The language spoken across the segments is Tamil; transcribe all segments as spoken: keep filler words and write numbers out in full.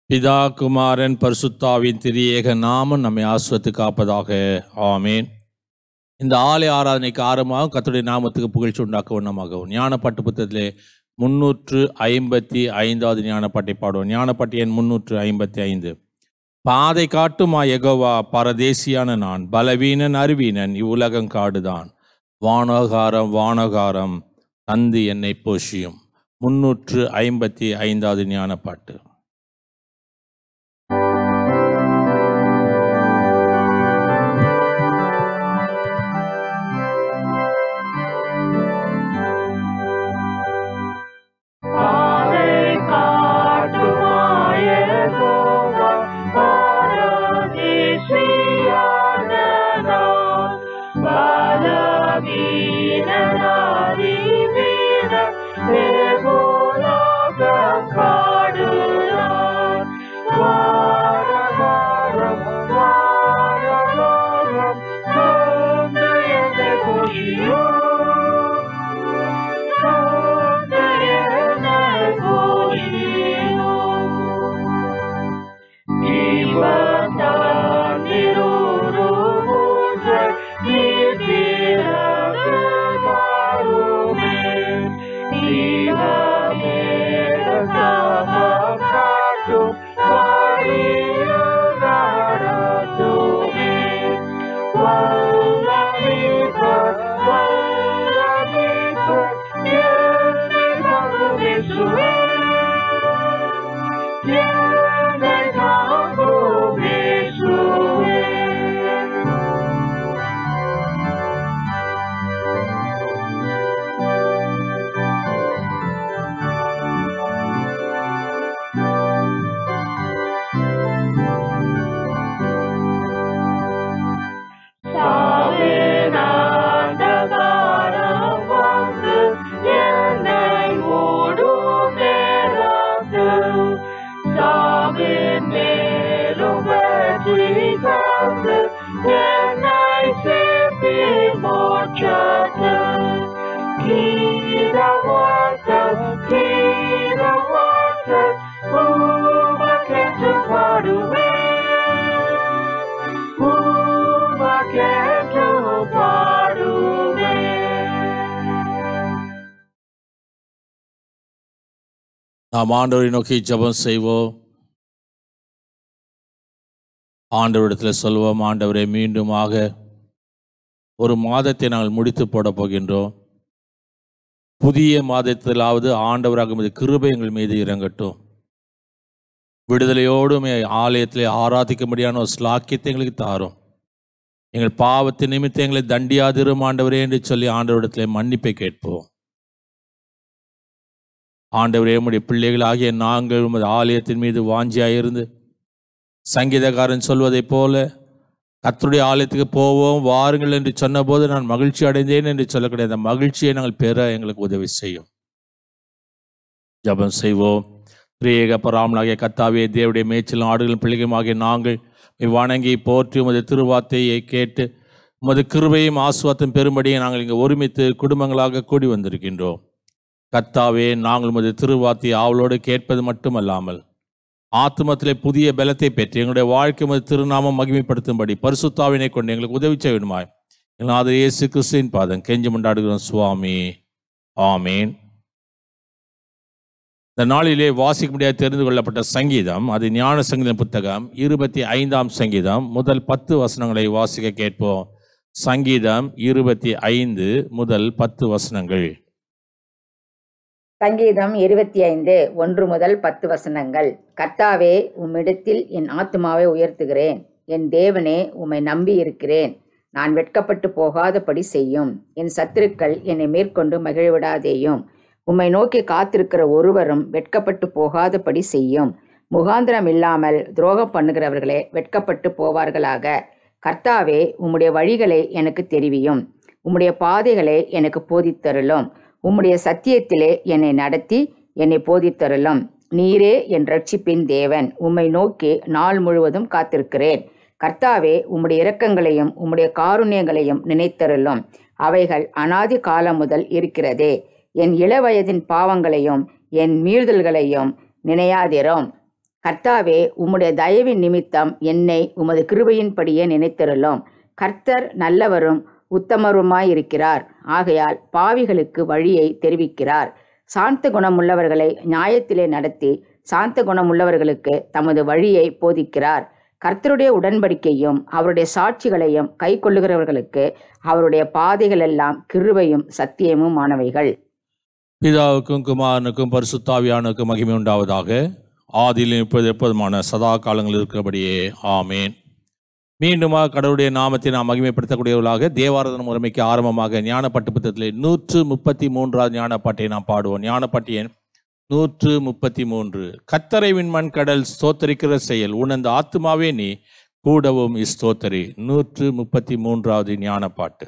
பிதா குமாரன் பரிசுத்தாவின் திரியேக நாமம் நம்மை ஆஸ்வத்து காப்பதாக. ஆமேன். இந்த ஆலய ஆராதனைக்கு ஆரம்பமாகவும் கர்த்தருடைய நாமத்துக்கு புகழ்ச்சி உண்டாக்க வண்ணமாகவும் ஞானப்பாட்டு புத்தகத்திலே முன்னூற்று ஐம்பத்தி ஐந்தாவது ஞானப்பாட்டை பாடுவோம். ஞானப்பாட்டு எண் முன்னூற்று ஐம்பத்தி ஐந்து. பாதை காட்டுமா யெகோவா, பரதேசியான நான், பலவீனன் அறிவீனன், இவ்வுலகம் காடுதான், வானகாரம் வானகாரம் தந்து என்னை போஷியும். முன்னூற்று ஐம்பத்தி ஐந்தாவது ஞானப்பாட்டு. நாம் ஆண்டவரை நோக்கி ஜெபம் செய்வோம். ஆண்டவரிடத்தில் சொல்வோம், ஆண்டவரை மீண்டுமாக ஒரு மாதத்தை நாங்கள் முடித்து போட போகின்றோம். புதிய மாதத்திலாவது ஆண்டவராக மீது கிருபை எங்கள் மீது இறங்கட்டும். விடுதலையோடும் ஆலயத்திலே ஆராதிக்கும்படியான ஒரு ஸ்லாக்கியத்தை எங்களுக்கு தாரும். எங்கள் பாவத்தின் நிமித்தம் எங்களை தண்டியாதிரும் ஆண்டவரே என்று சொல்லி ஆண்டவரிடத்திலே மன்னிப்பை கேட்போம். ஆண்டவரே, உம்முடைய பிள்ளைகளாகிய நாங்கள் உமது ஆலயத்தின் மீது வாஞ்சியாயிருந்து சங்கீதக்காரன் சொல்வதைப் போல கர்த்தருடைய ஆலயத்துக்கு போவோம் வாருங்கள் என்று சொன்னபோது நான் மகிழ்ச்சி அடைந்தேன் என்று சொல்லக்கூடிய அந்த மகிழ்ச்சியை நாங்கள் பெற எங்களுக்கு உதவி செய்யும். ஜெபம் செய்வோம். திரியேக பராமலாகிய கர்த்தாவே, தேவனுடைய மேய்ச்சலும் ஆடுகளும் பிள்ளைகளுமாகிய நாங்கள் வணங்கி போற்றி உமது திருவார்த்தையை கேட்டு உமது கிருபையும் ஆசுவாதம் பெறும்படியே நாங்கள் இங்கே ஒருமித்து குடும்பங்களாக கூடி வந்திருக்கின்றோம். கர்த்தாவே, நாங்கள் உமது திருவார்த்தையை ஆவலோடு கேட்பது மட்டுமல்லாமல் ஆத்துமத்திலே புதிய பலத்தை பெற்று எங்களுடைய வாழ்க்கை உமது திருநாமம் மகிமைப்படுத்தும்படி பரிசுத்தாவினை கொண்டு எங்களுக்கு உதவி செய்யணுமாய் எங்களாத இயேசு கிறிஸ்துவின் பாதம் கெஞ்சி கொண்டாடுகிறோம் சுவாமி. ஆமேன். இந்த நாளிலே வாசிக்க முடியாது தெரிந்து கொள்ளப்பட்ட சங்கீதம், அது ஞான சங்கீதம் புத்தகம் இருபத்தி ஐந்தாம் சங்கீதம் முதல் பத்து வசனங்களை வாசிக்க கேட்போம். சங்கீதம் இருபத்தி ஐந்து முதல் பத்து வசனங்கள். சங்கீதம் இருபத்தி ஐந்து ஒன்று முதல் பத்து வசனங்கள். கர்த்தாவே, உம்மிடத்தில் என் ஆத்துமாவை உயர்த்துகிறேன். என் தேவனே, உம்மை நம்பி இருக்கிறேன். நான் வெட்கப்பட்டு போகாதபடி செய்யும். என் சத்துருக்கள் என்னை மேற்கொண்டு மகிழ்விடாதேயும். உம்மை நோக்கி காத்திருக்கிற ஒருவரும் வெட்கப்பட்டு போகாதபடி செய்யும். முகாந்திரம் இல்லாமல் துரோகம் பண்ணுகிறவர்களே வெட்கப்பட்டு போவார்களாக. கர்த்தாவே, உம்முடைய வழிகளை எனக்கு தெரிவியும். உம்முடைய பாதைகளை எனக்கு போதித்தருளும். உம்முடைய சத்தியத்திலே என்னை நடத்தி என்னை போதித்தருளும். நீரே என் ரட்சிப்பின் தேவன். உம்மை நோக்கி நாள் முழுவதும் காத்திருக்கிறேன். கர்த்தாவே, உம்முடைய இரக்கங்களையும் உம்முடைய காருண்யங்களையும் நினைத்தருளும். அவைகள் அநாதி காலம் முதல் இருக்கிறதே. என் இளவயதின் பாவங்களையும் என் மீறுதல்களையும் நினையாதிரும். கர்த்தாவே, உம்முடைய தயவின் நிமித்தம் என்னை உமது கிருபையின்படியே நினைத்தருளும். கர்த்தர் நல்லவரும் உத்தமருமாயிருக்கிறார். ஆகையால் பாவிகளுக்கு வழியை தெரிவிக்கிறார். சாந்த குணமுள்ளவர்களை நியாயத்திலே நடத்தி சாந்த குணமுள்ளவர்களுக்கு தமது வழியை போதிக்கிறார். கர்த்தருடைய உடன்படிக்கையும் அவருடைய சாட்சிகளையும் கை கொள்ளுகிறவர்களுக்கு அவருடைய பாதைகள் எல்லாம் கிருபையும் சத்தியமும் ஆனவைகள். பிதாவுக்கும் குமாரனுக்கும் பரிசுத்தாவியானுக்கும் மகிமை உண்டாவதாக. ஆதியிலும் இப்போது எப்போதுமான சதா காலங்கள் இருக்கிறபடியே ஆமேன். மீண்டுமாக கடவுளுடைய நாமத்தை நாம் மகிமைப்படுத்தக்கூடியவர்களாக தேவாராதன முறைமைக்கு ஆரம்பமாக ஞானப்பாட்டு புத்தகத்திலே நூற்று முப்பத்தி மூன்றாவது ஞானப்பாட்டை நாம் பாடுவோம். ஞானப்பாட்டு எண் நூற்று முப்பத்தி மூன்று. கத்தரை விண்மண் கடல் ஸ்தோத்தரிக்கிற செயல் உணர்ந்த ஆத்துமாவே நீ கூடவும் ஸ்தோத்தரி. நூற்று முப்பத்தி மூன்றாவது ஞானப்பாட்டு.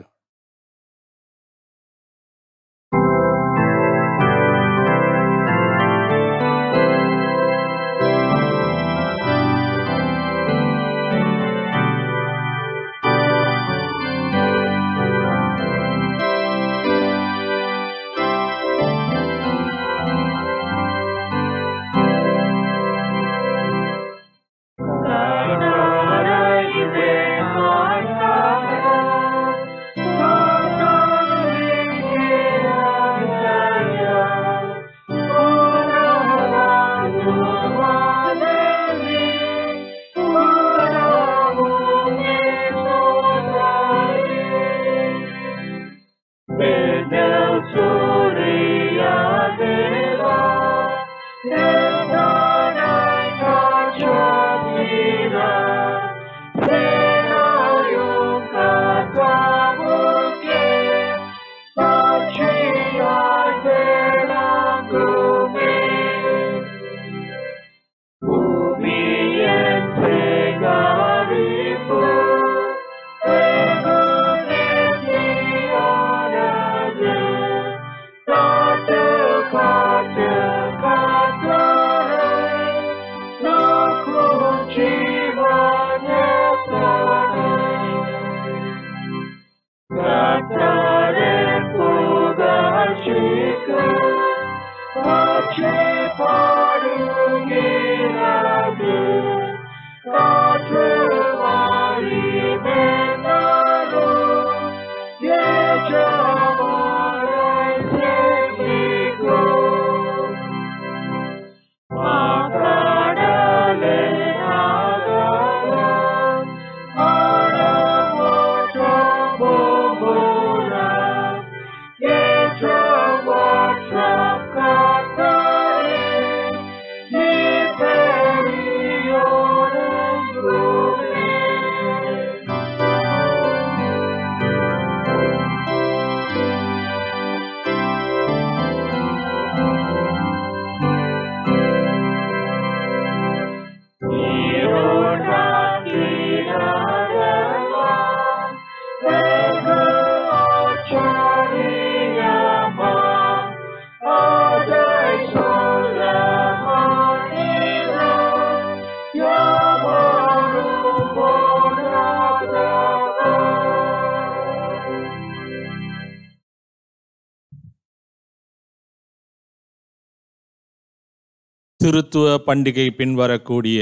திருத்துவ பண்டிகை பின்வரக்கூடிய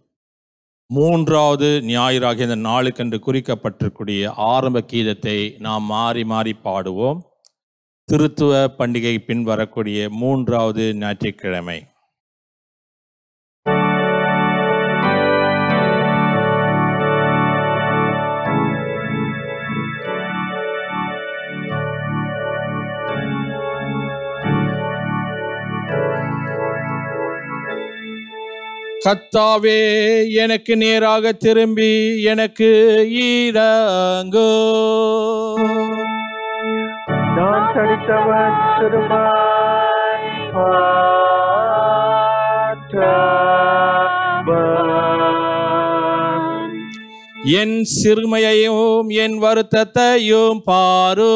மூன்றாவது ஞாயிறாகிய இந்த நாளுக்கென்று குறிக்கப்பட்டிருக்கூடிய ஆரம்ப கீதத்தை நாம் மாறி மாறி பாடுவோம். திருத்துவ பண்டிகை பின்வரக்கூடிய மூன்றாவது ஞாயிற்றுக்கிழமை. கர்த்தாவே, எனக்கு நேராக திரும்பி எனக்கு ஈரங்கோ. நான் தடித்தவன் சிறுமாய் பார்த்தவன். என் சிறுமையையும் என் வருத்தத்தையும் பாரு.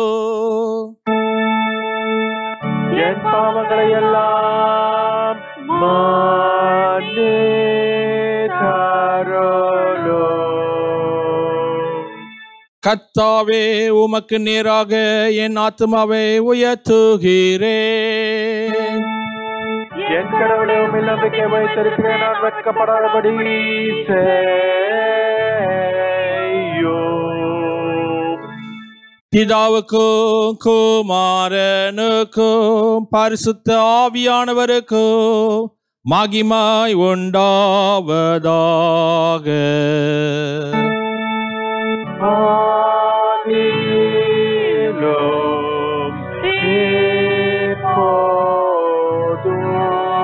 என் பாவங்களை எல்லாம் கர்த்தாவே, உமக்கு நேராக என் ஆத்துமாவை உயர்த்துகிறேன். என் கடவுளை உம்மில் நம்பிக்கை வைத்திருக்கிறேன், நான் வெட்கப்படாதபடி செய்யும். பிதாவுக்கும் குமாரனுக்கும் பரிசுத்த ஆவியானவருக்கும் மகிமாய் உண்டாவதாக. ஆதியிலும் இப்போதும்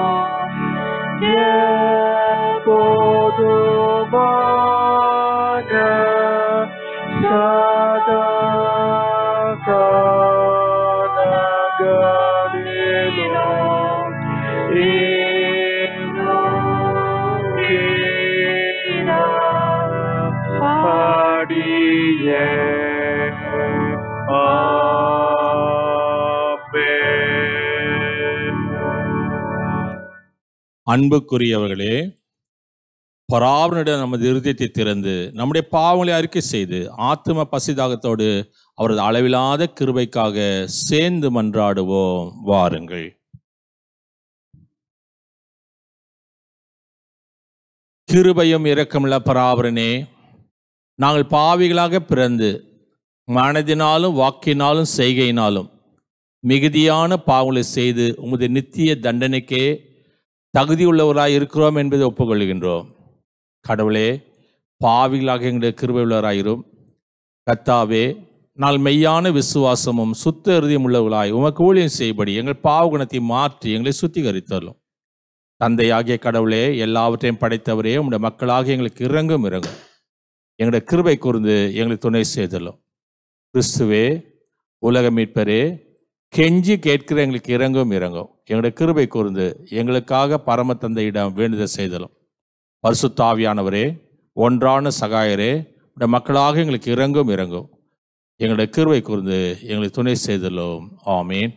எப்போதுமான சதா காலங்களிலும் பாடியே அன்புக்குரியவர்களே, பராபரனிடம் நமது இருதயத்தை திறந்து நம்முடைய பாவங்களை அறிக்கை செய்து ஆத்தும பசிதாகத்தோடு அவரது அளவிலாத கிருபைக்காக சேர்ந்து மன்றாடுவோம். வாருங்கள். கிருபையும் இரக்கமுள்ள பராபரனே, நாங்கள் பாவிகளாக பிறந்து மனதினாலும் வாக்கினாலும் செய்கையினாலும் மிகுதியான பாவங்களை செய்து உமது நித்திய தண்டனைக்கே தகுதியுள்ளவராய் இருக்கிறோம் என்பதை ஒப்புக்கொள்கின்றோம். கடவுளே, பாவிகளாக எங்களுடைய கிருபை உள்ளவராயிரும். கர்த்தாவே, நாள் மெய்யான விசுவாசமும் சுத்த இறுதியும் உள்ளவர்களாய் உமக்கு ஊழியம் செய்யபடி எங்கள் பாவகுணத்தை மாற்றி எங்களை சுத்திகரித்தரலும். தந்தையாகிய கடவுளே, எல்லாவற்றையும் படைத்தவரே, உம்முடைய மக்களாக எங்களுக்கு இறங்கும் இறங்கும் எங்களுடைய கிருபை கூர்ந்து எங்களுக்கு துணை செய்தலும். கிறிஸ்துவே, உலக மீட்பரே, கெஞ்சி கேட்கிற எங்களுக்கு இறங்கும் இறங்கும் எங்களுடைய கிருபை கூர்ந்து எங்களுக்காக பரம தந்தையிடம் வேண்டுதல் செய்தலும். பரிசுத்த ஆவியானவரே, ஒன்றான சகாயரே, உடைய மக்களாக எங்களுக்கு இறங்கும் இறங்கும் எங்களுடைய கிருபை கூர்ந்து எங்களுக்கு துணை செய்தலும். ஆமீன்.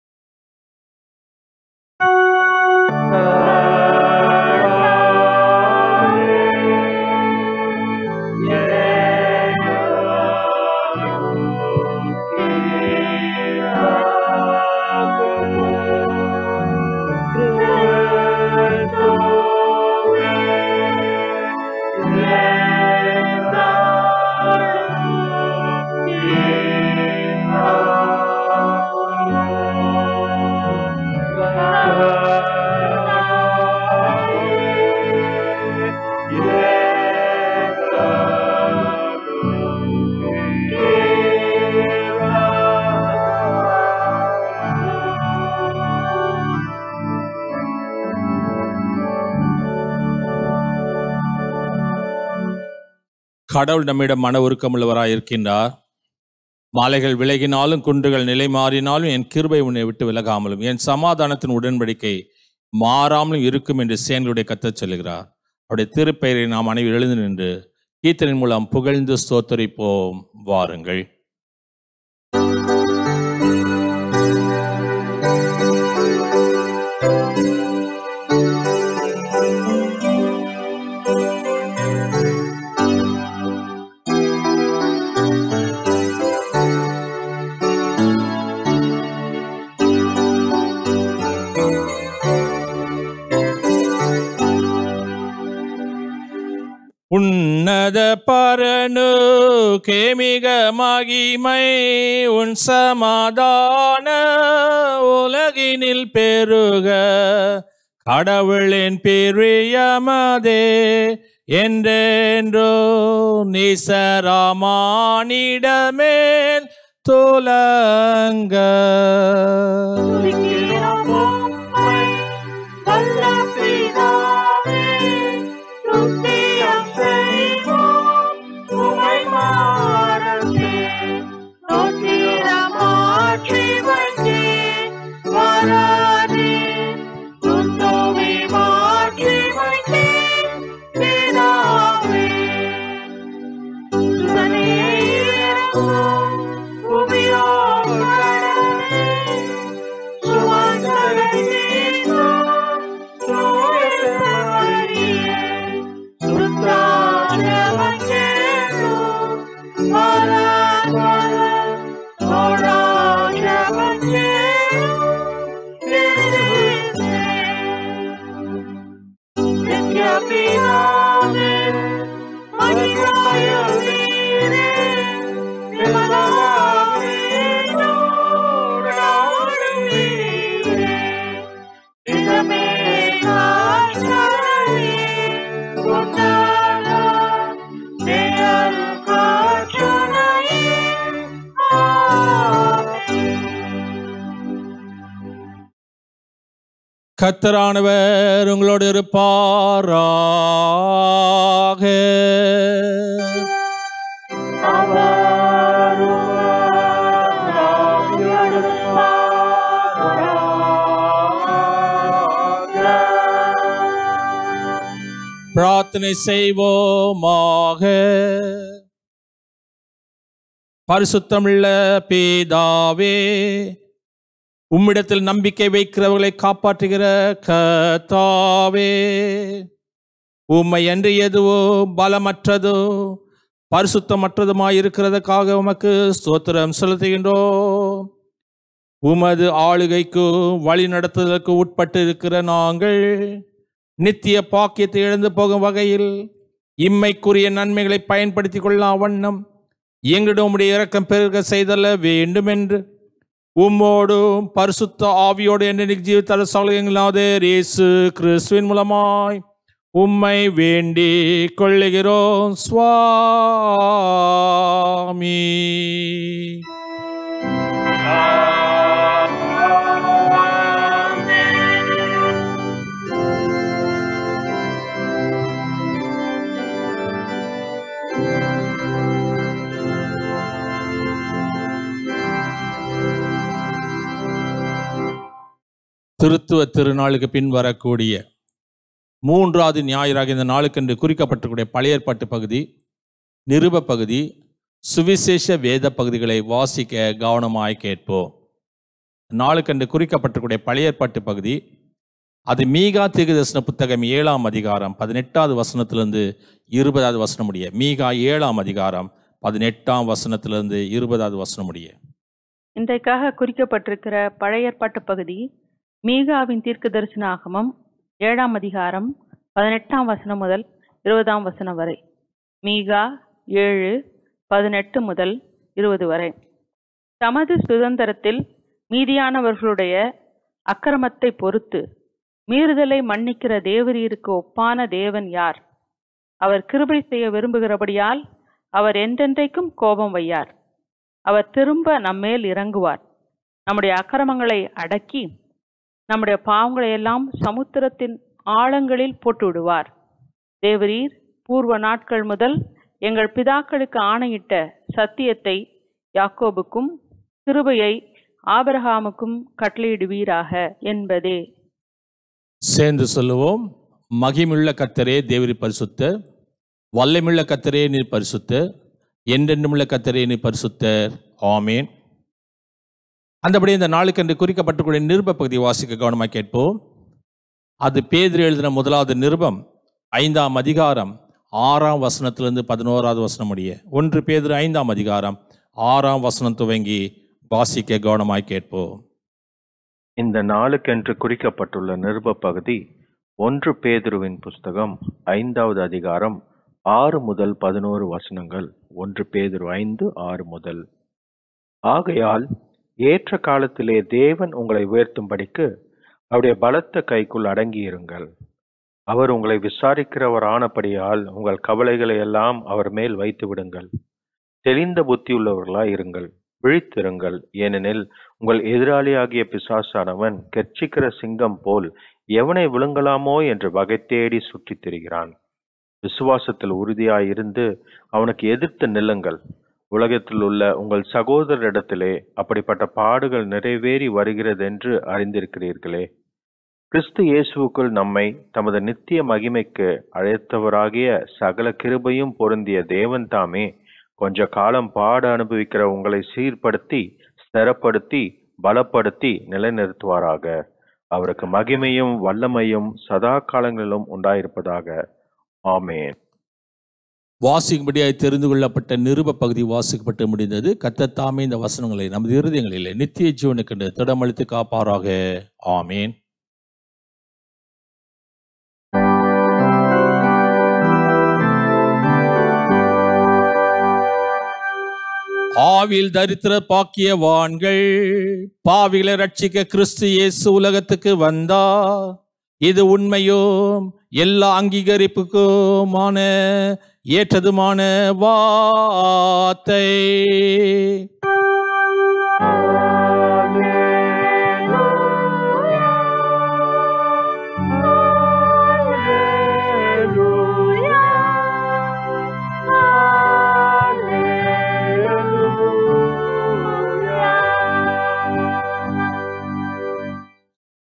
கடவுள் நம்மிடம் மன உருக்கமுள்ளவராய் இருக்கின்றார். மலைகள் விலகினாலும் குன்றுகள் நிலை மாறினாலும் என் கிருபை உன்னை விட்டு விலகாமலும் என் சமாதானத்தின் உடன்படிக்கை மாறாமலும் இருக்கும் என்று சேனைகளுடைய கர்த்தர் சொல்லுகிறார். அவருடைய திருப்பெயரை நாம் அனைவரும் எழுந்து நின்று கீர்த்தனின் மூலம் புகழ்ந்து ஸ்தோத்தரிப்போம். வாருங்கள். உன்னத பரனு கேமிக மகிமை உன் சமாதான உலகினில் பெருக கடவுளின் பிரியமதே என்றென்றோ நிசராமானிடமேல் துலங்க. சுமந்த கர்த்தரானவர் உங்களோடு இருப்பாராக. பிரார்த்தனை செய்வோமாக. பரிசுத்தமுள்ள பிதாவே, உம்மிடத்தில் நம்பிக்கை வைக்கிறவர்களை காப்பாற்றுகிற கர்த்தாவே, உம்மை அன்றி எதுவோ பலமற்றதோ பரிசுத்தமற்றதுமாய் இருக்கிறதுக்காக உமக்கு ஸ்தோத்திரம் செலுத்துகின்றோம். உமது ஆளுகைக்கு வழி நடத்துதலுக்கு உட்பட்டு இருக்கிற நாங்கள் நித்திய பாக்கியத்தை இழந்து போகும் வகையில் இம்மைக்குரிய நன்மைகளை பயன்படுத்திக் கொள்ளலாம் வண்ணம் எங்களிடம் உம்முடைய இரக்கம் பெருக செய்தல்ல வேண்டும் என்று உம்மோடும் பரிசுத்த ஆவியோடு என்னை ஜீவித்தார சாலையங்களாதே இயேசு கிறிஸ்துவின் மூலமாய் உம்மை வேண்டிக் கொள்ளுகிறோம் சுவாமி. திருத்துவ திருநாளுக்கு பின் வரக்கூடிய மூன்றாவது ஞாயிறாக இந்த நாளுக்கென்று குறிக்கப்பட்டிருக்கூடிய பழைய ஏற்பாட்டு பகுதி, நிருப பகுதி, சுவிசேஷ வேத பகுதிகளை வாசிக்க கவனமாய் கேட்போம். நாளுக்கென்று குறிக்கப்பட்டிருக்கூடிய பழைய ஏற்பாட்டு பகுதி அது மீகா தீர்க்கதரிசன புத்தகம் ஏழாம் அதிகாரம் பதினெட்டாவது வசனத்திலிருந்து இருபதாவது வசனம் முடிய. மீகா ஏழாம் அதிகாரம் பதினெட்டாம் வசனத்திலிருந்து இருபதாவது வசனம் முடிய. இன்றைக்காக குறிக்கப்பட்டிருக்கிற பழைய ஏற்பாட்டு பகுதி மீகாவின் தீர்க்க தரிசன ஆகமம் ஏழாம் அதிகாரம் பதினெட்டாம் வசனம் முதல் இருபதாம் வசனம் வரை. மீகா ஏழு பதினெட்டு முதல் இருபது வரை. தமது சுதந்திரத்தில் மீதியானவர்களுடைய அக்கிரமத்தை பொறுத்து மீறுதலை மன்னிக்கிற தேவரீருக்கு ஒப்பான தேவன் யார்? அவர் கிருபை செய்ய விரும்புகிறபடியால் அவர் என்றென்றைக்கும் கோபம் வையார். அவர் திரும்ப நம்மேல் இறங்குவார். நம்முடைய அக்கிரமங்களை அடக்கி நம்முடைய பாவங்களை எல்லாம் சமுத்திரத்தின் ஆழங்களில் போட்டு விடுவார். தேவரீர் பூர்வ நாட்கள் முதல் எங்கள் பிதாக்களுக்கு ஆணையிட்ட சத்தியத்தை யாக்கோபுக்கும் கிருபையை ஆபிரகாமுக்கும் கட்டளையிடுவீராக என்பதே. சேர்ந்து சொல்லுவோம். மகிமுள்ள கர்த்தரே தேவரீர் பரிசுத்தர், வல்லமையுள்ள கர்த்தரே நீர் பரிசுத்தர், என்றென்றுமுள்ள கர்த்தரே நீர் பரிசுத்தர். ஆமேன். அந்தபடி இந்த நாளுக்கென்று குறிக்கப்பட்டுக்கூடிய நிருப பகுதியை வாசிக்க கவனமாக கேட்போம். அது பேதுரு எழுதின முதலாவது நிருபம் ஐந்தாம் அதிகாரம் ஆறாம் வசனத்திலிருந்து பதினோராவது வசனம் முடிய. ஒன்று பேதுரு ஐந்தாம் அதிகாரம் ஆறாம் வசனம் துவங்கி வாசிக்க கவனமாய் கேட்போம். இந்த நாளுக்கென்று குறிக்கப்பட்டுள்ள நிருப பகுதி ஒன்று பேதுருவின் புஸ்தகம் ஐந்தாவது அதிகாரம் ஆறு முதல் பதினோரு வசனங்கள். ஒன்று பேதுரு ஐந்து ஆறு முதல். ஆகையால் ஏற்ற காலத்திலே தேவன் உங்களை உயர்த்தும்படிக்கு அவருடைய பலத்த கைக்குள் அடங்கியிருங்கள். அவர் உங்களை விசாரிக்கிறவர் ஆனபடியால் உங்கள் கவலைகளை எல்லாம் அவர் மேல் வைத்து விடுங்கள். தெளிந்த புத்தியுள்ளவர்களாய் இருங்கள், விழித்திருங்கள். ஏனெனில் உங்கள் எதிராளியாகிய பிசாசானவன் கெர்ச்சிக்கிற சிங்கம் போல் எவனை விழுங்கலாமோ என்று வகை தேடி சுற்றித் திரிகிறான். விசுவாசத்தில் உறுதியாயிருந்து அவனுக்கு எதிர்த்து நில்லுங்கள். உலகத்தில் உள்ள உங்கள் சகோதரரிடத்திலே அப்படிப்பட்ட பாடுகள் நிறைவேறி வருகிறது என்று அறிந்திருக்கிறீர்களே. கிறிஸ்து இயேசுவுக்குள் நம்மை தமது நித்திய மகிமைக்கு அழைத்தவராகிய சகல கிருபையும் பொருந்திய தேவன் தாமே கொஞ்ச காலம் பாடு அனுபவிக்கிற உங்களை சீர்படுத்தி ஸ்திரப்படுத்தி பலப்படுத்தி நிலைநிறுத்துவாராக. அவருக்கு மகிமையும் வல்லமையும் சதா காலங்களிலும் உண்டாயிருப்பதாக. ஆமேன். வாசிக்கும்படியாய் தெரிந்து கொள்ளப்பட்ட நிருப பகுதி வாசிக்கப்பட்டு முடிந்தது. கர்த்தர் தாமே இந்த வசனங்களை நமது இருதயங்களிலே நித்திய ஜீவனுக்கு திடமளித்து காப்பாராக. ஆமேன். ஆவில் தரித்திர பாக்கியவான்கள், பாவிகளை ரட்சிக்க கிறிஸ்து இயேசு உலகத்துக்கு வந்தா. இது உண்மையும் எல்லா அங்கீகரிப்புக்குமான ஏற்றதுமான வார்த்தை.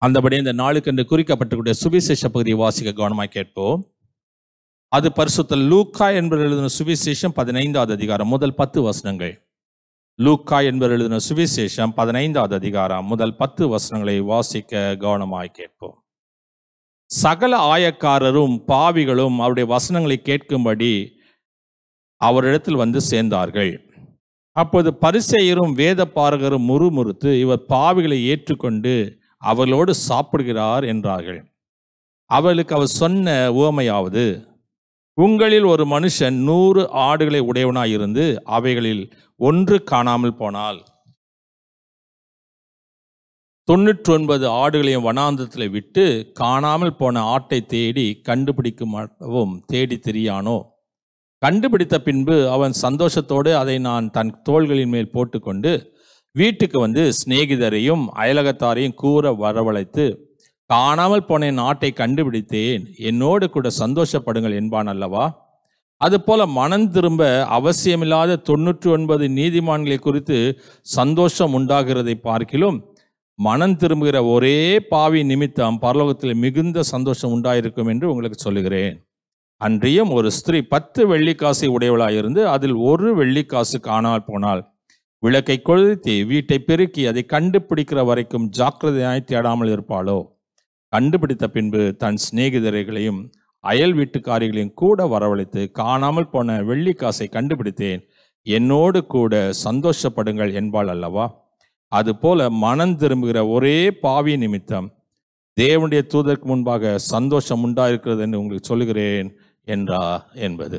அந்தபடி இந்த நாளுக்கென்று குறிக்கப்பட்டிருக்கிற சுவிசேஷ பகுதியை வாசிக்க கவனமாய் கேட்போம். அது பரிசுத்த லூக்கா என்பவர் எழுதின சுவிசேஷம் பதினைந்தாவது அதிகாரம் முதல் பத்து வசனங்கள். லூக்கா என்பவர் எழுதின சுவிசேஷம் பதினைந்தாவது அதிகாரம் முதல் பத்து வசனங்களை வாசிக்க கவனமாய் கேட்போம். சகல ஆயக்காரரும் பாவிகளும் அவருடைய வசனங்களை கேட்கும்படி அவரிடத்தில் வந்து சேர்ந்தார்கள். அப்போது பரிசேயரும் வேத பாரகரும் முறுமுறுத்து, இவர் பாவிகளை ஏற்றுக்கொண்டு அவர்களோடு சாப்பிடுகிறார் என்றார்கள். அவர்களுக்கு அவர் சொன்ன உவமையாவது, உங்களில் ஒரு மனுஷன் நூறு ஆடுகளை உடையவனாயிருந்து அவைகளில் ஒன்று காணாமல் போனால் தொண்ணூற்றி ஒன்பது ஆடுகளையும் வனாந்தரத்தில் விட்டு காணாமல் போன ஆட்டை தேடி கண்டுபிடிக்கும் தேடி தெரியானோ? கண்டுபிடித்த பின்பு அவன் சந்தோஷத்தோடு அதை நான் தன் தோள்களின் மேல் போட்டுக்கொண்டு வீட்டுக்கு வந்து சிநேகிதரையும் அயலகத்தாரையும் கூற வரவழைத்து, காணாமல் போன என் ஆட்டை கண்டுபிடித்தேன், என்னோடு கூட சந்தோஷப்படுங்கள் என்பான் அல்லவா? அதுபோல மனம் திரும்ப அவசியமில்லாத தொண்ணூற்றி ஒன்பது நீதிமான்களை குறித்து சந்தோஷம் உண்டாகிறதை பார்க்கிலும் மனம் திரும்புகிற ஒரே பாவி நிமித்தம் பரலோகத்தில் மிகுந்த சந்தோஷம் உண்டாயிருக்கும் என்று உங்களுக்கு சொல்லுகிறேன். அன்றியும் ஒரு ஸ்திரீ பத்து வெள்ளிக்காசை உடையவளாயிருந்து அதில் ஒரு வெள்ளிக்காசு காணாமல் போனால் விளக்கை கொளுத்தி வீட்டை பெருக்கி அதை கண்டுபிடிக்கிற வரைக்கும் ஜாக்கிரதையாய் தேடாமல் இருப்பாளோ? கண்டுபிடித்த பின்பு தன் சிநேகிதர்களையும் அயல் வீட்டுக்காரிகளையும் கூட வரவழைத்து, காணாமல் போன வெள்ளிக்காசை கண்டுபிடித்தேன், என்னோடு கூட சந்தோஷப்படுங்கள் என்பாள் அல்லவா? அதுபோல மனம் திரும்புகிற ஒரே பாவி நிமித்தம் தேவனுடைய தூதருக்கு முன்பாக சந்தோஷம் உண்டாயிருக்கிறது என்று உங்களுக்கு சொல்லுகிறேன் என்றா என்பது.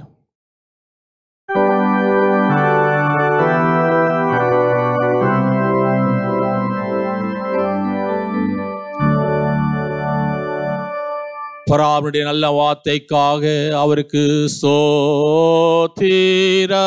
பராவனுடைய நல்ல வார்த்தைக்காக அவருக்கு ஸ்தோத்திரம்.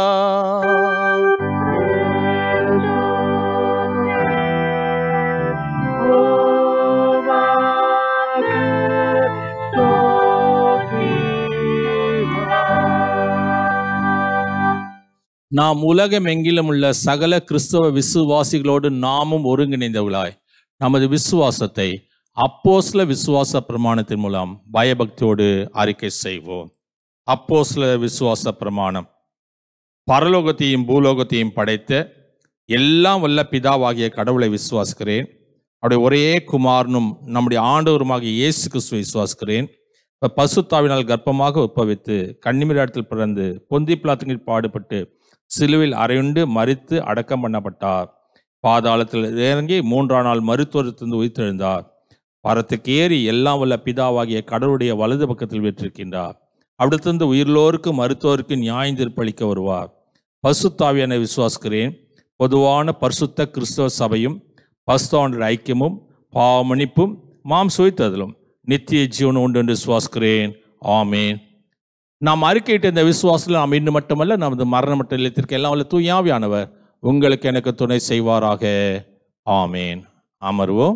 நாம் உலகம் எங்கிலும் உள்ள சகல கிறிஸ்தவ விசுவாசிகளோடு நாமும் ஒருங்கிணைந்தவர்களாய் நமது விசுவாசத்தை அப்போஸ்தல விசுவாச பிரமாணத்தின் மூலம் பயபக்தியோடு அறிக்கை செய்வோம். அப்போஸ்தல விசுவாச பிரமாணம். பரலோகத்தையும் பூலோகத்தையும் படைத்த எல்லாம் வல்ல பிதாவாகிய கடவுளை விசுவாசிக்கிறேன். அவருடைய ஒரே குமாரனும் நம்முடைய ஆண்டவருமாகிய இயேசு கிறிஸ்துவை விசுவாசிக்கிறேன். பசுத்தாவினால் கர்ப்பமாக உற்பவித்து கன்னிமரியாத்தில் பிறந்து பொந்தி பிலாத்துக்கு பாடுபட்டு சிலுவையில் அறையுண்டு மரித்து அடக்கம் பண்ணப்பட்டார். பாதாளத்தில் இறங்கி மூன்றாம் நாள் மருத்துவத்திலிருந்து உயிர்த்தெழுந்தார். பரத்துக்கு ஏறி எல்லாம் வல்ல பிதாவாகிய கடவுளுடைய வலது பக்கத்தில் வீற்றிருக்கின்றார். அவிடத்திலிருந்து உயிர்லோருக்கும் மருத்துவருக்கு நியாயம் தீர்ப்பளிக்க வருவார். பசுத்தாவியான விசுவாசிக்கிறேன். பொதுவான பரிசுத்த கிறிஸ்தவ சபையும் பசுத்தாவின் ஐக்கியமும் பாவமன்னிப்பும் மாம் சுவைத்ததிலும் நித்திய ஜீவனம் உண்டு என்று விசுவாசிக்கிறேன். ஆமேன். நாம் அறிக்கையிட்ட இந்த விசுவாசத்தில் நாம் இன்னும் மட்டுமல்ல, நமது மரண மட்ட நிலையத்திற்கு எல்லாம் வல்ல தூய ஆவியானவர் உங்களுக்கு எனக்கு துணை செய்வாராக. ஆமேன். அமர்வோம்.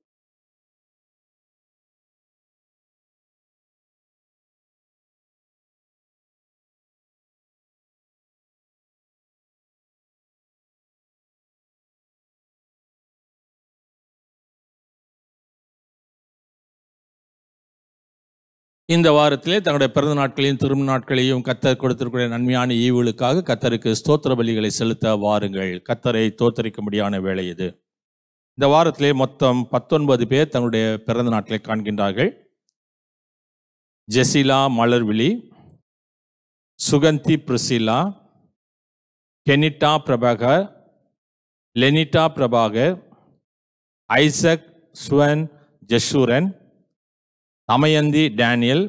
இந்த வாரத்திலே தங்களுடைய பிறந்த நாட்களையும் திருமண நாட்களையும் கத்தர் கொடுத்திருக்கிற நன்மையான ஈவுகளுக்காக கத்தருக்கு ஸ்தோத்திர பலிகளை செலுத்த வாருங்கள். கத்தரை தோத்தரிக்கும்படியான வேலை இது. இந்த வாரத்திலே மொத்தம் பத்தொன்பது பேர் தங்களுடைய பிறந்த நாட்களை காண்கின்றார்கள். Jesila Malarvizhi, Suganthi Priscilla, Kenita Prabhakar, Lenita Prabhakar, Isaac Suvan Jeshurun, Damayanthi Daniel,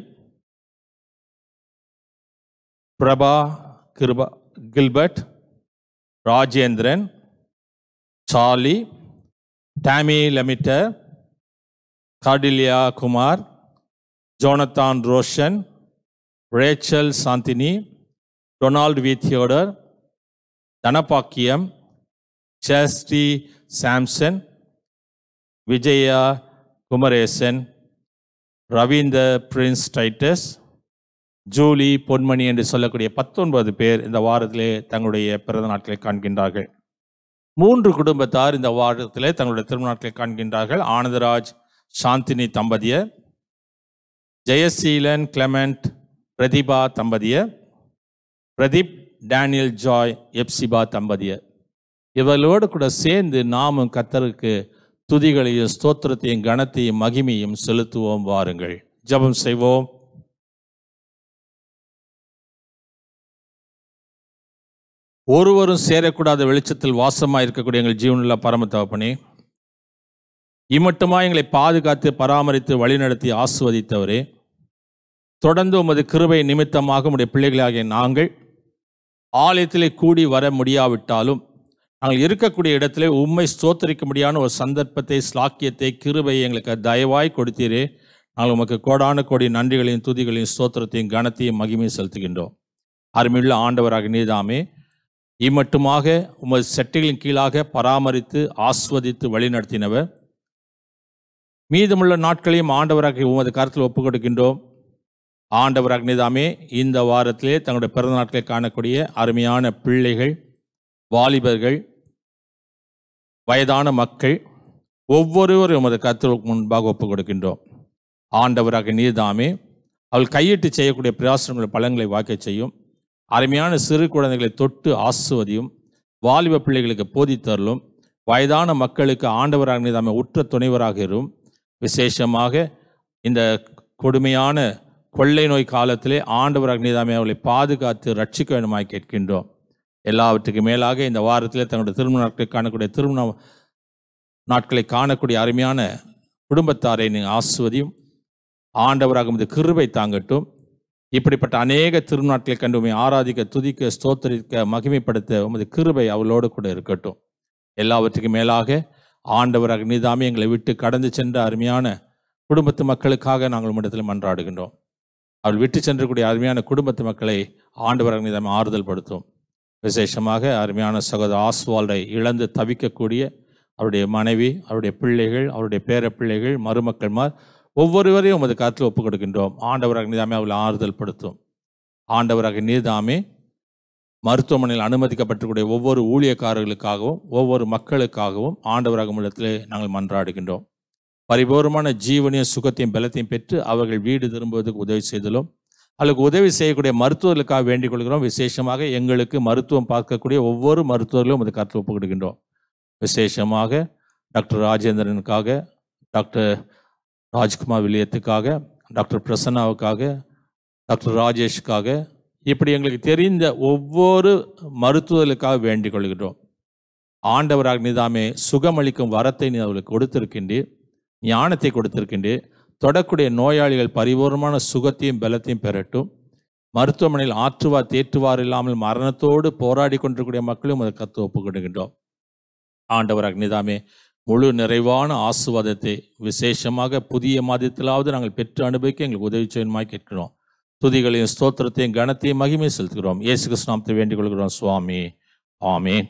Prabha Kiruba Gilbert, Rajendran, Charlie, Tommy லெமிட்டர், Cordelia Kumar, Jonathan Roshan, Rachel Chandini, Donald V Theodore, Dhanabakkiyam, சேஸ்டி Samson, Vijaya Kumaresan, Ravinder Prince Titus, Julie Ponmani என்று சொல்லக்கூடிய பத்தொன்பது பேர் இந்த வாரத்திலே தங்களுடைய பிறந்த நாட்களை காண்கின்றார்கள். மூன்று குடும்பத்தார் இந்த வாரத்திலே தங்களுடைய திருமணத்தை காண்கின்றார்கள். ஆனந்தராஜ் சாந்தினி தம்பதியர், ஜெயசீலன் கிளமெண்ட் பிரதிபா தம்பதியர், பிரதீப் டேனியல் ஜாய் எப்சிபா தம்பதியர். இவர்களோடு கூட சேர்ந்து நாமும் கர்த்தருக்கு துதிகளையும் ஸ்தோத்திரத்தையும் கனத்தையும் மகிமையும் செலுத்துவோம். வாருங்கள் ஜெபம் செய்வோம். ஒருவரும் சேரக்கூடாத வெளிச்சத்தில் வாசமாக இருக்கக்கூடிய எங்கள் ஜீவனுள்ள பரம தகப்பனே, இம்மட்டுமா எங்களை பாதுகாத்து பராமரித்து வழிநடத்தி ஆசுவதித்தவரே, தொடர்ந்து உமது கிருபை நிமித்தமாக உம்முடைய பிள்ளைகளாகிய நாங்கள் ஆலயத்திலே கூடி வர முடியாவிட்டாலும் நாங்கள் இருக்கக்கூடிய இடத்திலே உம்மை ஸ்தோத்தரிக்க முடியாத ஒரு சந்தர்ப்பத்தை, ஸ்லாக்கியத்தை, கிருபையை எங்களுக்கு தயவாய் கொடுத்தீரே. நாங்கள் உமக்கு கோடான கோடி நன்றிகளையும் துதிகளையும் ஸ்தோத்திரத்தையும் கனத்தையும் மகிமையும் செலுத்துகின்றோம். அருமையுள்ள ஆண்டவராக நீதாமே இம்மட்டுமாக உமது செட்டைகளின் கீழாக பராமரித்து ஆஸ்வதித்து வழிநடத்தினவர், மீதமுள்ள நாட்களையும் ஆண்டவராக உமது கருத்தில் ஒப்புக் கொடுக்கின்றோம். ஆண்டவராக நீதாமே இந்த வாரத்திலே தங்களுடைய பிறந்த நாட்களை காணக்கூடிய அருமையான பிள்ளைகள், வாலிபர்கள், வயதான மக்கள் ஒவ்வொருவரும் உமது கருத்துக்கு முன்பாக ஒப்புக் கொடுக்கின்றோம். ஆண்டவராக நீதாமே அவள் கையிட்டு செய்யக்கூடிய பிரயாசங்களை பலன்களை வாக்க செய்யும். அருமையான சிறு குழந்தைகளை தொட்டு ஆசுவதியும், வாலிப பிள்ளைகளுக்கு போதித்தரலும், வயதான மக்களுக்கு ஆண்டவராக நீதாமே உற்ற துணைவராக இரும். விசேஷமாக இந்த கொடுமையான கொள்ளை நோய் காலத்திலே ஆண்டவராக நீதாமே அவளை பாதுகாத்து ரட்சிக்க வேண்டுமாய் கேட்கின்றோம். எல்லாவற்றுக்கு மேலாக இந்த வாரத்திலே தங்களுடைய திருமண நாட்களை காணக்கூடிய திருமண நாட்களை காணக்கூடிய அருமையான குடும்பத்தாரை நீங்கள் ஆசுவதியும். ஆண்டவராக இந்த கிருபை தாங்கட்டும். இப்படிப்பட்ட அநேக திருநாட்களை கண்டு உம்மை ஆராதிக்க, துதிக்க, ஸ்தோத்தரிக்க, மகிமைப்படுத்த உமது கிருபை அவளோடு கூட இருக்கட்டும். எல்லாவற்றுக்கும் மேலாக ஆண்டவராக நீதாமே எங்களை விட்டு கடந்து சென்ற அருமையான குடும்பத்து மக்களுக்காக நாங்கள் உம்மிடத்தில் மன்றாடுகின்றோம். அவள் விட்டு சென்றக்கூடிய அருமையான குடும்பத்து மக்களை ஆண்டவராக நீதாமே ஆறுதல் படுத்தும். விசேஷமாக அருமையான சகோதர ஆஸ்வால்டை இழந்து தவிக்கக்கூடிய அவருடைய மனைவி, அவருடைய பிள்ளைகள், அவருடைய பேர பிள்ளைகள், மருமக்கள்மார் ஒவ்வொருவரையும் உமது கருத்தில் ஒப்புக் கொடுக்கின்றோம். ஆண்டவராக நீதாமே அவளை ஆறுதல் படுத்தும். ஆண்டவராக நீதாமே மருத்துவமனையில் அனுமதிக்கப்பட்டிருக்கூடிய ஒவ்வொரு ஊழியக்காரர்களுக்காகவும் ஒவ்வொரு மக்களுக்காகவும் ஆண்டவராக இடத்திலே நாங்கள் மன்றாடுகின்றோம். பரிபூர்ணமான ஜீவனையும் சுகத்தையும் பலத்தையும் பெற்று அவர்கள் வீடு திரும்புவதற்கு உதவி செய்தலும், அவளுக்கு உதவி செய்யக்கூடிய மருத்துவர்களுக்காக வேண்டிக் கொள்கிறோம். விசேஷமாக எங்களுக்கு மருத்துவம் பார்க்கக்கூடிய ஒவ்வொரு மருத்துவர்களும் உமது கருத்தில் ஒப்புக் கொடுக்கின்றோம். விசேஷமாக டாக்டர் ராஜேந்திரனுக்காக, டாக்டர் ராஜ்குமார் வில்லியத்துக்காக, டாக்டர் பிரசன்னாவுக்காக, டாக்டர் ராஜேஷுக்காக, இப்படி எங்களுக்கு தெரிந்த ஒவ்வொரு மருத்துவர்களுக்காக வேண்டிக் கொள்கிறோம். ஆண்டவராக நீதாமே சுகமளிக்கும் வரத்தை நீ அவர்களுக்கு கொடுத்திருக்கின்றீர், ஞானத்தை கொடுத்திருக்கின்றீர். தொடக்கூடிய நோயாளிகள் பரிபூர்ணமான சுகத்தையும் பலத்தையும் பெறட்டும். மருத்துவமனையில் ஆற்றுவார் தேற்றுவார் இல்லாமல் மரணத்தோடு போராடி கொண்டிருக்கூடிய மக்களும் அதை கத்து ஒப்புக்கொடுகின்றோம். ஆண்டவராக நீதாமே முழு நிறைவான ஆசீர்வாதத்தை விசேஷமாக புதிய மாதத்திலாவது நாங்கள் பெற்று அனுபவிக்க எங்களுக்கு உதவி செய்யணுமாய் கேட்கிறோம். துதிகளையும் ஸ்தோத்திரத்தையும் கனத்தையும் மகிமை செலுத்துகிறோம். இயேசு கிறிஸ்து நாமத்தை வேண்டிக் கொள்கிறோம் சுவாமி. ஆமேன்.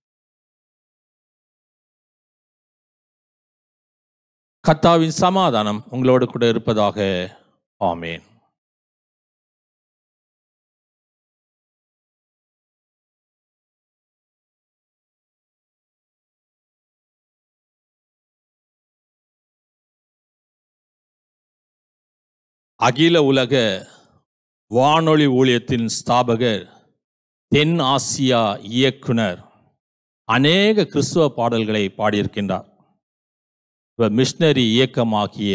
கர்த்தாவின் சமாதானம் உங்களோடு கூட இருப்பதாக. ஆமேன். அகில உலக வானொலி ஊழியத்தின் ஸ்தாபகர், தென் ஆசியா இயக்குனர், அநேக கிறிஸ்துவ பாடல்களை பாடியிருக்கின்றார். மிஷனரி இயக்கமாகிய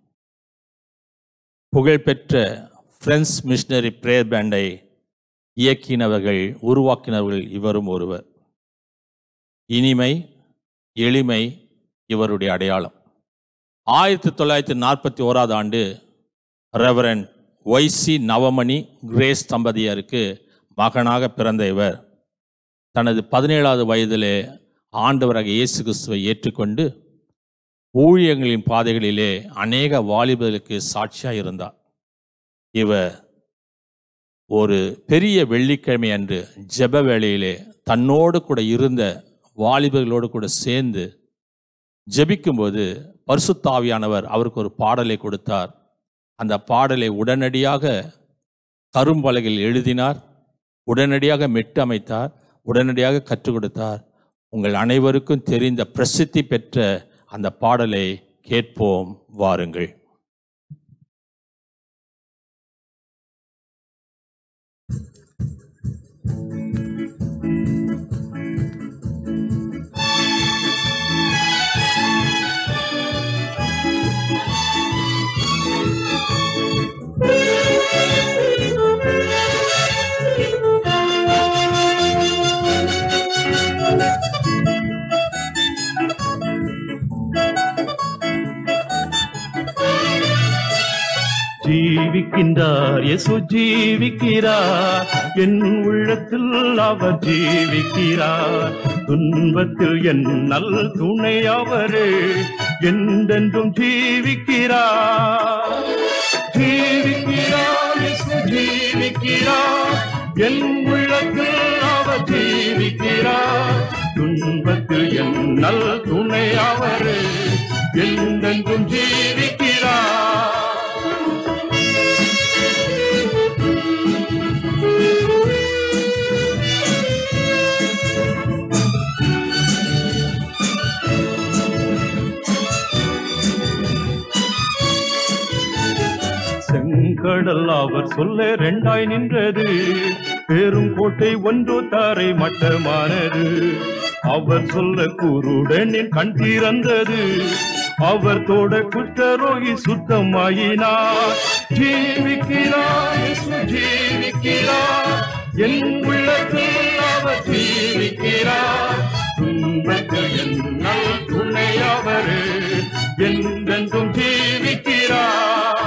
புகழ்பெற்ற பிரெஞ்சு மிஷனரி பிரேயர் பேண்டை இயக்கினவர்கள், உருவாக்கினவர்கள் இவரும் ஒருவர். இனிமை, எளிமை இவருடைய அடையாளம். ஆயிரத்தி தொள்ளாயிரத்தி நாற்பத்தி ஓராவது ஆண்டு ரெவரண்ட் ஒய்சி நவமணி கிரேஸ் தம்பதியருக்கு மகனாக பிறந்த இவர் தனது பதினேழாவது வயதிலே ஆண்டவராக இயேசு கிறிஸ்துவை ஏற்றுக்கொண்டு ஊழியங்களின் பாதைகளிலே அநேக வாலிபர்களுக்கு சாட்சியாக இருந்தார். இவர் ஒரு பெரிய வெள்ளிக்கிழமை அன்று ஜெப வேளையிலே தன்னோடு கூட இருந்த வாலிபர்களோடு கூட சேர்ந்து ஜெபிக்கும்போது பரிசுத்த ஆவியானவர் அவருக்கு ஒரு பாடலை கொடுத்தார். அந்த பாடலை உடனடியாக கரும்பலகையில் எழுதினார், உடனடியாக மெட்டு அமைத்தார், உடனடியாக கற்றுக் கொடுத்தார். உங்கள் அனைவருக்கும் தெரிந்த பிரசித்தி பெற்ற அந்த பாடலை கேட்போம் வாருங்கள். ஜீவிக்கின்றார், இயேசு ஜீவிக்கிறார், என் உள்ளத்தில் அவர் ஜீவிக்கிறார். துன்பத்தில் என் நல் துணை அவரே, என்றென்றும் ஜீவிக்கிறார். ஜீவிக்கிறார், இயேசு ஜீவிக்கிறார், என் உள்ளத்தில் அவர் ஜீவிக்கிறார். துன்பத்தில் என் நல் துணை அவரே, என்றென்றும் ஜீவிக்கிறார். செங்கடல் அவர் சொல்ல ரெண்டாய் நின்றது, பெரும் கோட்டை ஒன்று தாரை மட்டமானது. அவர் சொல்ல குருடனின் கண் திறந்தது, அவர் தோட குற்றரோகி சுத்தமாயினார். ஜீவிக்கிறார், இயேசு ஜீவிக்கிறார், என் உள்ளத்தில் அவர் ஜீவிக்கிறார். துன்பத்தில் என்னால் துணை அவரே, என்றென்றும் ஜீவிக்கிறார்.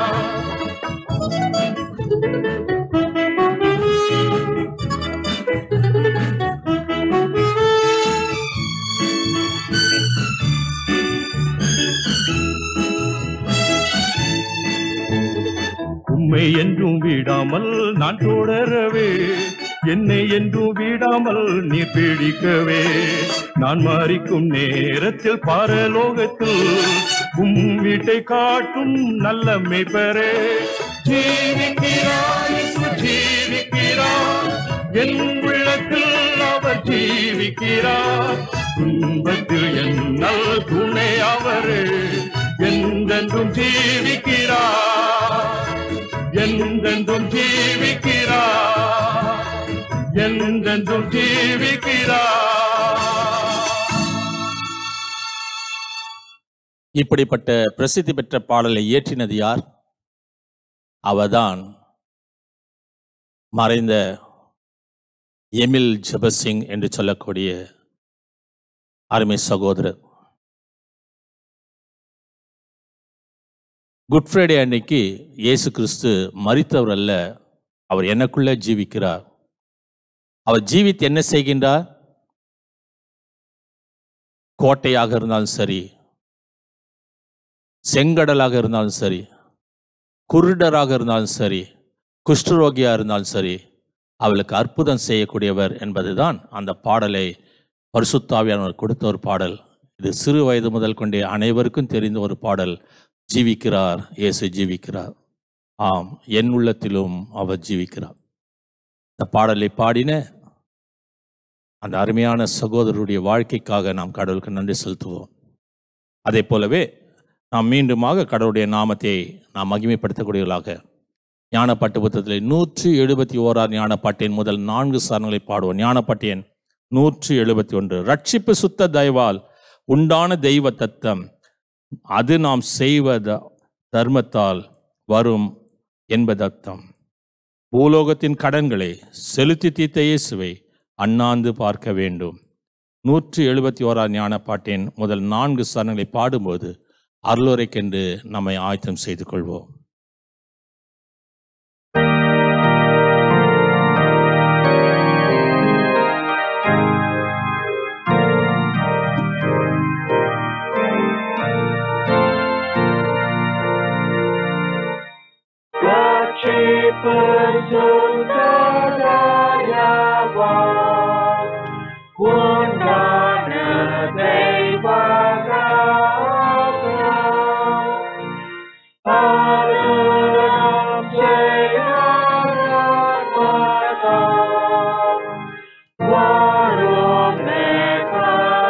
உம்மை என்றும் விடாமல் நான் தொடரவே, என்னை என்றும் விடாமல் நீ பிடிக்கவே. நான் மரிக்கும் நேரத்தில் பாரலோகத்தில் உம் வீட்டை காட்டும் நல்ல மேய்ப்பரே. ஜீவிக்கிறார், இயேசு ஜீவிக்கிறார், என் உள்ளத்தில் அவர் ஜீவிக்கிறார். துன்பத்தில் என் நல் துணை அவரே, என்றென்றும் ஜீவிக்கிறார். என்றென்றும் ஜீவிக்கிறார், என்றென்றும் ஜீவிக்கிறார். இப்படிப்பட்ட பிரசித்தி பெற்ற பாடலை இயற்றினது யார்? அவர்தான் மறைந்த எமில் ஜபசிங் என்று சொல்லக்கூடிய அருமை சகோதரர். குட் ஃப்ரைடே அன்னைக்கு இயேசு கிறிஸ்து மரித்தவர் அல்ல, அவர் எனக்குள்ளே ஜீவிக்கிறார். அவர் ஜீவித்து என்ன செய்கின்றார்? கோட்டையாக இருந்தாலும் சரி, செங்கடலாக இருந்தாலும் சரி, குருடராக இருந்தாலும் சரி, குஷ்டரோகியாக இருந்தாலும் சரி, அவளுக்கு அற்புதம் செய்யக்கூடியவர் என்பதுதான் அந்த பாடலை பரிசுத்த ஆவியானவர் கொடுத்த ஒரு பாடல். இது சிறு வயது முதல் கொண்டே அனைவருக்கும் தெரிந்த ஒரு பாடல். ஜீவிக்கிறார், இயேசு ஜீவிக்கிறார், ஆம் என் உள்ளத்திலும் அவர் ஜீவிக்கிறார். இந்த பாடலை பாடின அந்த அருமையான சகோதரருடைய வாழ்க்கைக்காக நாம் கடவுளுக்கு நன்றி செலுத்துவோம். அதே போலவே நாம் மீண்டுமாக கடவுளுடைய நாமத்தை நாம் மகிமைப்படுத்தக்கூடியவர்களாக ஞானப்பாட்டு புத்தகத்தில் நூற்றி எழுபத்தி ஓராம் ஞானப்பாட்டின் முதல் நான்கு சரணங்களை பாடுவோம். ஞானப்பாட்டியன் நூற்றி எழுபத்தி ஒன்று. ரட்சிப்பு சுத்த தயவால் உண்டான தெய்வ தத்தம், அது நாம் செய்வத தர்மத்தால் வரும் என்பதர்த்தம். பூலோகத்தின் கடன்களை செலுத்தி தீர்த்த இயேசுவை அண்ணாந்து பார்க்க வேண்டும். நூற்றி எழுபத்தி ஓராம் ஞானப்பாட்டின் முதல் நான்கு சரணங்களை பாடும்போது அருளுரைக்கென்று நம்மை ஆயத்தம் செய்து கொள்வோம். Warum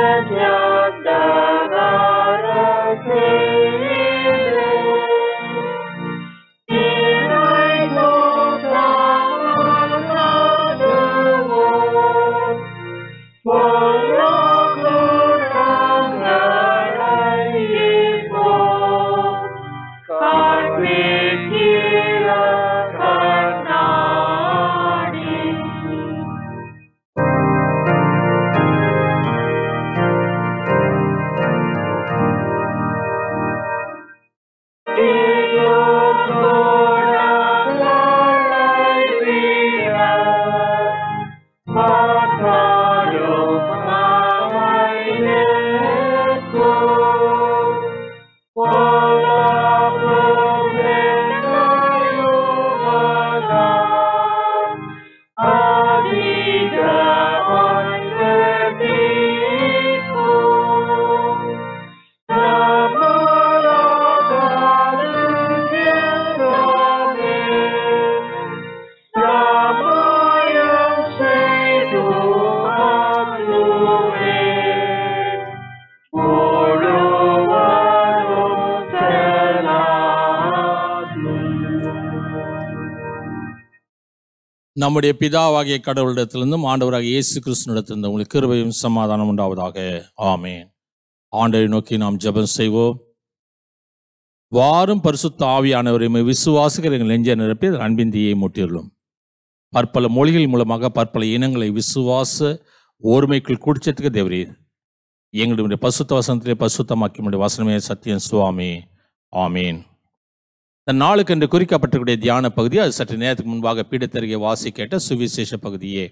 நம்முடைய பிதாவாகிய கடவுளிடத்திலிருந்தும் ஆண்டவராகிய இயேசு கிறிஸ்துவிடத்திலிருந்து உங்களுக்கு கிருபையும் சமாதானம் உண்டாவதாக. ஆமென். ஆண்டவரை நோக்கி நாம் ஜெபம் செய்வோம். வாரும் பரிசுத்த ஆவியானவரை விசுவாசிக்கிற எங்கள் நெஞ்சை நிரப்பி அன்பின் தீயை மூட்டியுள்ளோம். பற்பல மொழிகள் மூலமாக பற்பல இனங்களை விசுவாச ஓர்மைக்குள் குடிச்சத்துக்கு தேவரே எங்களுடைய பசுத்த வசனத்திலே பசுத்தமாக்கி முடிய வசனமே சத்தியம் சுவாமி. ஆமீன். இந்த நாளுக்கு என்று குறிக்கப்பட்டிருக்கிற தியான பகுதி அது சற்று நேரத்துக்கு முன்பாக பீடத்தருகே வாசி கேட்ட சுவிசேஷ பகுதியே.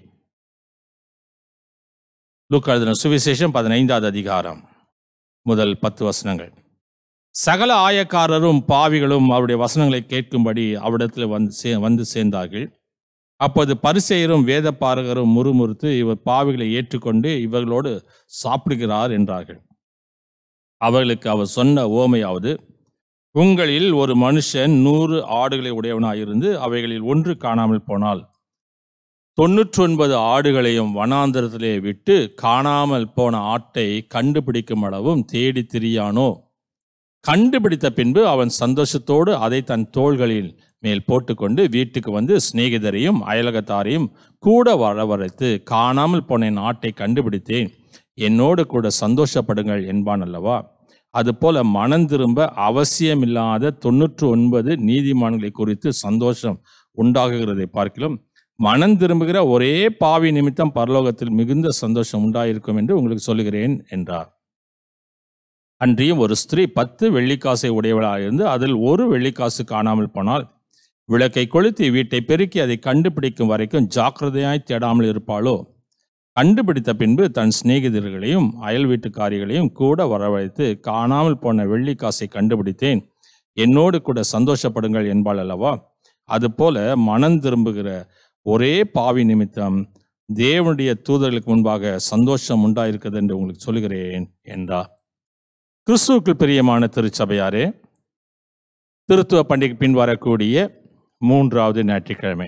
லூக்கா எழுதின சுவிசேஷம் பதினைந்தாவது அதிகாரம் முதல் பத்து வசனங்கள். சகல ஆயக்காரரும் பாவிகளும் அவருடைய வசனங்களை கேட்கும்படி அவ்விடத்தில் வந்து சே வந்து சேர்ந்தார்கள். அப்போது பரிசேயரும் வேத பாரகரும் முறுமுறுத்து இவர் பாவிகளை ஏற்றுக்கொண்டு இவர்களோடு சாப்பிடுகிறார் என்றார்கள். அவர்களுக்கு அவர் சொன்ன ஓமையாவது, உங்களில் ஒரு மனுஷன் நூறு ஆடுகளை உடையவனாயிருந்து அவைகளில் ஒன்று காணாமல் போனால் தொன்னூற்றி ஒன்பது ஆடுகளையும் வனாந்தரத்திலே விட்டு காணாமல் போன ஆட்டை கண்டுபிடிக்கும் அளவும் தேடி திரியானோ? கண்டுபிடித்த பின்பு அவன் சந்தோஷத்தோடு அதை தன் தோள்களில் மேல் போட்டுக்கொண்டு வீட்டுக்கு வந்து சிநேகிதரையும் அயலகத்தாரையும் கூட வரவழைத்து, காணாமல் போன என் ஆட்டை கண்டுபிடித்தேன், என்னோடு கூட சந்தோஷப்படுங்கள் என்பான் அல்லவா? அதுபோல மனம் திரும்ப அவசியமில்லாத தொன்னூற்று ஒன்பது நீதிமான்களை குறித்து சந்தோஷம் உண்டாகுகிறதை பார்க்கிலும் மனம் திரும்புகிற ஒரே பாவி நிமித்தம் பரலோகத்தில் மிகுந்த சந்தோஷம் உண்டாயிருக்கும் என்று உங்களுக்கு சொல்லுகிறேன் என்றார். அன்றியும் ஒரு ஸ்திரீ பத்து வெள்ளிக்காசை உடையவளாயிருந்து அதில் ஒரு வெள்ளிக்காசு காணாமல் போனால் விளக்கை கொளுத்தி வீட்டை பெருக்கி அதை கண்டுபிடிக்கும் வரைக்கும் ஜாக்கிரதையாய் தேடாமல் இருப்பாளோ? கண்டுபிடித்த பின்பு தன் சிநேகிதர்களையும் அயல் வீட்டுக்காரிகளையும் கூட வரவழைத்து, காணாமல் போன வெள்ளிக்காசை கண்டுபிடித்தேன், என்னோடு கூட சந்தோஷப்படுங்கள் என்பாள் அல்லவா? அதுபோல மனம் திரும்புகிற ஒரே பாவி நிமித்தம் தேவனுடைய தூதர்களுக்கு முன்பாக சந்தோஷம் உண்டாயிருக்கிறது என்று உங்களுக்கு சொல்கிறேன் என்றார். கிறிஸ்துவுக்குள் பிரியமான திருச்சபையாரே, திருத்துவ பண்டிகை பின் வரக்கூடிய மூன்றாவது ஞாயிற்றுக்கிழமை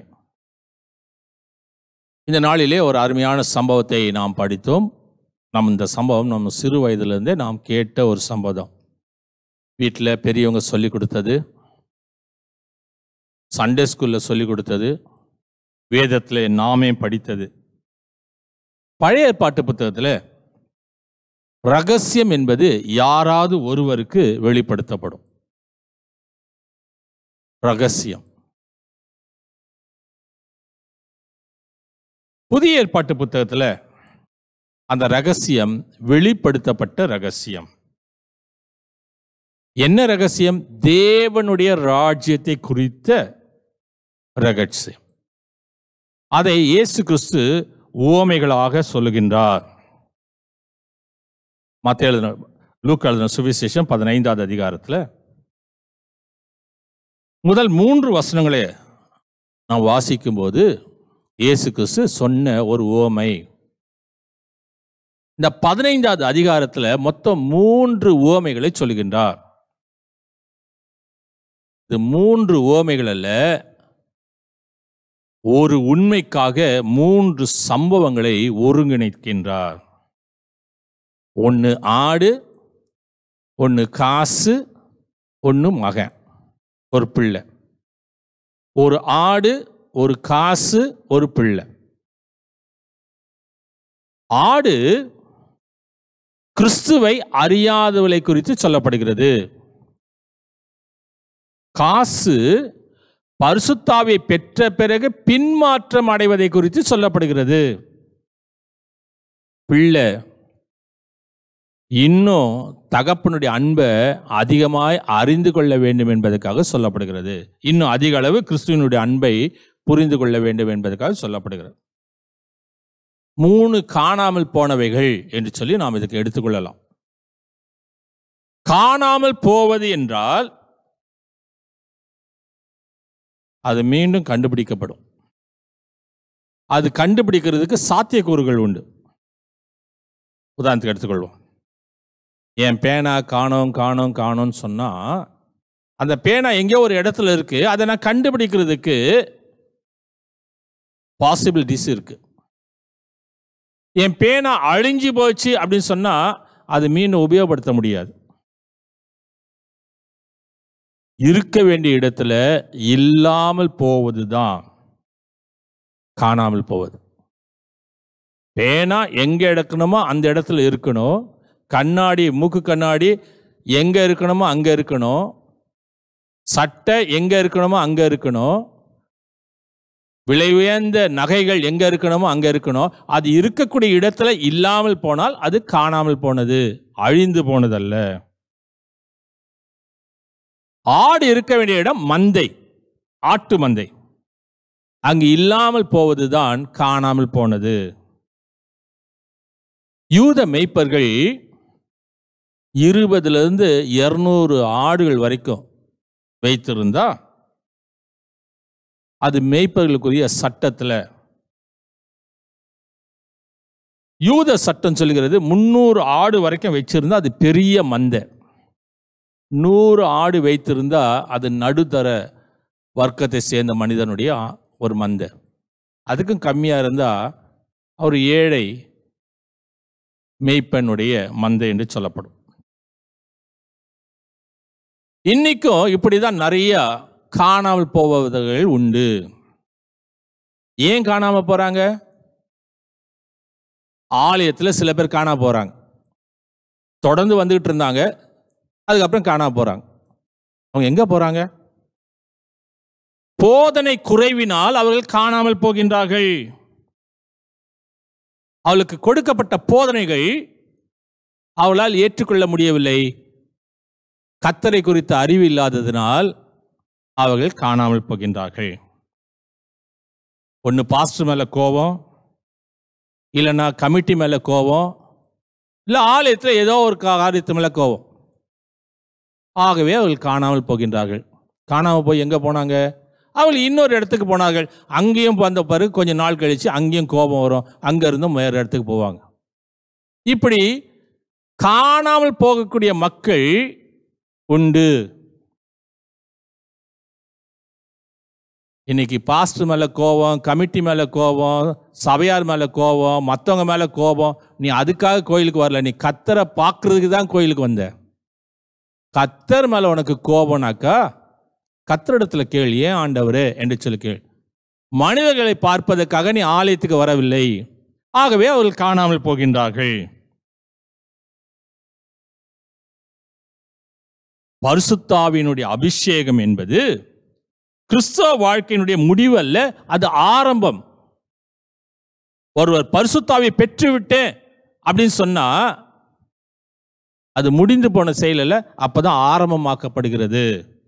இந்த நாளிலே ஒரு அருமையான சம்பவத்தை நாம் படித்தோம். நம் இந்த சம்பவம் நம்ம சிறு வயதிலிருந்தே நாம் கேட்ட ஒரு சம்பவம். வீட்டில் பெரியவங்க சொல்லி கொடுத்தது, சண்டே ஸ்கூலில் சொல்லி கொடுத்தது, வேதத்தில் நாமே படித்தது. பழைய ஏற்பாட்டு புத்தகத்தில் ரகசியம் என்பது யாராவது ஒருவருக்கு வெளிப்படுத்தப்படும். ரகசியம். புதிய ஏற்பாட்டு புத்தகத்தில் அந்த ரகசியம் வெளிப்படுத்தப்பட்ட ரகசியம். என்ன ரகசியம்? தேவனுடைய ராஜ்யத்தை குறித்த ரகசியம். அதை இயேசு கிறிஸ்து உவமைகளாக சொல்லுகின்றார். மத்தேயு எழுதின லூக்கா எழுதின சுவிசேஷம் பதினைந்தாவது அதிகாரத்தில் முதல் மூன்று வசனங்களே நாம் வாசிக்கும் போது இயேசு கிறிஸ்து சொன்ன ஒரு உவமை. இந்த பதினைந்தாவது அதிகாரத்தில் மொத்தம் மூன்று உவமைகளை சொல்லுகின்றார். இது மூன்று உவமைகள் அல்ல, ஒரு உண்மைக்காக மூன்று சம்பவங்களை ஒருங்கிணைக்கின்றார். ஒன்று ஆடு, ஒன்று காசு, ஒன்று மகன், ஒரு பிள்ளை. ஒரு ஆடு, ஒரு காசு, ஒரு பிள்ளை. ஆடு கிறிஸ்துவை அறியாதவளை குறித்து சொல்லப்படுகிறது. காசு பரிசுத்தாவை பெற்ற பிறகு பின்மாற்றம் அடைவதை குறித்து சொல்லப்படுகிறது. பிள்ளை இன்னும் தகப்பனுடைய அன்பை அதிகமாய் அறிந்து கொள்ள வேண்டும் என்பதற்காக சொல்லப்படுகிறது. இன்னும் அதிக அளவு கிறிஸ்துவனுடைய அன்பை புரிந்து கொள்ள வேண்டும் என்பதற்காக சொல்லப்படுகிறது. மூணு காணாமல் போனவைகள் என்று சொல்லி நாம் இதுக்கு எடுத்துக்கொள்ளலாம். காணாமல் போவது என்றால் அது மீண்டும் கண்டுபிடிக்கப்படும். அது கண்டுபிடிக்கிறதுக்கு சாத்தியக்கூறுகள் உண்டு. உதாரணத்துக்கு எடுத்துக்கொள்வோம். என் பேனா காணோம் காணோம் காணோம்னு சொன்னா அந்த பேனா எங்கேயோ ஒரு இடத்துல இருக்கு. அதை நான் கண்டுபிடிக்கிறதுக்கு பாசிபிலிட்டிஸ் இருக்கு. என் பேனா அழிஞ்சு போச்சு அப்படின்னு சொன்னா அது மீண்டும் உபயோகப்படுத்த முடியாது. இருக்க வேண்டிய இடத்துல இல்லாமல் போவது தான் காணாமல் போவது. பேனா எங்க எடுக்கணுமோ அந்த இடத்துல இருக்கணும். கண்ணாடி, மூக்கு கண்ணாடி எங்க இருக்கணுமோ அங்க இருக்கணும். சட்டை எங்க இருக்கணுமோ அங்க இருக்கணும். விலை உயர்ந்த நகைகள் எங்க இருக்கணுமோ அங்க இருக்கணும். அது இருக்கக்கூடிய இடத்துல இல்லாமல் போனால் அது காணாமல் போனது, அழிந்து போனதல்ல. ஆடு இருக்க வேண்டிய இடம் மந்தை, ஆட்டு மந்தை. அங்கு இல்லாமல் போவதுதான் காணாமல் போனது. யூத மேய்ப்பர்கள் இருபதுல இருந்து இருநூறு ஆடுகள் வரைக்கும் வைத்திருந்தா அது மேய்ப்பர்களுக்குரிய சட்டத்தில் யூத சட்டம் சொல்கிறது முன்னூறு ஆடு வரைக்கும் வச்சிருந்தா அது பெரிய மந்தை. நூறு ஆடு வைத்திருந்தா அது நடுத்தர வர்க்கத்தை சேர்ந்த மனிதனுடைய ஒரு மந்தை. அதுக்கும் கம்மியாக இருந்தால் அவர் ஏழை மேய்ப்பனுடைய மந்தை என்று சொல்லப்படும். இன்னைக்கும் இப்படிதான் நிறைய காணாமல் போவர்கள் உண்டு. ஏன் காணாமல் போறாங்க? ஆலயத்தில் சில பேர் காணாம போறாங்க. தொடர்ந்து வந்துகிட்டு இருந்தாங்க, அதுக்கப்புறம் காணாம போறாங்க. அவங்க எங்க போறாங்க? போதனை குறைவினால் அவர்கள் காணாமல் போகின்றார்கள். அவளுக்கு கொடுக்கப்பட்ட போதனைகள் அவளால் ஏற்றுக்கொள்ள முடியவில்லை. கர்த்தரை குறித்த அறிவு இல்லாததினால் அவர்கள் காணாமல் போகின்றார்கள். ஒன்று பாஸ்டர் மேல கோபம், இல்லைன்னா கமிட்டி மேல கோபம், இல்லை ஆலயத்தில் ஏதோ ஒரு காரியத்து மேல கோபம். ஆகவே அவர்கள் காணாமல் போகின்றார்கள். காணாமல் போய் எங்கே போனாங்க? அவள் இன்னொரு இடத்துக்கு போனார்கள். அங்கேயும் வந்த பிறகு கொஞ்சம் நாள் கழித்து அங்கேயும் கோபம் வரும், அங்கேருந்தும் வேறு இடத்துக்கு போவாங்க. இப்படி காணாமல் போகக்கூடிய மக்கள் உண்டு. இன்னைக்கு பாஸ்டர் மேலே கோபம், கமிட்டி மேலே கோபம், சபையார் மேலே கோபம், மற்றவங்க மேலே கோபம். நீ அதுக்காக கோயிலுக்கு வரல, நீ கர்த்தரை பார்க்கறதுக்கு தான் கோயிலுக்கு வந்த. கர்த்தர் மேலே உனக்கு கோபம்னாக்கா கர்த்தரிடத்துல கேள், ஏன் ஆண்டவரே என்று சொல்லி கேள். மனிதர்களை பார்ப்பதற்காக நீ ஆலயத்துக்கு வரவில்லை. ஆகவே அவர்கள் காணாமல் போகின்றார்கள். பரிசுத்தாவினுடைய அபிஷேகம் என்பது கிறிஸ்தவ வாழ்க்கையினுடைய முடிவு அல்ல, அது ஆரம்பம். ஒருவர் பரிசுத்தாவை பெற்றுவிட்டேன் அப்படின்னு சொன்னா அது முடிந்து போன செயல் அல்ல, அப்பதான் ஆரம்பமாக்கப்படுகிறது.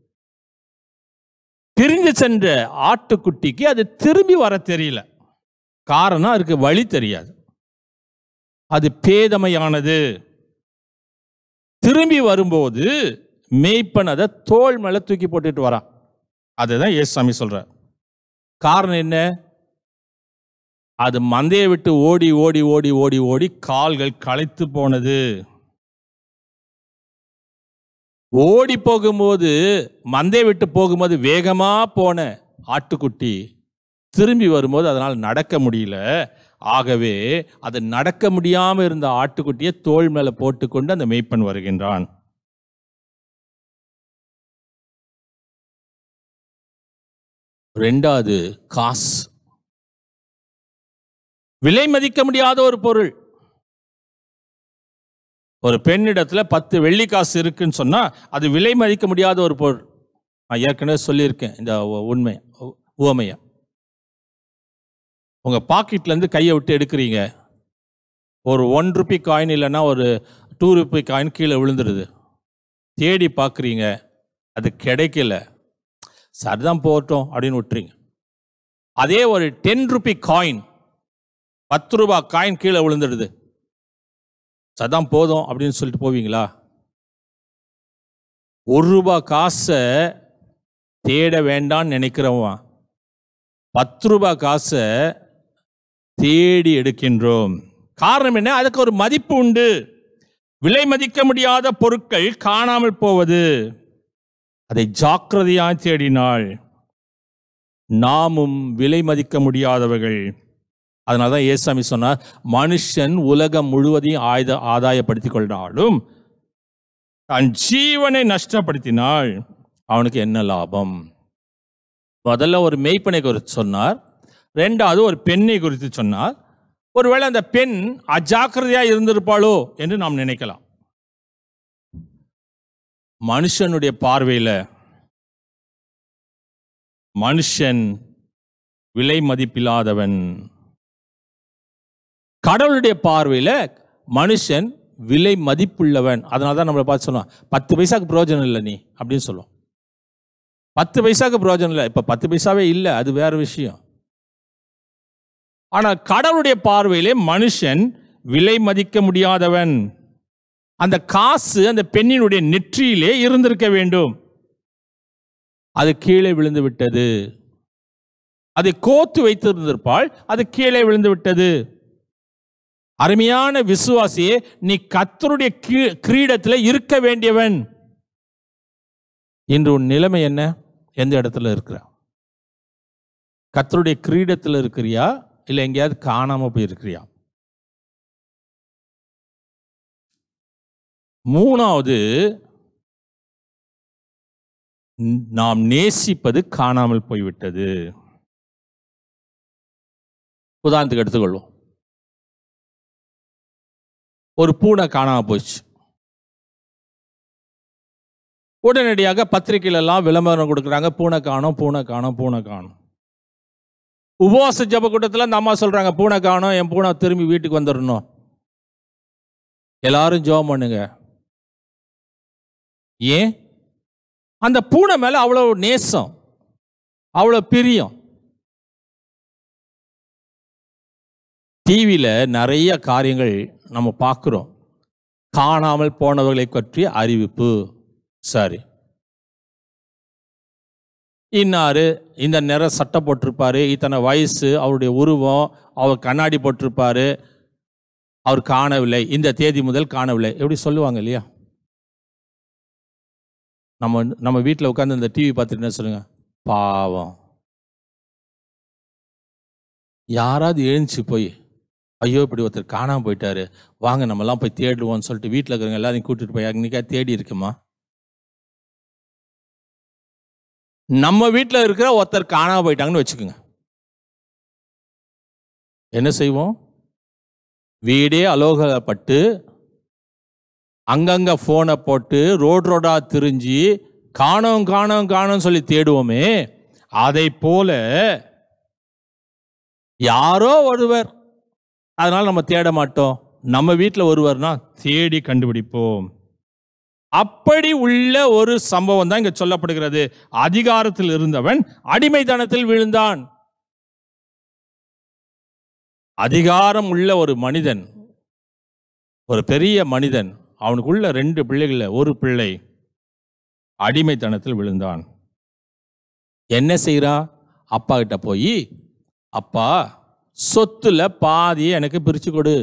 பிரிந்து சென்ற ஆட்டுக்குட்டிக்கு அது திரும்பி வர தெரியல. காரணம், அதுக்கு வழி தெரியாது. அது பேதமையானது. திரும்பி வரும்போது மேய்ப்பன் அதை தோள் மேல தூக்கி போட்டுட்டு வரான். அதுதான் ஏசாமி சொல்றார். காரணம் என்ன? அது மந்தையை விட்டு ஓடி ஓடி ஓடி ஓடி ஓடி கால்கள் களைத்து போனது. ஓடி போகும்போது, மந்தையை விட்டு போகும்போது வேகமா போன ஆட்டுக்குட்டி திரும்பி வரும்போது அதனால் நடக்க முடியல. ஆகவே அது நடக்க முடியாம இருந்த ஆட்டுக்குட்டியை தோள் மேல போட்டுக்கொண்டு அந்த மேய்ப்பன் வருகின்றான். ரெண்டாவது காசு, விலை மதிக்க முடியாத ஒரு பொருள். ஒரு பெண்ணிடத்துல பத்து வெள்ளி காசு இருக்குன்னு சொன்னா அது விலை மதிக்க முடியாத ஒரு பொருள். நான் ஏற்கனவே சொல்லியிருக்கேன் இந்த உண்மை உவமைய. உங்க பாக்கெட்ல இருந்து கையை விட்டு எடுக்கிறீங்க, ஒரு ஒன் ருபி காயின் இல்லைன்னா ஒரு டூ ருபி காயின் கீழே விழுந்துடுது. தேடி பார்க்குறீங்க, அது கிடைக்கல, சரிதான் போட்டோம் அப்படின்னு விட்டுறீங்க. அதே ஒரு டென் ருபி காயின், பத்து ரூபாய் காயின் கீழே விழுந்துடுது, சதான் போதும் அப்படின்னு சொல்லிட்டு போவீங்களா? ஒரு ரூபாய் காசை தேட வேண்டான்னு நினைக்கிறவன் பத்து ரூபாய் காசை தேடி எடுக்கின்றோம். காரணம் என்ன? அதுக்கு ஒரு மதிப்பு உண்டு. விலை மதிக்க முடியாத பொருட்கள் காணாமல் போவது, அதை ஜாக்கிரதையாய் தேடினால் நாமும் விலை மதிக்க முடியாதவர்கள். அதனால்தான் ஏசாமி சொன்னார், மனுஷன் உலகம் முழுவதையும் ஆயுத ஆதாயப்படுத்திக் கொண்டாலும் தன் ஜீவனை நஷ்டப்படுத்தினால் அவனுக்கு என்ன லாபம்? முதல்ல ஒரு மேய்ப்பனை குறித்து சொன்னார், ரெண்டாவது ஒரு பெண்ணை குறித்து சொன்னார். ஒருவேளை அந்த பெண் அஜாக்கிரதையா இருந்திருப்பாளோ என்று நாம் நினைக்கலாம். மனுஷனுடைய பார்வையில மனுஷன் விலை மதிப்பில்லாதவன், கடவுளுடைய பார்வையில மனுஷன் விலை மதிப்புள்ளவன். அதனால தான் நம்மளை பார்த்து சொல்லுவான், பத்து பைசாக்கு பிரயோஜனம் இல்லை நீ அப்படின்னு சொல்லுவோம். பத்து பைசாக்கு பிரயோஜனம் இல்லை, இப்ப பத்து பைசாவே இல்லை, அது வேற விஷயம். ஆனால் கடவுளுடைய பார்வையிலே மனுஷன் விலை மதிக்க முடியாதவன். அந்த காசு அந்த பெண்ணினுடைய நெற்றியிலே இருந்திருக்க வேண்டும், அது கீழே விழுந்து விட்டது. அதை கோத்து வைத்திருந்திருப்பாள், அது கீழே விழுந்து விட்டது. அருமையான விசுவாசியே, நீ கர்த்தருடைய கிரீடத்தில் இருக்க வேண்டியவன். இன்று உன் நிலைமை என்ன? எந்த இடத்துல இருக்கிற? கர்த்தருடைய கிரீடத்தில் இருக்கிறியா, இல்லை எங்கேயாவது காணாம போயிருக்கிறியா? மூணாவது, நாம் நேசிப்பது காணாமல் போய்விட்டது. உதாரணத்துக்கு எடுத்துக்கொள்வோம், ஒரு பூனை காணாம போச்சு. உடனடியாக பத்திரிகையில எல்லாம் விளம்பரம் கொடுக்குறாங்க, பூனை காணோம் பூனை காணோம் பூனை காணோம். உபவாச ஜப கூட்டத்தில் அந்த அம்மா சொல்றாங்க, பூனை காணோம், என் பூனை திரும்பி வீட்டுக்கு வந்துடணும். எல்லாரும் ஜெபம் பண்ணுங்க. ஏன்? அந்த பூனை மேல அவ்வளவு நேசம், அவ்வளவு பிரியம். டிவியில நிறைய காரியங்கள் நம்ம பார்க்கிறோம், காணாமல் போனவர்களை பற்றிய அறிவிப்பு. சரி, இன்னாரு இந்த நிற சட்டை போட்டிருப்பாரு, இத்தனை வயசு, அவருடைய உருவம், அவர் கண்ணாடி போட்டிருப்பாரு, அவர் காணவில்லை, இந்த தேதி முதல் காணவில்லை, எப்படி சொல்லுவாங்க இல்லையா? நம்ம நம்ம வீட்டில் உட்காந்து இந்த டிவி பார்த்துட்டு என்ன சொல்லுங்க, பாவம். யாராவது எழுந்துச்சு போய், ஐயோ இப்படி ஒருத்தர் காணாமல் போயிட்டாரு, வாங்க நம்மலாம் போய் தேடுவோம்னு சொல்லிட்டு வீட்டில் இருக்கிறவங்க எல்லாரையும் கூட்டிட்டு போய் அன்னைக்கா தேடி இருக்குமா? நம்ம வீட்டில் இருக்கிற ஒருத்தர் காணாமல் போயிட்டாங்கன்னு வச்சுக்கோங்க, என்ன செய்வோம்? வீடே அலோகப்பட்டு அங்கங்க போனை போட்டு ரோடு ரோடா திரிஞ்சு காணோம் காணோம் காணோம் சொல்லி தேடுவோமே, அதை போல யாரோ ஒருவர், அதனால நம்ம தேட மாட்டோம். நம்ம வீட்டில் ஒருவர்னா தேடி கண்டுபிடிப்போம். அப்படி உள்ள ஒரு சம்பவம் தான் இங்க சொல்லப்படுகிறது. அதிகாரத்தில் இருந்தவன் அடிமைத்தனத்தில் விழுந்தான். அதிகாரம் உள்ள ஒரு மனிதன், ஒரு பெரிய மனிதன், அவனுக்குள்ள ரெண்டு பிள்ளைகள ஒரு பிள்ளை அடிமைத்தனத்தில் விழுந்தான். என்ன செய்யறா? அப்பா கிட்ட போய், அப்பா சொத்துல பாதி எனக்கு பிரிச்சு கொடு,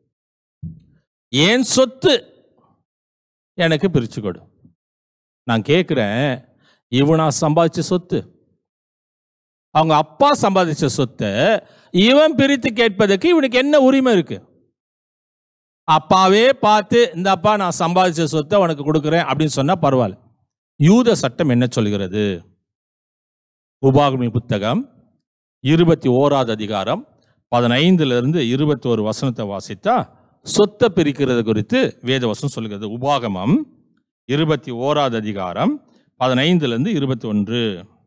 ஏன் சொத்து எனக்கு பிரிச்சு கொடு. நான் கேட்கிறேன், இவனா சம்பாதிச்ச சொத்து? அவங்க அப்பா சம்பாதிச்ச சொத்தை இவன் பிரித்து கேட்பதற்கு இவனுக்கு என்ன உரிமை இருக்கு? அப்பாவே பார்த்து இந்த அப்பா நான் சம்பாதிச்ச சொத்தை உனக்கு கொடுக்குறேன் அப்படின்னு சொன்னா பரவாயில்ல. யூத சட்டம் என்ன சொல்கிறது? உபாகமி புத்தகம் இருபத்தி ஓராவது அதிகாரம் பதினைந்துல இருந்து இருபத்தி ஒரு வசனத்தை வாசித்தா சொத்தை பிரிக்கிறது குறித்து வேதவசனம் சொல்கிறது. உபாகமம் இருபத்தி ஓராவது அதிகாரம் பதினைந்துல இருந்து இருபத்தி ஒன்று.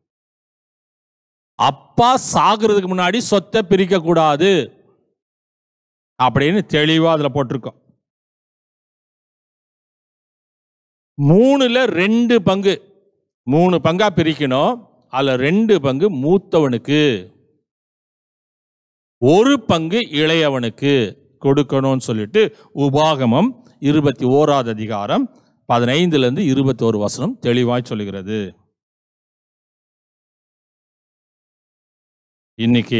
அப்பா சாகிறதுக்கு முன்னாடி சொத்தை பிரிக்க கூடாது அப்படின்னு தெளிவா அதுல போட்டிருக்கோம். மூணுல ரெண்டு பங்கு மூணு பங்கா பிரிக்கணும். அதுல ரெண்டு பங்கு மூத்தவனுக்கு, ஒரு பங்கு இளையவனுக்கு கொடுக்கணும்னு சொல்லிட்டு உபாகமம் இருபத்தி ஓராவது அதிகாரம் பதினைந்துல இருந்து இருபத்தி ஒரு வசனம் தெளிவாய் சொல்லுகிறது. இன்னைக்கு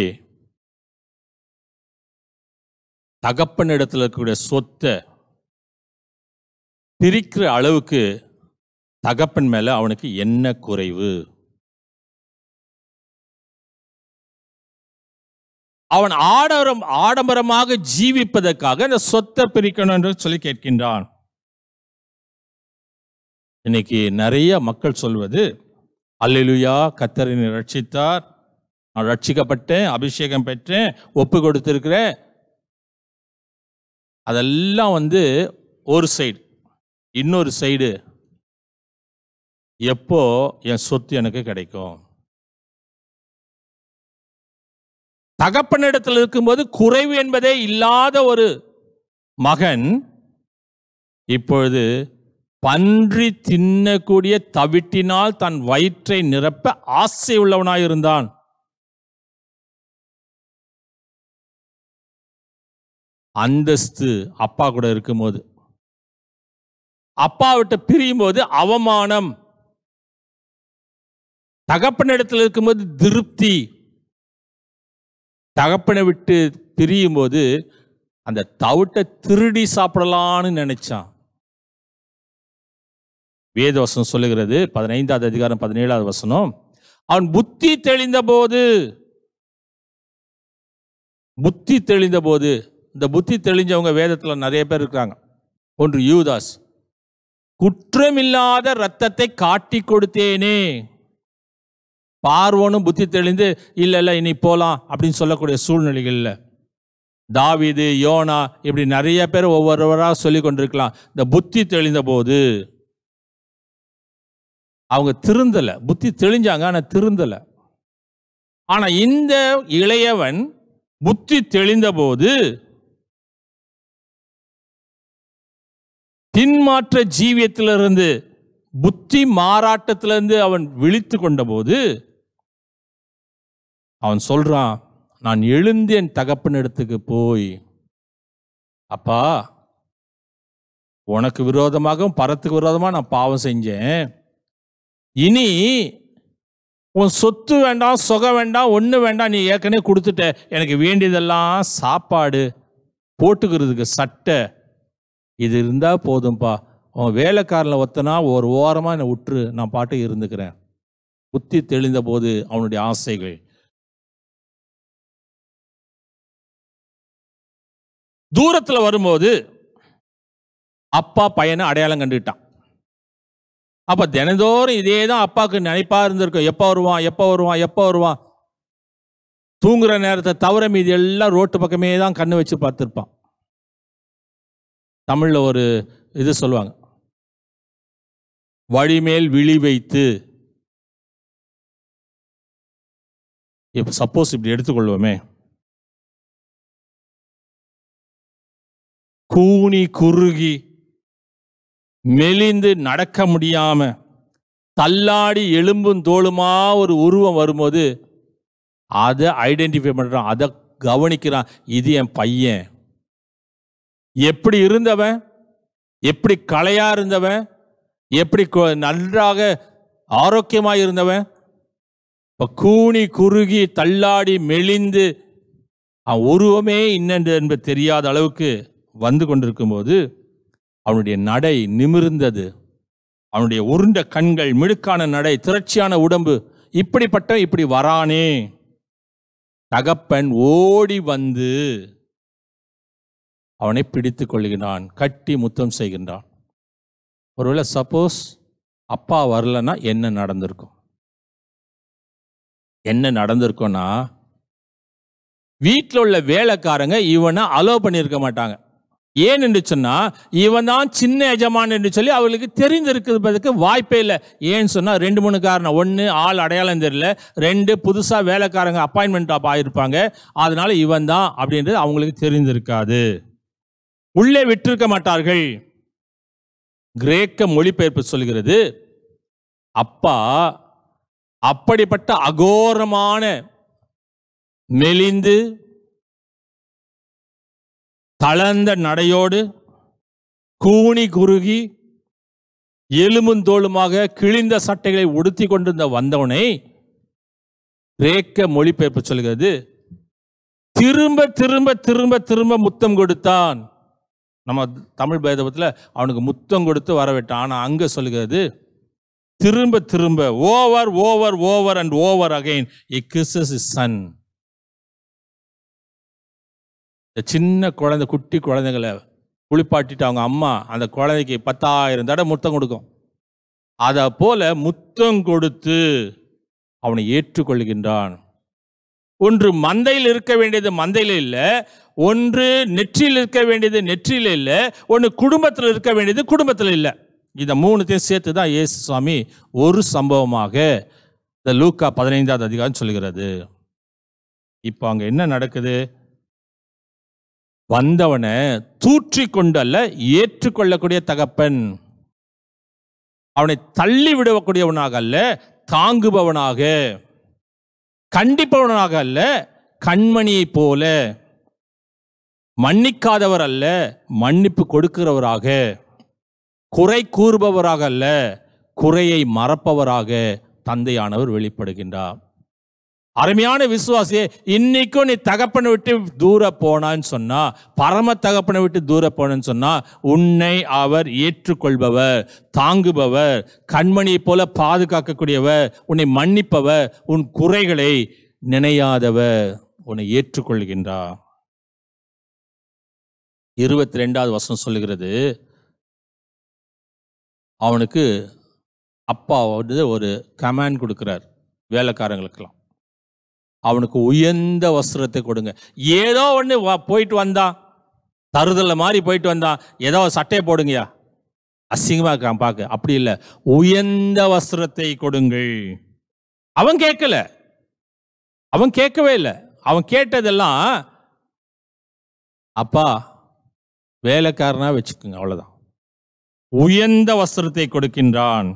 தகப்பனிடத்தில் இருக்கக்கூடிய சொத்தை பிரிக்கிற அளவுக்கு தகப்பன் மேல அவனுக்கு என்ன குறைவு? அவன் ஆடம்பரம் ஆடம்பரமாக ஜீவிப்பதற்காக இந்த சொத்தை பிரிக்கணும் என்று சொல்லி கேட்கின்றான். இன்னைக்கு நிறைய மக்கள் சொல்வது, அல்லேலூயா, கர்த்தர் என்னை ரட்சித்தார், நான் ரட்சிக்கப்பட்டேன், அபிஷேகம் பெற்றேன், ஒப்பு கொடுத்திருக்கிறேன். அதெல்லாம் வந்து ஒரு சைடு. இன்னொரு சைடு, எப்போ என் சொத்து எனக்கு கிடைக்கும்? தகப்பனிடத்தில் இருக்கும்போது குறைவு என்பதே இல்லாத ஒரு மகன் இப்பொழுது பன்றி தின்னக்கூடிய தவிட்டினால் தன் வயிற்றை நிரப்ப ஆசை உள்ளவனாயிருந்தான். அந்தஸ்து அப்பா கூட இருக்கும்போது, அப்பா விட்டு பிரியும் போது அவமானம். தகப்பனிடத்தில் இருக்கும்போது திருப்தி. தகப்பனை விட்டு பிரியும் போது அந்த தவிட்டை திருடி சாப்பிடலான்னு நினைச்சான். வேதவசனம் சொல்லுகிறது, பதினைந்தாவது அதிகாரம் பதினேழாவது வசனம், அவன் புத்தி தெளிந்த போது, புத்தி தெளிந்த போது, இந்த புத்தி தெளிஞ்சவங்க வேதத்துல நிறைய பேர் இருக்காங்க. ஒன்று யூதாஸ், குற்றமில்லாத இரத்தத்தை காட்டி கொடுத்தேனே. பார்வோனும் புத்தி தெளிந்து இல்ல இல்ல இனி போலாம் அப்படின்னு சொல்லக்கூடிய சூழ்நிலைகள்ல தாவீது, யோனா, இப்படி நிறைய பேர் ஒவ்வொருவராக சொல்லி கொண்டிருக்கலாம். இந்த புத்தி தெளிந்த போது அவங்க திருந்தல. புத்தி தெளிஞ்சாங்க, ஆனா திருந்தல. ஆனா இந்த இளையவன் புத்தி தெளிந்த போது பின்மாற்ற ஜீவியத்திலிருந்து, புத்தி மாறாட்டத்திலிருந்து அவன் விழித்து கொண்ட போது அவன் சொல்றான், நான் எழுந்து என் தகப்பனிடத்துக்கு போய், அப்பா, உனக்கு விரோதமாகவும் பரத்துக்கு விரோதமாக நான் பாவம் செஞ்சேன். இனி உன் சொத்து வேண்டாம், சுகம் வேண்டாம், ஒன்று வேண்டாம், நீ ஏற்கனவே கொடுத்துட்ட. எனக்கு வேண்டியதெல்லாம் சாப்பாடு, போட்டுக்கிறதுக்கு சட்டை, இது இருந்தால் போதும்பா. உன் வேலைக்காரில் ஒத்தனா ஒரு ஓரமாக என்னை விட்டுரு, நான் பாட்டு இருந்துக்கிறேன். புத்தி தெளிந்த போது அவனுடைய ஆசைகள். தூரத்தில் வரும்போது அப்பா பையனை அடையாளம் கண்டுட்டான். அப்ப தினந்தோறும் இதே தான் அப்பாவுக்கு நினைப்பா இருந்திருக்கும். எப்போ வருவான், எப்போ வருவான், எப்போ வருவான். தூங்குற நேரத்தை தவிர மீது எல்லாம் ரோட்டு பக்கமே தான் கண்ணு வச்சு பார்த்துருப்பான். தமிழ்ல ஒரு இது சொல்லுவாங்க, வழிமேல் விழி வைத்து. இப்ப சப்போஸ் இப்படி எடுத்துக்கொள்வோமே, கூனி குறுகி மெலிந்து நடக்க முடியாம தள்ளாடி எலும்பும் தோளுமா ஒரு உருவம் வரும்போது அதை ஐடென்டிஃபை பண்றான், அதை கவனிக்கிறான். இது என் பையன். எப்படி இருந்தவன், எப்படி களையா இருந்தவன், எப்படி நன்றாக ஆரோக்கியமாக இருந்தவன், இப்போ கூனி குறுகி தள்ளாடி மெலிந்து அவன் உருவமே இன்னென்று என்பது தெரியாத அளவுக்கு வந்து கொண்டிருக்கும் போது அவனுடைய நடை நிமிர்ந்தது. அவனுடைய உருண்ட கண்கள், மிடுக்கான நடை, திரட்சியான உடம்பு இப்படிப்பட்ட இப்படி வரானே. தகப்பன் ஓடி வந்து அவனை பிடித்து கொள்கிறான், கட்டி முத்தம் செய்கின்றான். ஒருவேளை சப்போஸ் அப்பா வரலன்னா என்ன நடந்திருக்கும்? என்ன நடந்திருக்கும்னா, வீட்டில் உள்ள வேலைக்காரங்க இவனை அலோ பண்ணியிருக்க மாட்டாங்க. ஏன் என்று சொன்னா, இவன் தான் சின்ன எஜமான் என்று சொல்லி அவளுக்கு தெரிந்திருக்கிறதுக்கு வாய்ப்பே இல்லை. ஏன்னு சொன்னா ரெண்டு மூணு காரணம். ஒன்று, ஆள் அடையாளம் தெரியல. ரெண்டு, புதுசா வேலைக்காரங்க அப்பாயின்மெண்ட் ஆப் ஆயிருப்பாங்க. அதனால இவன் தான் அப்படின்றது அவங்களுக்கு தெரிந்திருக்காது. உள்ளே விட்டிருக்க மாட்டார்கள். கிரேக்க மொழிபெயர்ப்பு சொல்கிறது, அப்பா அப்படிப்பட்ட அகோரமான மெலிந்து தளர்ந்த நடையோடு கூனி குறுகி எலும்பும் தோளுமாக கிழிந்த சட்டைகளை உடுத்தி கொண்டிருந்த வந்தவனை கிரேக்க மொழிபெயர்ப்பு சொல்கிறது, திரும்ப திரும்ப திரும்ப திரும்ப முத்தம் கொடுத்தான். நம்ம தமிழ் வேதத்தில் அவனுக்கு முத்தம் கொடுத்து வரவிட்டான். ஆனால் அங்கே சொல்கிறது, திரும்ப திரும்ப, over over over and over again he kisses his son. சின்ன குழந்தை, குட்டி குழந்தைங்களை குளிப்பாட்டிட்டு அவங்க அம்மா அந்த குழந்தைக்கு பத்தாயிரம் தடவை முத்தம் கொடுக்கும். அதை போல முத்தம் கொடுத்து அவனை ஏற்றுக்கொள்கின்றான். ஒன்று மந்தையில் இருக்க வேண்டியது மந்தையில் இல்லை, ஒன்று நெற்றியில் இருக்க வேண்டியது நெற்றியில் இல்லை, ஒன்று குடும்பத்தில் இருக்க வேண்டியது குடும்பத்தில் இல்லை. இந்த மூணுத்தையும் சேர்த்து தான் இயேசு சுவாமி ஒரு சம்பவமாக இந்த லூக்கா பதினைந்தாவது அதிகாரம் சொல்கிறது. இப்போ அங்கே என்ன நடக்குது? வந்தவனை தூற்றி கொண்டு அல்ல, ஏற்றுக்கொள்ளக்கூடிய தகப்பன். அவனை தள்ளி விடக்கூடியவனாக அல்ல, தாங்குபவனாக, கண்டிப்பவனாக அல்ல, கண்மணியை போல, மன்னிக்காதவர் அல்ல, மன்னிப்பு கொடுக்கிறவராக, குறை கூறுபவராக அல்ல, குறையை மறப்பவராக தந்தையானவர் வெளிப்படுகின்றார். அருமையான விசுவாசியே, இன்னைக்கும் நீ தகப்பனை விட்டு தூர போனான்னு சொன்னா, பரம தகப்பனை விட்டு தூர போனன்னு சொன்னா, உன்னை அவர் ஏற்றுக்கொள்பவர், தாங்குபவர், கண்மணியை போல பாதுகாக்கக்கூடியவர், உன்னை மன்னிப்பவர், உன் குறைகளை நினையாதவர், உன்னை ஏற்றுக்கொள்கின்றார். இருபத்தி ரெண்டாவது வசனம் சொல்லுகிறது, அவனுக்கு அப்பா வந்து ஒரு கமாண்ட் கொடுக்கிறார் வேலைக்காரங்களுக்கெல்லாம், அவனுக்கு உயர்ந்த வஸ்திரத்தை கொடுங்க. ஏதோ ஒன்று போயிட்டு வந்தான், தருதலை மாதிரி போயிட்டு வந்தான், ஏதோ சட்டையை போடுங்கயா, அசிங்கமாக இருக்கான் பார்க்க. அப்படி இல்லை, உயர்ந்த வஸ்திரத்தை கொடுங்கள். அவன் கேட்கல, அவன் கேட்கவே இல்லை. அவன் கேட்டதெல்லாம், அப்பா வேலைக்காரனா வச்சுக்கோங்க, அவ்வளோதான். உயர்ந்த வஸ்திரத்தை கொடுக்கின்றான்.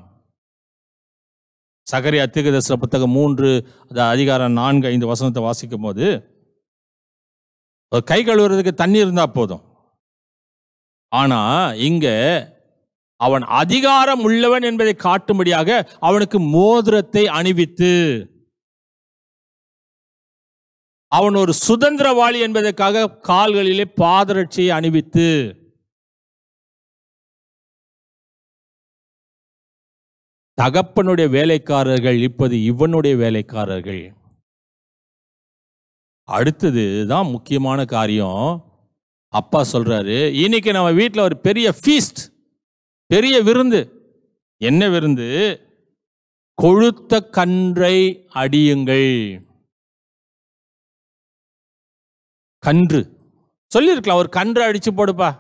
சகரியா தீர்க்கதரிசன புத்தகம் மூன்று அதிகாரம் நான்கு ஐந்து வசனத்தை வாசிக்கும் போது, கை கழுவுறதுக்கு தண்ணி இருந்தா போதும். ஆனா இங்க அவன் அதிகாரம் உள்ளவன் என்பதை காட்டும்படியாக அவனுக்கு மோதிரத்தை அணிவித்து, அவன் ஒரு சுதந்திரவாளி என்பதற்காக கால்களிலே பாதரட்சியை அணிவித்து, தகப்பனுடைய வேலைக்காரர்கள் இப்போது இவனுடைய வேலைக்காரர்கள். அடுத்தது தான் முக்கியமான காரியம். அப்பா சொல்றாரு, இன்னைக்கு நம்ம வீட்டில் ஒரு பெரிய ஃபீஸ்ட், பெரிய விருந்து. என்ன விருந்து? கொழுத்த கன்றை அடியுங்கள். கன்று சொல்லியிருக்கலாம், ஒரு கன்றை அடிச்சு போடுப்பா.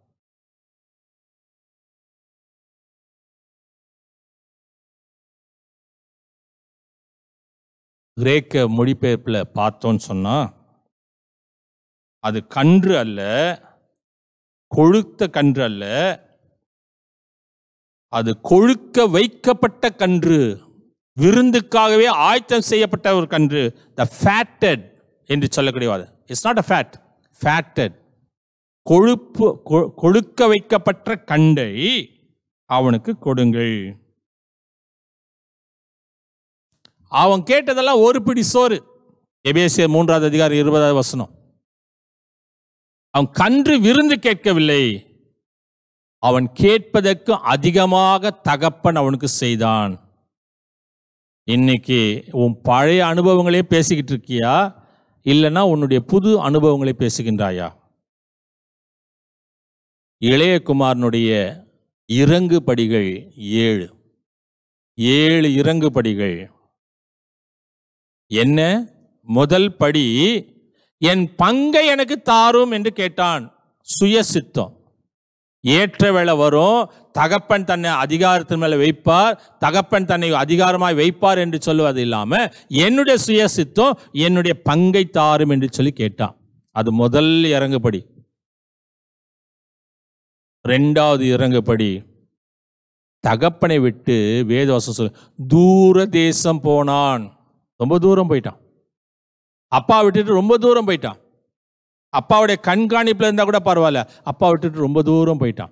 கிரேக்க மொழிபெயர்ப்பில் பார்த்தோன்னு சொன்னா, அது கன்று அல்ல, கொழுத்த கன்று அல்ல, அது கொழுக்க வைக்கப்பட்ட கன்று, விருந்துக்காகவே ஆயத்தம் செய்யப்பட்ட ஒரு கன்று. த ஃபேட்டட் என்று சொல்லக்கூடியது. It's not a fat, fatted. கொழுப்பு கொழுக்க வைக்கப்பட்ட கண்டை அவனுக்கு கொடுங்கள். அவன் கேட்டதெல்லாம் ஒரு பிடி சோறு. எபேசியர் மூன்றாவது அதிகாரம் இருபதாவது வசனம். அவன் கன்று விருந்து கேட்கவில்லை, அவன் கேட்பதற்கு அதிகமாக தகப்பன் அவனுக்கு செய்தான். இன்னைக்கு உன் பழைய அனுபவங்களே பேசிக்கிட்டு இருக்கியா, இல்லைன்னா உன்னுடைய புது அனுபவங்களை பேசுகின்றாயா? இளையகுமாரனுடைய இறங்கு படிகள் ஏழு ஏழு இறங்கு படிகள் என்ன? முதல் படி, என் பங்கை எனக்கு தாரும் என்று கேட்டான். சுயசித்தம். ஏற்ற வேளை வரும், தகப்பன் தன்னை அதிகாரத்தின் மேல வைப்பார், தகப்பன் தன்னை அதிகாரமாய் வைப்பார் என்று சொல்லுவது இல்லாம என்னுடைய சுயசித்தம், என்னுடைய பங்கை தாரும் என்று சொல்லி கேட்டான். அது முதல் இறங்குபடி. ரெண்டாவது இறங்குபடி, தகப்பனை விட்டு வேதவாசம் சொல்ல தூர தேசம் போனான். ரொம்ப தூரம் போயிட்டான். அப்பா விட்டுட்டு ரொம்ப தூரம் போயிட்டான். அப்பாவுடைய கண்காணிப்புல இருந்தா கூட பரவாயில்ல, அப்பா விட்டுட்டு ரொம்ப தூரம் போயிட்டான்.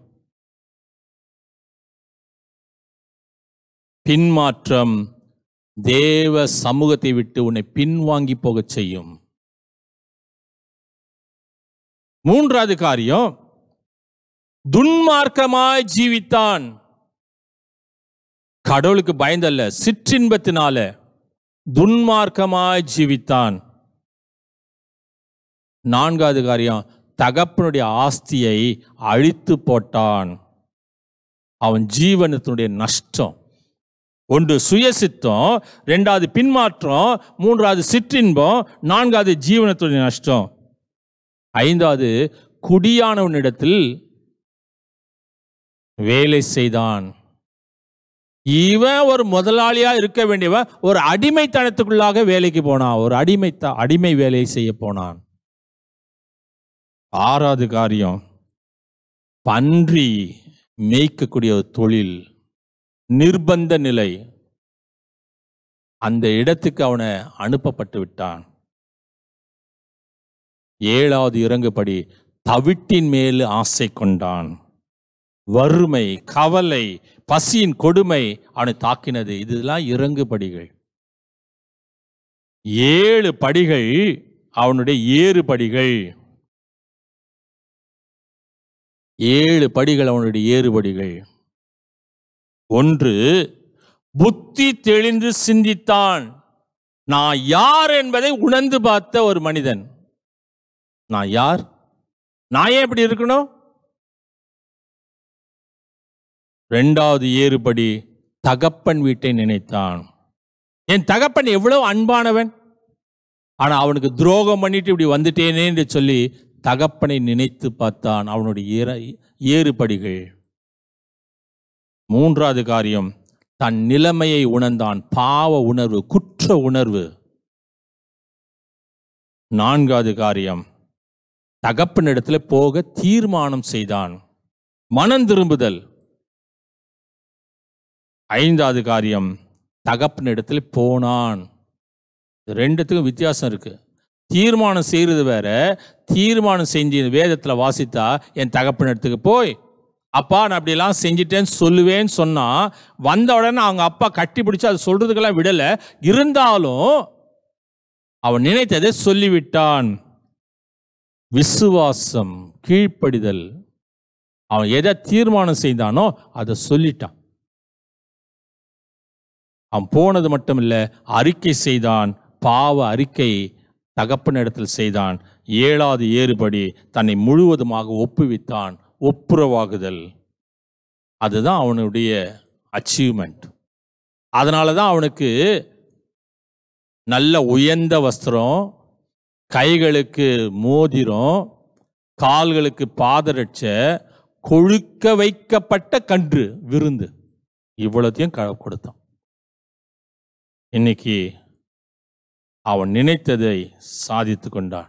பின்மாற்றம் தேவ சமூகத்தை விட்டு உன்னை பின்வாங்கி போக செய்யும். மூன்றாவது காரியம், துன்மார்க்கமாய் ஜீவித்தான். கடவுளுக்கு பயந்தல்ல, சிற்றின்பத்தினால துன்மார்க்கமாய் ஜீவித்தான். நான்காவது காரியம், தகப்பனுடைய ஆஸ்தியை அழித்து போட்டான். அவன் ஜீவனத்தினுடைய நஷ்டம். ஒன்று சுயசித்தம், ரெண்டாவது பின்மாற்றம், மூன்றாவது சிற்றின்பம், நான்காவது ஜீவனத்துடைய நஷ்டம். ஐந்தாவது குடியானவனிடத்தில் வேலை செய்தான். இவன் ஒரு முதலாளியா இருக்க வேண்டியவன் ஒரு அடிமைத்தனத்துக்குள்ளாக வேலைக்கு போனான். ஒரு அடிமை அடிமை வேலையை செய்ய போனான். ஆறாவது காரியம், பன்றி மேய்க்கக்கூடிய ஒரு தொழில், நிர்பந்த நிலை. அந்த இடத்துக்கு அவனை அனுப்பப்பட்டு விட்டான். ஏழாவது இறங்குபடி, தவிட்டின் மேல் ஆசை கொண்டான். வறுமை, கவலை, பசியின் கொடுமை அவனை தாக்கினது. இதெல்லாம் இறங்குபடிகள். ஏழு படிகள் அவனுடைய ஏறு படிகள். ஏழு படிகள் அவனுடைய ஏறுபடிகள். ஒன்று, புத்தி தெளிந்து சிந்தித்தான். நான் யார் என்பதை உணர்ந்து பார்த்த ஒரு மனிதன். நான் யார்? நான் ஏன் இப்படி இருக்கணும்? இரண்டாவது ஏறுபடி, தகப்பன் வீட்டை நினைத்தான். என் தகப்பன் எவ்வளவு அன்பானவன், ஆனா அவனுக்கு துரோகம் பண்ணிட்டு இப்படி வந்துட்டேனே என்று சொல்லி தகப்பனை நினைத்து பார்த்தான். அவனுடைய ஏறுபடிகள். மூன்றாவது காரியம், தன் நிலைமையை உணர்ந்தான். பாவ உணர்வு, குற்ற உணர்வு. நான்காவது காரியம், தகப்பனிடத்துல போக தீர்மானம் செய்தான். மனம் திரும்புதல். ஐந்தாவது காரியம், தகப்பனிடத்துல போனான். ரெண்டுத்துக்கும் வித்தியாசம் இருக்கு. தீர்மானம் செய்யறது வேற, தீர்மானம் செஞ்சு வேதத்தில் வாசித்தா என் தகப்பன் இடத்துக்கு போய் அப்பா நான் அப்படிலாம் செஞ்சிட்டேன்னு சொல்லுவேன்னு சொன்னா வந்த உடனே அவங்க அப்பா கட்டி பிடிச்சி அது சொல்றதுக்கெல்லாம் விடலை. இருந்தாலும் அவன் நினைத்ததை சொல்லிவிட்டான். விசுவாசம், கீழ்ப்படிதல். அவன் எதை தீர்மானம் செய்தானோ அதை சொல்லிட்டான். அவன் போனது மட்டும் இல்லை, அறிக்கை செய்தான். பாவ அறிக்கை தகப்பனிடத்தில் செய்தான். ஏழாவது ஏறுபடி, தன்னை முழுவதுமாக ஒப்புவித்தான். ஒப்புரவாகுதல். அதுதான் அவனுடைய அச்சீவ்மெண்ட். அதனால தான் அவனுக்கு நல்ல உயர்ந்த வஸ்திரம், கைகளுக்கு மோதிரம், கால்களுக்கு பாதரட்சை, கொழுக்க வைக்கப்பட்ட கன்று விருந்து, இவ்வளத்தையும் கொடுத்தான். இன்னைக்கு அவன் நினைத்ததை சாதித்து கொண்டான்.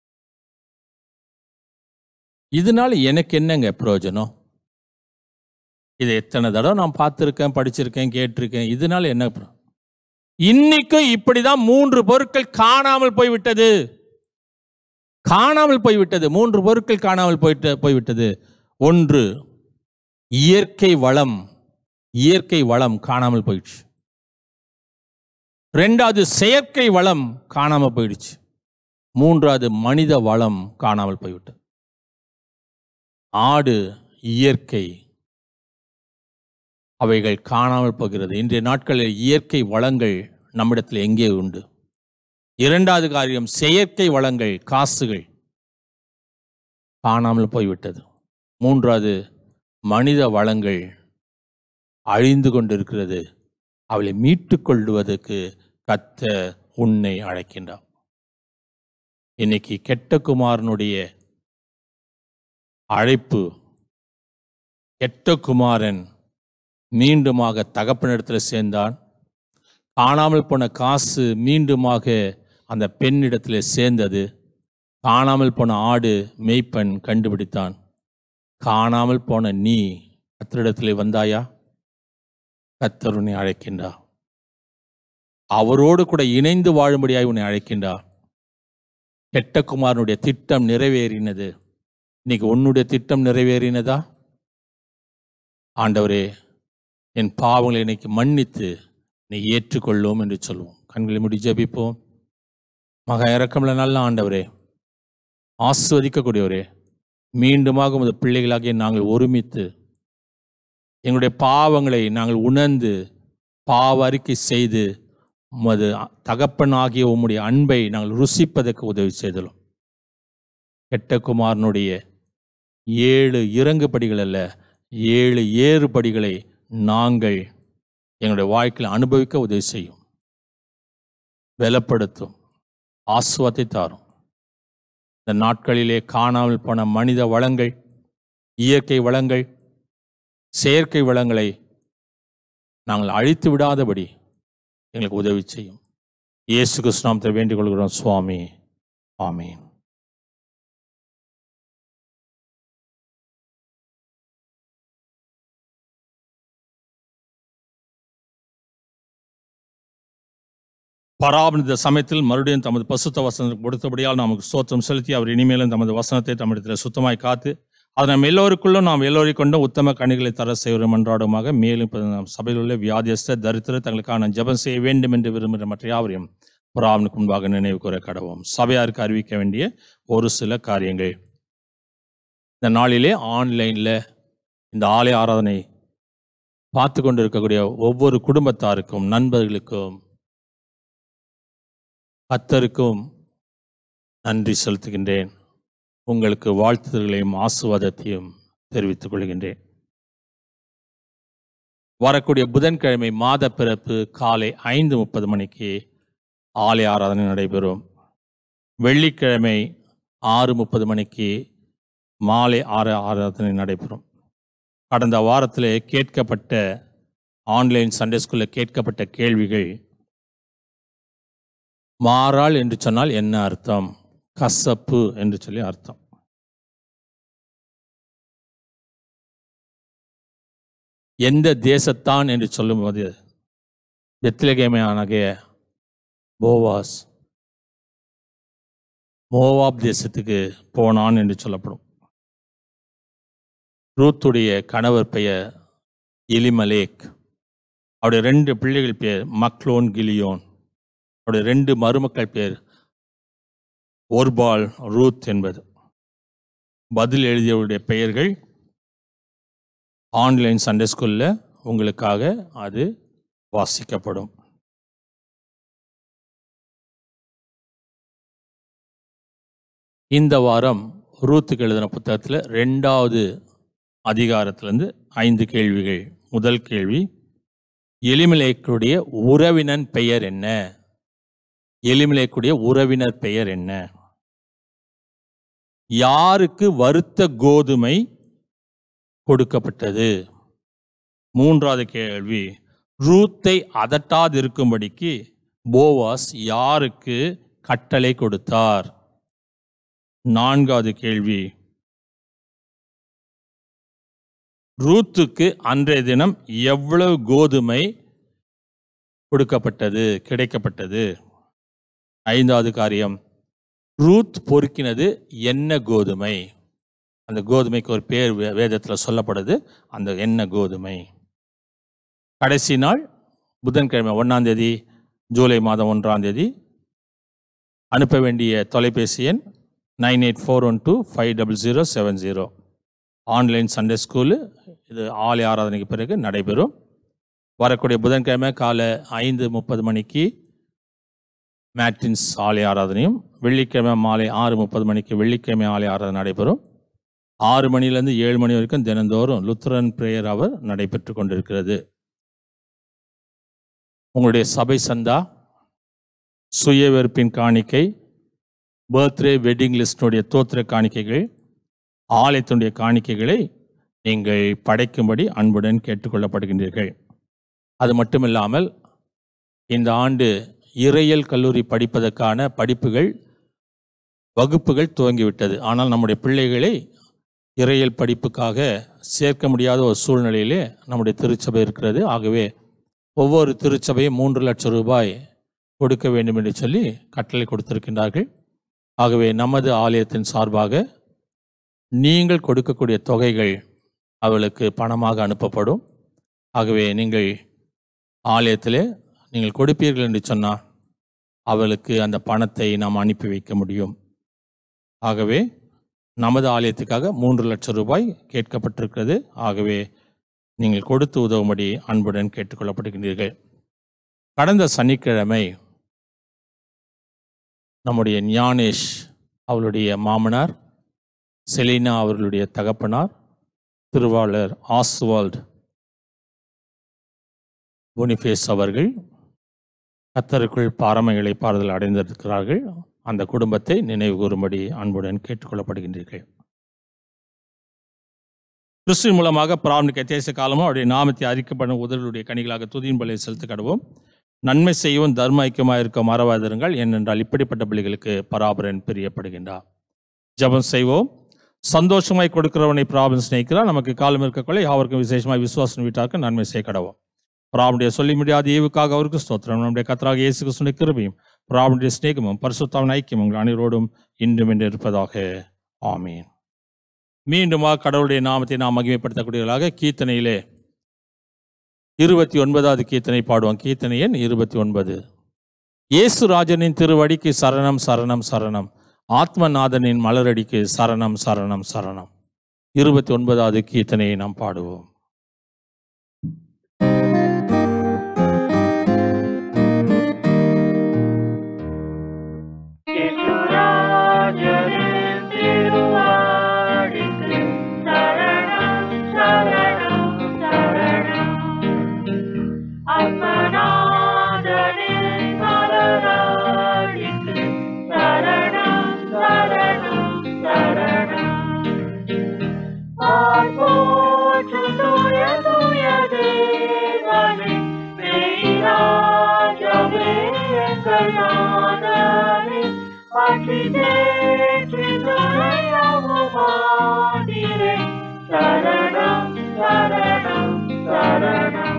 இதனால எனக்கு என்னங்க பிரயோஜனம்? இதை எத்தனை தடவை நான் பார்த்துருக்கேன், படிச்சிருக்கேன், கேட்டிருக்கேன். இதனால என்ன? இன்னைக்கும் இப்படிதான் மூன்று பொருட்கள் காணாமல் போய்விட்டது. காணாமல் போய்விட்டது. மூன்று பொருட்கள் காணாமல் போயிட்டு போய்விட்டது. ஒன்று இயற்கை வளம். இயற்கை வளம் காணாமல் போயிடுச்சு. ரெண்டாவது செயற்கை வளம் காணாமல் போயிடுச்சு. மூன்றாவது மனித வளம் காணாமல் போய்விட்டது. ஆடு, இயற்கை, அவைகள் காணாமல் போகிறது. இன்றைய நாட்களில் இயற்கை வளங்கள் நம்மிடத்தில் எங்கே உண்டு? இரண்டாவது காரியம், செயற்கை வளங்கள், காசுகள் காணாமல் போய்விட்டது. மூன்றாவது, மனித வளங்கள் அழிந்து கொண்டிருக்கிறது. அவளை மீட்டு கொள்வதற்கு கர்த்தர் உன்னை அழைக்கின்றார். இன்னைக்கு கெட்ட குமாரனுடைய அழைப்பு, கெட்ட குமாரன் மீண்டுமாக தகப்பனிடத்தில் சேர்ந்தான். காணாமல் போன காசு மீண்டுமாக அந்த பெண்ணிடத்தில் சேர்ந்தது. காணாமல் போன ஆடு மேய்ப்பன் கண்டுபிடித்தான். காணாமல் போன நீ கர்த்தரிடத்தில் வந்தாயா? கர்த்தர் உன்னை அழைக்கின்றார். அவரோடு கூட இணைந்து வாழும்படியாய் உன்னை அழைக்கின்றார். கெட்ட குமாரனுடைய திட்டம் நிறைவேறினது. இன்னைக்கு உன்னுடைய திட்டம் நிறைவேறினதா? ஆண்டவரே, என் பாவங்களை இன்னைக்கு மன்னித்து நீ ஏற்றுக்கொள்ளும் என்று சொல்லுவோம். கண்களை மூடி ஜெபிப்போம். மகா இரக்கமுள்ள நல்ல ஆண்டவரே, ஆஸ்வதிக்கக்கூடியவரே, மீண்டுமாக உமது பிள்ளைகளாகிய நாங்கள் ஒருமித்து எங்களுடைய பாவங்களை நாங்கள் உணர்ந்து பாவ அறிக்கை செய்து உமது தகப்பனாகிய உம்முடைய அன்பை நாங்கள் ருசிப்பதற்கு உதவி செய்தலும். கெட்ட குமாரனுடைய ஏழு இறங்கு படிகள் அல்ல, ஏழு ஏறு படிகளை நாங்கள் எங்களுடைய வாழ்க்கையில் அனுபவிக்க உதவி செய்யும். பலப்படுத்தும், ஆசுவாத்தை தாரும். இந்த நாட்களிலே காணாமல் போன மனித வளங்கள், இயற்கை வளங்கள், செயற்கை வளங்களை நாங்கள் அழித்து விடாதபடி எங்களுக்கு உதவி செய்யும். இயேசு கிறிஸ்து நாமத்தை வேண்டிக் கொள்கிறோம் சுவாமி. ஆமீன். பராபரித்த சமயத்தில் மறுபடியும் தமது பசுத்த வசனத்தை கொடுத்தபடியால் நமக்கு ஸ்தோத்திரம் செலுத்தி அவர் இனிமேலும் தமது வசனத்தை தமிழத்தில் சுத்தமாய் காத்து அது நம்ம எல்லோருக்குள்ளும் நாம் எல்லோரையும் கொண்டு உத்தம கனிகளை தர செய்கிற மன்றாடுமாக மேலும் நம் சபையில் உள்ள வியாதியஸ்த தரித்திர தங்களுக்கான ஜெபம் செய்ய வேண்டும் என்று விரும்புகிற மற்ற யாவரையும் பராபனுக்கு முன்பாக நினைவு கூற கடவோம். சபையாருக்கு அறிவிக்க வேண்டிய ஒரு சில காரியங்கள். இந்த நாளிலே ஆன்லைனில் இந்த ஆலய ஆராதனை பார்த்து கொண்டு இருக்கக்கூடிய ஒவ்வொரு குடும்பத்தாருக்கும், நண்பர்களுக்கும், கர்த்தருக்கும் நன்றி செலுத்துகின்றேன். உங்களுக்கு வாழ்த்துதல்களையும் ஆசீர்வாதத்தையும் தெரிவித்துக் கொள்கின்றேன். வரக்கூடிய புதன்கிழமை மாத பிறப்பு காலை ஐந்து முப்பது மணிக்கு ஆலய ஆராதனை நடைபெறும். வெள்ளிக்கிழமை ஆறு முப்பது மணிக்கு மாலை ஆறு ஆராதனை நடைபெறும். கடந்த வாரத்தில் கேட்கப்பட்ட ஆன்லைன் சண்டே ஸ்கூலில் கேட்கப்பட்ட கேள்விகள், மாறாள் என்று சொன்னால் என்ன அர்த்தம், கசப்பு என்று சொல்லி அர்த்தம். எந்த தேசத்தான் என்று சொல்லும்போது பெத்லகேமாகிய போவாஸ் மோவாப் தேசத்துக்கு போனான் என்று சொல்லப்படும். ரூத்துடைய கணவர் பெயர் எலிமலேக். அவருடைய ரெண்டு பிள்ளைகள் பேர் மக்லோன், கிலியோன். அவருடைய ரெண்டு மருமக்கள் பேர் ஒர்பால், ரூத் என்பது. பதில் எழுதியவருடைய பெயர்கள் ஆன்லைன் சண்டே ஸ்கூலில் உங்களுக்காக அது வாசிக்கப்படும். இந்த வாரம் ரூத்துக்கு எழுதின புத்தகத்தில் ரெண்டாவது அதிகாரத்திலிருந்து ஐந்து கேள்விகள். முதல் கேள்வி, எலிமெலேக்குடைய உறவினன் பெயர் என்ன? எலிமெலேக்குடைய உறவினர் பெயர் என்ன? யாருக்கு வறுத்த கோதுமை கொடுக்கப்பட்டது? மூன்றாவது கேள்வி, ரூத்தை அதட்டாதிருக்கும்படிக்கு போவாஸ் யாருக்கு கட்டளை கொடுத்தார்? நான்காவது கேள்வி, ரூத்துக்கு அன்றைய தினம் எவ்வளவு கோதுமை கொடுக்கப்பட்டது, கிடைக்கப்பட்டது? ஐந்தாவது காரியம், ரூத் பொறுக்கினது என்ன கோதுமை? அந்த கோதுமைக்கு ஒரு பேர் வேதத்தில் சொல்லப்படுது, அந்த என்ன கோதுமை? கடைசி நாள் புதன்கிழமை ஒன்றாம் தேதி ஜூலை மாதம் ஒன்றாம் தேதி. அனுப்ப வேண்டிய தொலைபேசி எண் nine eight four one two five double zero seven zero. Online Sunday school இது ஆலய ஆராதனைக்கு பிறகு நடைபெறும். வரக்கூடிய புதன்கிழமை காலை ஐந்து முப்பது மணிக்கு மேட்டின்ஸ் ஆலய ஆராதனையும், வெள்ளிக்கிழமை மாலை ஆறு முப்பது மணிக்கு வெள்ளிக்கிழமை ஆலய ஆராதனை நடைபெறும். ஆறு மணிலேருந்து ஏழு மணி வரைக்கும் தினந்தோறும் லுத்தரன் பிரேயர் அவர் நடைபெற்று கொண்டிருக்கிறது. உங்களுடைய சபை சந்தா, சுய வெறுப்பின் காணிக்கை, பர்த்டே வெட்டிங் லிஸ்டினுடைய தோத்திர காணிக்கைகள், ஆலயத்தினுடைய காணிக்கைகளை நீங்கள் படைக்கும்படி அன்புடன் கேட்டுக்கொள்ளப்படுகின்றீர்கள். அது மட்டுமில்லாமல் இந்த ஆண்டு இறையியல் கல்லூரி படிப்பதற்கான படிப்புகள் வகுப்புகள் துவங்கிவிட்டது. ஆனால் நம்முடைய பிள்ளைகளை இறையியல் படிப்புக்காக சேர்க்க முடியாத ஒரு சூழ்நிலையிலே நம்முடைய திருச்சபை இருக்கிறது. ஆகவே ஒவ்வொரு திருச்சபையும் மூன்று லட்சம் ரூபாய் கொடுக்க வேண்டும் என்று சொல்லி கட்டளை கொடுத்திருக்கின்றார்கள். ஆகவே நமது ஆலயத்தின் சார்பாக நீங்கள் கொடுக்கக்கூடிய தொகைகள் அவளுக்கு பணமாக அனுப்பப்படும். ஆகவே நீங்கள் ஆலயத்திலே நீங்கள் கொடுப்பீர்கள் என்று சொன்னால் அவளுக்கு அந்த பணத்தை நாம் அனுப்பி வைக்க முடியும். ஆகவே நமது ஆலயத்துக்காக மூன்று லட்சம் ரூபாய் கேட்கப்பட்டிருக்கிறது. ஆகவே நீங்கள் கொடுத்து உதவும்படி அன்புடன் கேட்டுக்கொள்ளப்படுகின்றீர்கள். கடந்த சனிக்கிழமை நம்முடைய ஞானேஷ் அவளுடைய மாமனார், செலினா அவர்களுடைய தகப்பனார், திருவாளர் ஆஸ்வால்ட் பொனிஃபேஸ் அவர்கள் கர்த்தருக்குள் பாரம இளைப்பாறுதல் அடைந்திருக்கிறார்கள். அந்த குடும்பத்தை நினைவு கூறும்படி அன்புடன் கேட்டுக்கொள்ளப்படுகின்றீர்கள். கிறிஸ்துவின் மூலமாக பிரார்த்தனைக்கு தேச காலமும் அவருடைய நாமத்தை அறிக்கப்படும் உதவியுடைய கனிகளாக துதியின் பலியை செலுத்த கடவும். நன்மை செய்யவும் தர்ம ஐக்கியமாக இருக்க மறவாதிருங்கள். ஏனென்றால் இப்படிப்பட்ட பலிகளுக்கு பராபரன் பிரியப்படுகின்றார். ஜெபம் செய்வோம். சந்தோஷமாய் கொடுக்கிறவனை பிராபன் சிநேகிக்கிறார். நமக்கு காலம் இருக்கக்குள்ள யாவருக்கும் விசேஷமாய் விசுவாசம் வீட்டாருக்கு நன்மை செய்ய கடவும். பிராபனுடைய சொல்லி முடியாத ஈவுக்காக அவருக்கு ஸ்தோத்திரம். நம்முடைய கர்த்தராகிய இயேசு கிறிஸ்துவின் கிருபையும் பிராபனுடைய சிநேகமும் பரிசுத்தாவின் ஐக்கியமும் உங்கள் அனைவரோடும் இன்றும் என்று இருப்பதாக. ஆமீன். மீண்டுமாக கடவுளுடைய நாமத்தை நாம் மகிமைப்படுத்தக்கூடியவர்களாக கீர்த்தனையிலே இருபத்தி ஒன்பதாவது கீர்த்தனை பாடுவோம். கீர்த்தனை எண் இருபத்தி ஒன்பது. இயேசு ராஜனின் திருவடிக்கு சரணம் சரணம் சரணம், ஆத்மநாதனின் மலரடிக்கு சரணம் சரணம் சரணம். இருபத்தி ஒன்பதாவது கீர்த்தனையை நாம் பாடுவோம். சரணம் சரணம் சரணம்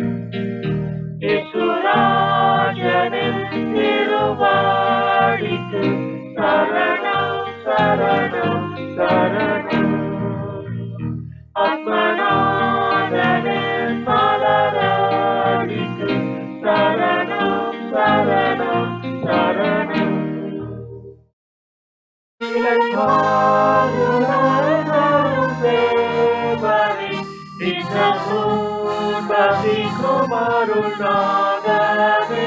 இசுராஜனின் திருவடிக்கு சரணம் சரணம் சரணம், ஆத்மநாதனின் மலரடிக்கு சரணம் சரணம் சரணம். குமாருநாதனே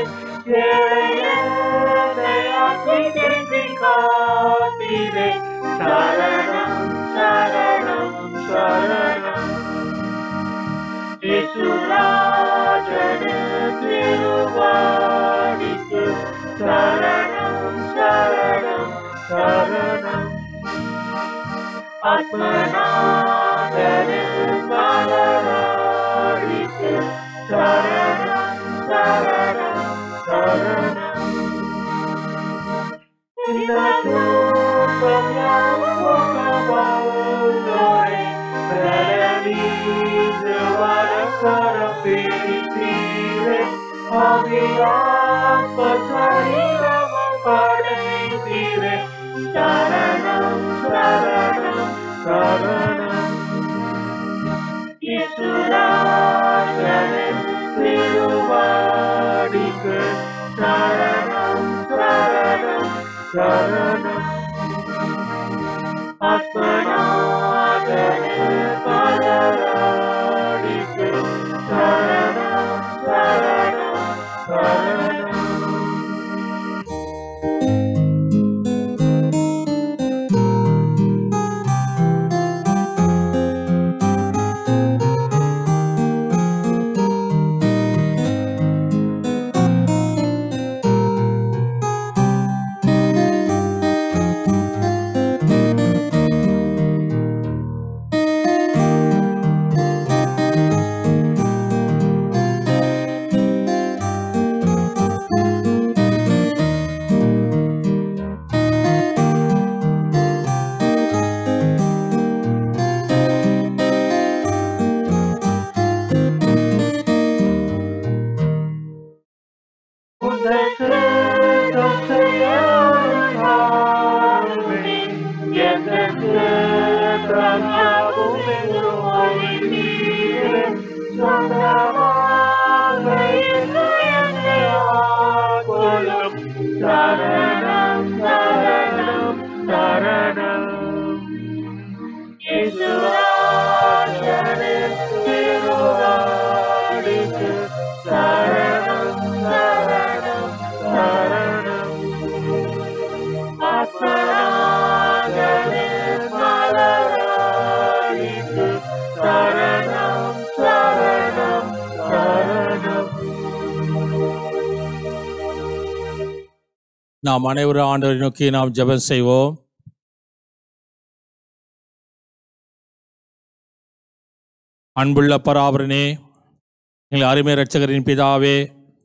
சரணம் சரணம் சரணம் இசுராஜனின் திருவடிக்கு சரணம் சரணம் சரணம், ஆத்மநாதனின் மலரடிக்கு சரணம் சரணம் சரணம். சரணம் சரணம் சரணம் இசுராஜனின் திருவடிக்கு சரணம் சரணம் சரணம், ஆத்மநாதனின் மலரடிக்கு சரணம் சரணம் சரணம். சொந்தமாக இன்று என்னை ஆட்கொள்ளும். சரணம் சரணம் சரணம் இயேசுராஜனின் திருவடிக்கு சரணம் சரணம் சரணம் ஆத்மநாதனின் மலரடிக்கு சரணம் சரணம் சரணம். நாம் அனைவரும் ஆண்டவரை நோக்கி நாம் ஜெபம் செய்வோம். அன்புள்ள பராபரனே, எங்கள் அருமை இரட்சகரின் பிதாவே,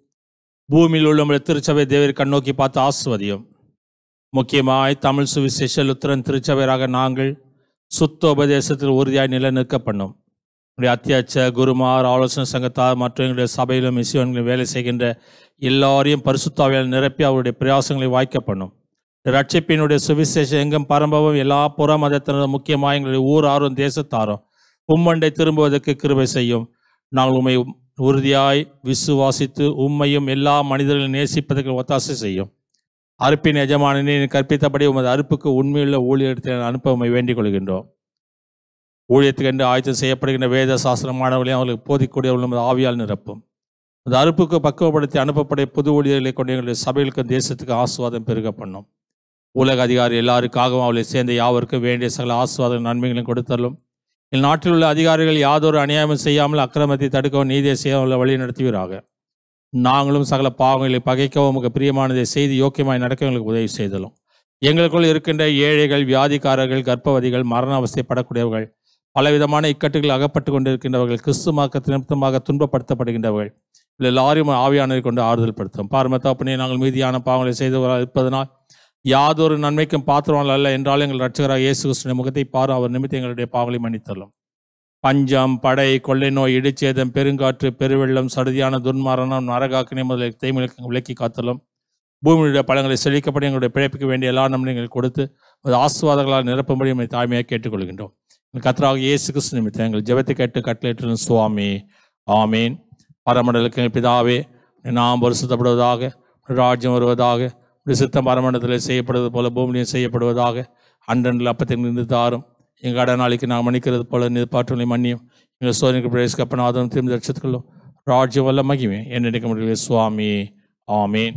பூமியில் உள்ள நம்முடைய திருச்சபை தேவர் கண்ணோக்கி பார்த்து ஆசிர்வதியும். முக்கியமாய் தமிழ் சுவிசேஷ லுத்திரன் திருச்சபையராக நாங்கள் சுத்த உபதேசத்தில் உறுதியாய் நிலைநிற்க பண்ணோம். நம்முடைய அத்தியாட்ச குருமார் ஆலோசனை சங்கத்தார் மற்றும் எங்களுடைய சபையிலும் மிசியோன்களும் வேலை செய்கின்ற எல்லாரையும் பரிசுத்தாவியால் நிரப்பி அவருடைய பிரயாசங்களை வாய்க்க பண்ணும். ரட்சிப்பினுடைய சுவிசேஷம் எங்கும் பரம்பவும் எல்லா புற மதத்தினரும் முக்கியமாக எங்களுடைய ஊர் ஆறும் தேசத்தாரும் உம்மண்டை திரும்புவதற்கு கிருபை செய்யும். நாங்கள் உம்மை உறுதியாய் விசுவாசித்து உம்மையும் எல்லா மனிதர்களையும் நேசிப்பதற்கு ஒத்தாசை செய்யும். அறுப்பின் எஜமானனே, கற்பித்தபடி உமது அறுப்புக்கு உண்மையுள்ள ஊழியத்தை அனுப்ப உம்மை வேண்டிக் கொள்கின்றோம். ஊழியத்துக்கென்று ஆயத்தம் செய்யப்படுகின்ற வேத சாஸ்திரமானவர்களையும் அவர்களுக்கு போதிக்கூடிய உமது ஆவியால் நிரப்பும். அந்த அறுப்புக்கு பக்குவப்படுத்தி அனுப்பப்படைய புது ஊழியர்களை கொண்டு எங்களுடைய சபைகளுக்கு தேசத்துக்கு ஆசுவாதம் பெருக பண்ணும். உலக அதிகாரி எல்லாருக்காகவும் அவளை சேர்ந்த யாவருக்கும் வேண்டிய சகல ஆசுவாத நன்மைகளையும் கொடுத்தலும். இந்நாட்டில் உள்ள அதிகாரிகள் யாதொரு அநியாயமும் செய்யாமல் அக்கிரமத்தை தடுக்கவும் நீதியை செய்ய வழி நடத்துவீராக. நாங்களும் சகல பாவங்களை பகைக்கவும் உமக்கு பிரியமானதை செய்து யோக்கியமாய் நடக்க எங்களுக்கு உதவி செய்தலும். எங்களுக்குள் இருக்கின்ற ஏழைகள், வியாதிக்காரர்கள், கர்ப்பவதிகள், மரண அவஸ்தைப்படக்கூடியவர்கள், பலவிதமான இக்கட்டுகள் அகப்பட்டு கொண்டிருக்கின்றவர்கள், கிறிஸ்துமாக்க நிமித்தமாக துன்பப்படுத்தப்படுகின்றவர்கள் எல்லாரையும் ஆவியானதை கொண்டு ஆறுதல் படுத்தும். பார்மத்தாப்பனே, நாங்கள் மீதியான பாவங்களை செய்து இருப்பதனால் யாதொரு நன்மைக்கும் பாத்திரங்கள் அல்ல என்றால் எங்கள் இரட்சகராக இயேசு கிறிஸ்துவின் முகத்தை பாரும். அவர் நிமித்தம் எங்களுடைய பாவங்களை மன்னித்தள்ளும். பஞ்சம், படை, கொள்ளை நோய், இடிச்சேதம், பெருங்காற்று, பெருவெள்ளம், சடுதியான துன்மரணம், நரகாக்கினை முதல் தீமைகளுக்கு விலக்கி காத்தலும். பூமியுடைய பழங்களை செழிக்கப்படி எங்களுடைய பிழைப்புக்கு வேண்டிய எல்லா நன்மைகளை கொடுத்து அது ஆசீர்வாதங்களால் நிரப்பும்படி நம்மை தாய்மையாக கேட்டுக்கொள்கின்றோம். கர்த்தராகிய இயேசு கிறிஸ்து நிமித்தம் எங்கள் ஜெபத்தை கேட்டு கட்டளையிட்டு சுவாமி ஆமீன். பரமண்டலுக்கு எங்கள் பிதாவே, நாம் பரிசுத்தப்படுவதாக, ராஜ்யம் வருவதாக, சித்தம் பரமண்டலத்தில் செய்யப்படுவது போல பூமியிலும் செய்யப்படுவதாக. அன்றனில் அப்பத்தில் நின்று தாரும். எங்கள் கடனாளிக்கு நாம் மன்னிக்கிறது போல நிற்பாற்றலை மன்னியும். எங்கள் சோதனைக்கு பிரவேசிக்கப்பனாதும் திரும்பி ரட்சத்துக்குள்ளும் ராஜ்யம் வல்ல மகிமை என்னெடுக்க முடியல சுவாமி ஆமீன்.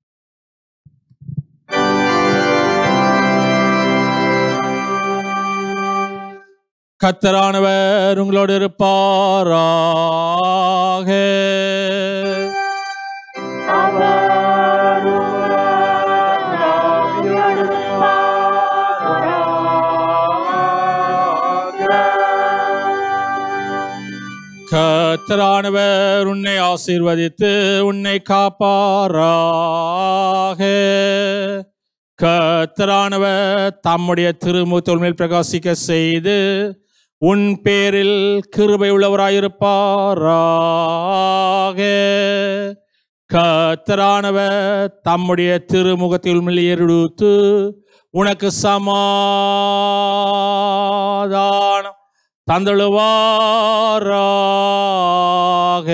கர்த்தரானவர் உங்களோடு இருப்பாராக. கர்த்தரானவர் உன்னை ஆசீர்வதித்து உன்னை காப்பாராக. கர்த்தரானவர் தம்முடைய திருமுகத்தின் மேல் பிரகாசிக்க செய்து உன் பேரில் கிருபை உள்ளவராயிருப்பாராக. கர்த்தரானவர் தம்முடைய திருமுகத்தில் மேல் எடுத்து உனக்கு சமாதானம் தந்தழுவாராக.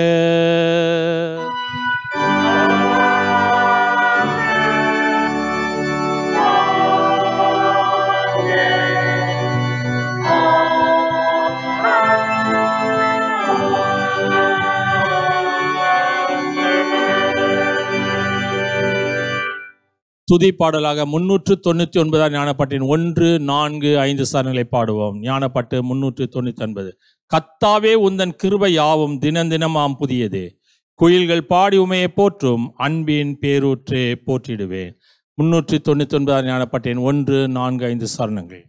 துதி பாடலாக முன்னூற்று தொண்ணூற்றி ஒன்பதாம் ஞானப்பாட்டின் ஒன்று நான்கு ஐந்து சாரங்களை பாடுவோம். ஞானப்பாட்டு முன்னூற்று தொண்ணூற்றி ஒன்பது. கர்த்தாவே உந்தன் கிருபை யாவும் தினந்தினமாம் புதியது. குயில்கள் பாடி உமையை போற்றும், அன்பின் பேரூற்றே போற்றிடுவேன். முன்னூற்றி தொண்ணூற்றி ஒன்பதாம் ஞானப்பாட்டின் ஒன்று நான்கு ஐந்து சரணங்கள்.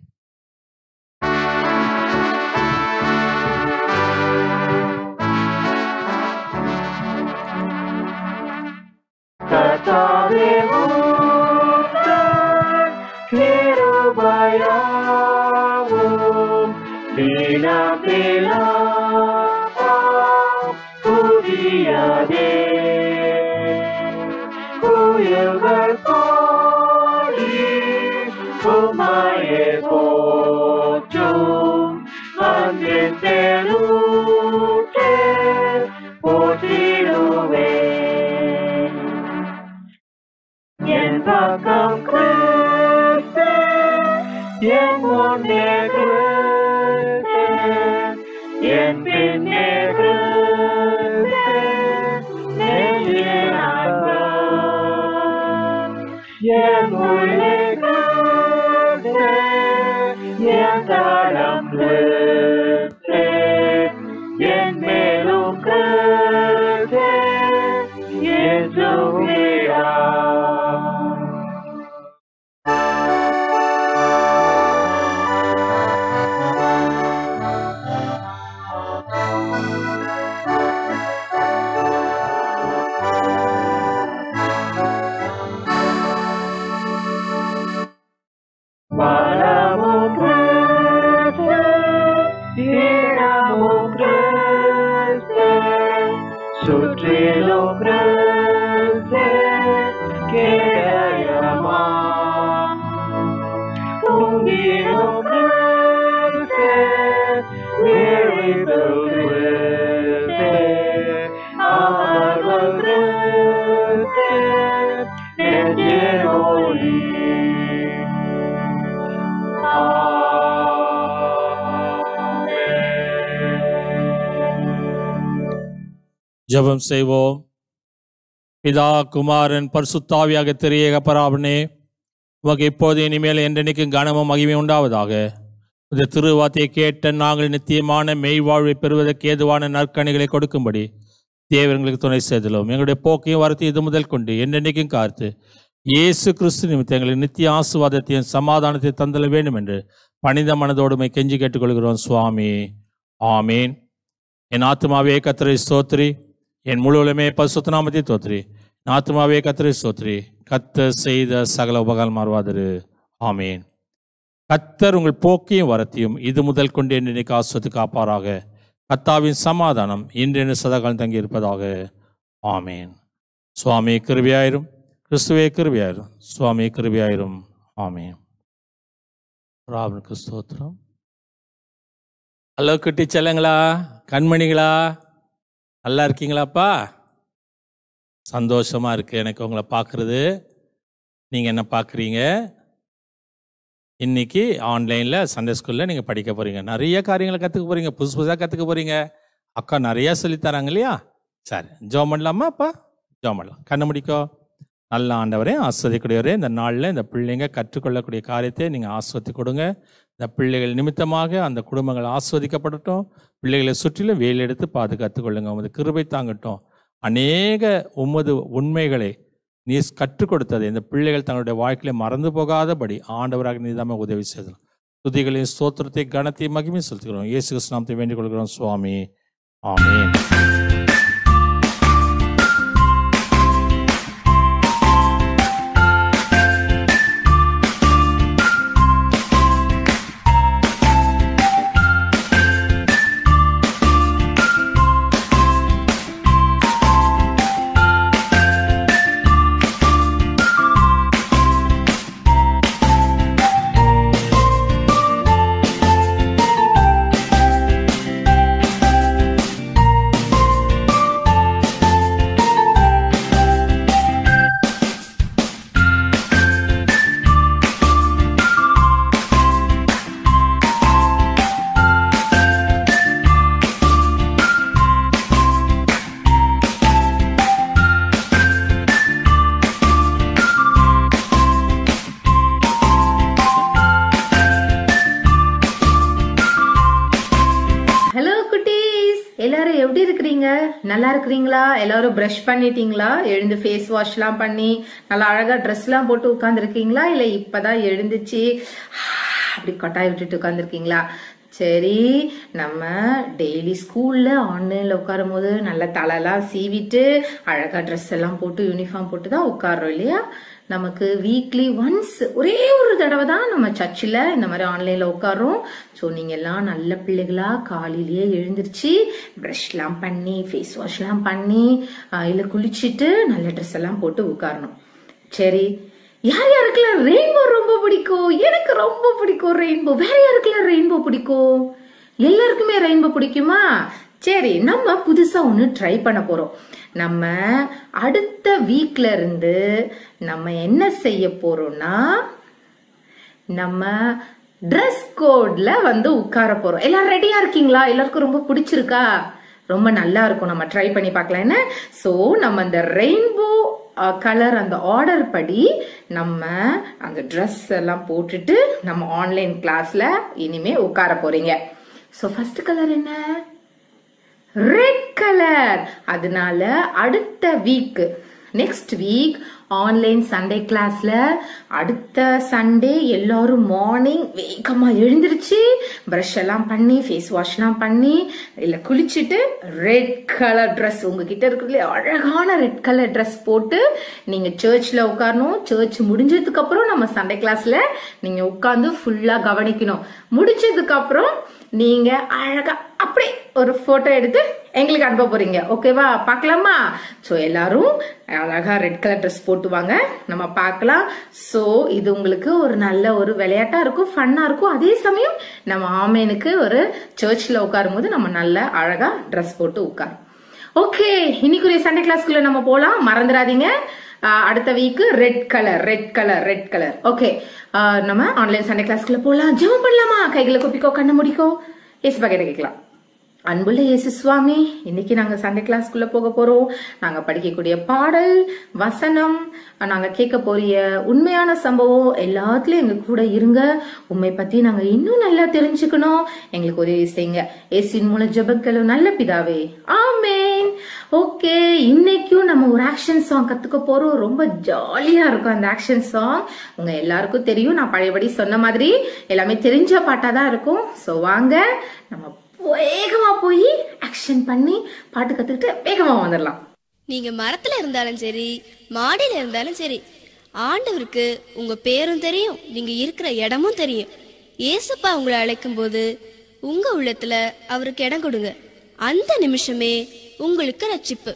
கிருபையாவும் தினமில்லாம் புதியதே. குயில்கள் பாடி உம்மையே போற்றும், அன்பின் பேரூற்றே முன்னே கிறிஸ்து, என் பின்னே கிறிஸ்து, நெஞ்சில் அன்பு. என் உள்ளே கிறிஸ்து, என் தடம் கிறிஸ்து, என் மேலும் கிறிஸ்து, இயேசுவியா. பலமும் கிறிஸ்து, இடமும் கிறிஸ்து, சுற்றிலும் கிறிஸ்து, கேடயமா. தூங்கிலும் கிறிஸ்து, விழித்தும் கிறிஸ்து, அமர்வும் கிறிஸ்து, நெஞ்சில் ஒளி. ஜெபம் செய்வோம். பிதா, குமாரன், பரிசுத்தாவியாக திரியேக பராபரனே, உமக்கு இப்போது இனிமேல் என்றென்னைக்கும் கனமும் மகிமை உண்டாவதாக. இந்த திருவார்த்தையை கேட்ட நாங்கள் நித்தியமான மெய்வாழ்வை பெறுவதற்கு ஏதுவான நற்கணிகளை கொடுக்கும்படி தேவர்களுக்கு துணை செய்தலும். எங்களுடைய போக்கையும் வரத்தை இது முதல் கொண்டு என்றென்னைக்கும் காத்து இயேசு கிறிஸ்து நிமித்தம் எங்களுக்கு நித்திய ஆசீர்வாதத்தையும் சமாதானத்தை தந்தல வேண்டும் என்று பணிந்த மனதோடுமை கெஞ்சி கேட்டுக்கொள்கிறோம் சுவாமி. ஆமீன். என் ஆத்மாவே கர்த்தரை ஸ்தோத்திரி, என் முழுவலுமே பரிசுத்த நாமத்தை தோத்திரி. என் ஆத்மாவே கர்த்தரை ஸ்தோத்திரி, கர்த்தர் செய்த சகல உபகாரம் மாறுவாதிரு. ஆமீன். கர்த்தர் உங்கள் போக்கையும் வரத்தையும் இது முதல் கொண்டு என்னைக்கு ஆஸ்வத்து காப்பாராக. கர்த்தாவின் சமாதானம் இன்றென்று சதாகாலம் தங்கி இருப்பதாக. ஆமீன். சுவாமி கிருபையாயிரும், கிறிஸ்துவே கிருபையாயிரும், சுவாமி கிருபையாயிரும். ஆமீன். ராவனுக்கு ஸ்தோத்திரம். ஹலோ குட்டி செல்லங்களா, கண்மணிகளா, நல்லா இருக்கீங்களாப்பா? சந்தோஷமாக இருக்குது எனக்கு உங்களை பார்க்குறது. நீங்கள் என்ன பார்க்குறீங்க? இன்றைக்கி ஆன்லைனில் சண்டே ஸ்கூலில் நீங்கள் படிக்க போகிறீங்க. நிறைய காரியங்களை கற்றுக்க போகிறீங்க, புதுசு புதுசாக கற்றுக்க போகிறீங்க. அக்கா நிறையா சொல்லித்தராங்க இல்லையா? சரி, ஜோம் பண்ணலாமா? அப்பா ஜோம் பண்ணலாம். கண்ணை முடிக்கோ. நல்ல ஆண்டவரே, ஆஸ்வதிக்கூடியவரே, இந்த நாளில் இந்த பிள்ளைங்க கற்றுக்கொள்ளக்கூடிய காரியத்தை நீங்கள் ஆஸ்வதி கொடுங்க. இந்த பிள்ளைகள் நிமித்தமாக அந்த குடும்பங்கள் ஆஸ்வதிக்கப்படட்டும். பிள்ளைகளை சுற்றிலும் வேல் எடுத்து பாதுகாத்து கொள்ளுங்க. உமது கிருபை தாங்கட்டும். அநேக உமது உண்மைகளை நீ கற்றுக் கொடுத்தது இந்த பிள்ளைகள் தங்களுடைய வாழ்க்கையில மறந்து போகாதபடி ஆண்டவராக நீதாம உதவி செய்தோம். துதிகளின் ஸ்தோத்திரத்தை, கனத்தை, மகிமை செலுத்துகிறோம். இயேசு கிறிஸ்து நாமத்தை வேண்டிக் கொள்கிறோம் சுவாமி. ஆமீன். நல்லா இருக்கிறீங்களா? எல்லாரும் பிரஷ் பண்ணிட்டீங்களா? எழுந்து ஃபேஸ் வாஷ் எல்லாம் பண்ணி நல்லா அழகா ட்ரெஸ் எல்லாம் போட்டு உட்கார்ந்து இருக்கீங்களா? இல்ல இப்பதான் எழுந்துச்சு அப்படி கொட்டாய் விட்டுட்டு உட்கார்ந்துருக்கீங்களா? சரி, நம்ம டெய்லி ஸ்கூல்ல ஆன்லைன்ல உட்காரும் போது நல்ல தலைலாம் சீவிட்டு அழகா ட்ரெஸ் எல்லாம் போட்டு யூனிஃபார்ம் போட்டு தான் உட்கார்றோம் இல்லையா? நமக்கு வீக்லி ஒன்ஸ் ஒரே ஒரு தடவை தான் நம்ம சர்ச்சில் இந்த மாதிரி ஆன்லைன்ல உட்காரோம். ஸோ நீங்க எல்லாம் நல்ல பிள்ளைகளா காலையிலேயே எழுந்திருச்சு ப்ரஷ்லாம் பண்ணி ஃபேஸ் வாஷ்லாம் பண்ணி இல்ல குளிச்சுட்டு நல்ல ட்ரெஸ் எல்லாம் போட்டு உட்காரணும். சரி, யார் யாருக்கெல்லாம் ரெயின்போ ரொம்ப பிடிக்கும்? எனக்கு ரொம்ப பிடிக்கும் ரெயின்போ. வேற யாருக்கெல்லாம் ரெயின்போ பிடிக்கும்? எல்லாருக்குமே ரெயின்போ பிடிக்குமா? சரி, நம்ம புதுசா ஒண்ணு ட்ரை பண்ண போறோம். நம்ம அடுத்த வீக்ல இருந்து நம்ம என்ன செய்ய போறோம்னா, நம்ம ட்ரெஸ் கோட்ல வந்து உட்கார போறோம். எல்லாரும் ரெடியா இருக்கீங்களா? எல்லாருக்கும் ரொம்ப பிடிச்சிருக்கா? ரொம்ப நல்லா இருக்கும். நம்ம ட்ரை பண்ணி பார்க்கலாம் என்ன. சோ நம்ம அந்த ரெயின்போ கலர் அந்த ஆர்டர் படி நம்ம அந்த ட்ரெஸ் எல்லாம் போட்டுட்டு நம்ம ஆன்லைன் கிளாஸ்ல இனிமே உட்கார போறீங்க. சோ ஃபர்ஸ்ட் கலர் என்ன? Red colour. அதனால அடுத்த week next week online Sunday கிளாஸ்ல அடுத்த சண்டே எல்லாரும் மார்னிங் வேகமா எழுந்திருச்சு பிரஷ் எல்லாம் பண்ணி ஃபேஸ் வாஷ் எல்லாம் பண்ணி இல்ல குளிச்சுட்டு ரெட் கலர் ட்ரெஸ் உங்ககிட்ட இருக்கிறதுல அழகான ரெட் கலர் ட்ரெஸ் போட்டு நீங்க சர்ச்ல உட்காரணும். சர்ச் முடிஞ்சதுக்கு அப்புறம் நம்ம சண்டே கிளாஸ்ல நீங்க உட்கார்ந்து ஃபுல்லா கவனிக்கணும். முடிச்சதுக்கு அப்புறம் நீங்க அழகா அப்படி ஒரு போட்டோ எடுத்து எங்களுக்கு அனுப்ப போறீங்க. ஓகேவா? பார்க்கலாமா? சோ எல்லாரும் அழகா ரெட் கலர் ட்ரெஸ் போட்டு வாங்க, நம்ம பார்க்கலாம். சோ இது உங்களுக்கு ஒரு நல்ல ஒரு விளையாட்டா இருக்கும், ஃபன்னா இருக்கும். அதே சமயம் நம்ம ஆமேனுக்கு ஒரு சர்ச்ல உட்காரும் போது நம்ம நல்ல அழகா ட்ரெஸ் போட்டு உட்காரும். ஓகே, இன்னைக்குரிய சண்டே கிளாஸ்க்குள்ள நம்ம போலாம். மறந்துடாதீங்க, அடுத்த week red colour red colour red colour. Okay, நம்ம ஆன்லைன் சண்டே கிளாஸ்க்குள்ள போலாம். ஜெபம் பண்ணலாமா? கைகளை குப்பிக்கோ, கண்ணை முடிக்கோ, ஏசு பாக்கிட்ட கேட்கலாம். அன்புள்ள இயேசு சுவாமி, இன்னைக்கு நாங்க சண்டே கிளாஸ்க்குள்ள போக போறோம். நாங்க படிக்கக்கூடிய பாடல், வசனம், நாங்க கேட்க போறிய உண்மையான சம்பவம் எல்லாத்துலயும் எங்க கூட இருங்க. உண்மை பத்தி நாங்க இன்னும் நல்லா தெரிஞ்சுக்கணும். எங்களுக்கு உதவி செய்யுங்க. இயேசுவின் மூலம் ஜெபங்களும் நல்ல பிதாவே, ஆமேன். ஓகே, இன்னைக்கும் நம்ம ஒரு ஆக்ஷன் சாங் கத்துக்க போறோம். ரொம்ப ஜாலியா இருக்கும் அந்த ஆக்ஷன் சாங். உங்க எல்லாருக்கும் தெரியும், நான் பழையபடி சொன்ன மாதிரி எல்லாமே தெரிஞ்ச பாட்டாதான் இருக்கும். சோ வாங்க நம்ம வேகமா போய் ஆக்ஷன் பண்ணி பாட்டு கத்துக்கிட்டு வேகமா வந்துடலாம். நீங்க மரத்துல இருந்தாலும் சரி, மாடியில இருந்தாலும் சரி, ஆண்டவருக்கு உங்க பேரும் தெரியும், நீங்க இருக்கிற இடமும் தெரியும். ஏசப்பா உங்களை அழைக்கும் போது உங்க உள்ளத்துல அவருக்கு இடம் கொடுங்க. அந்த நிமிஷமே உங்களுக்கு ரட்சிப்பு.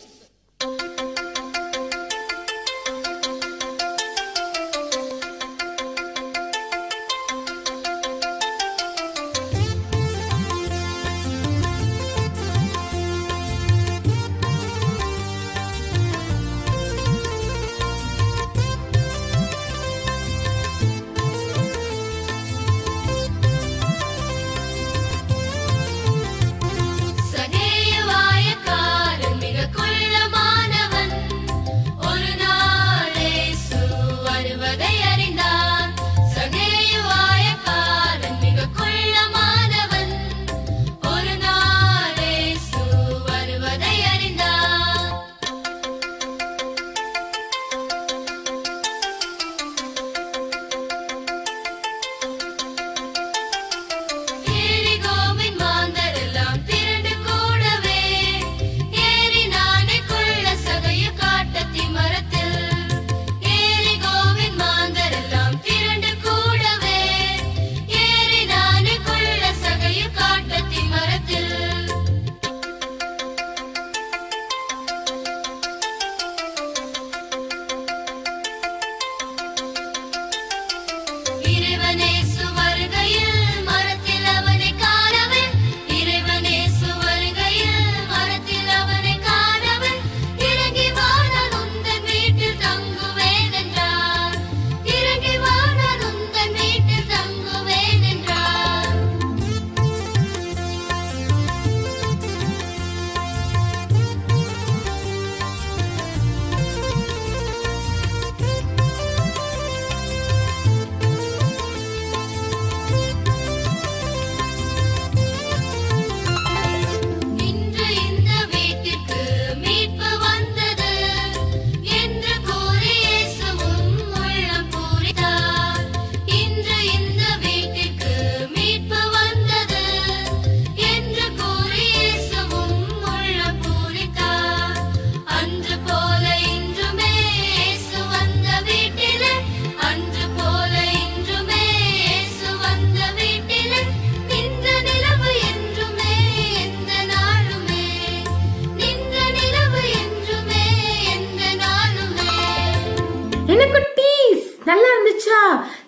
நல்லா இருந்துச்சா?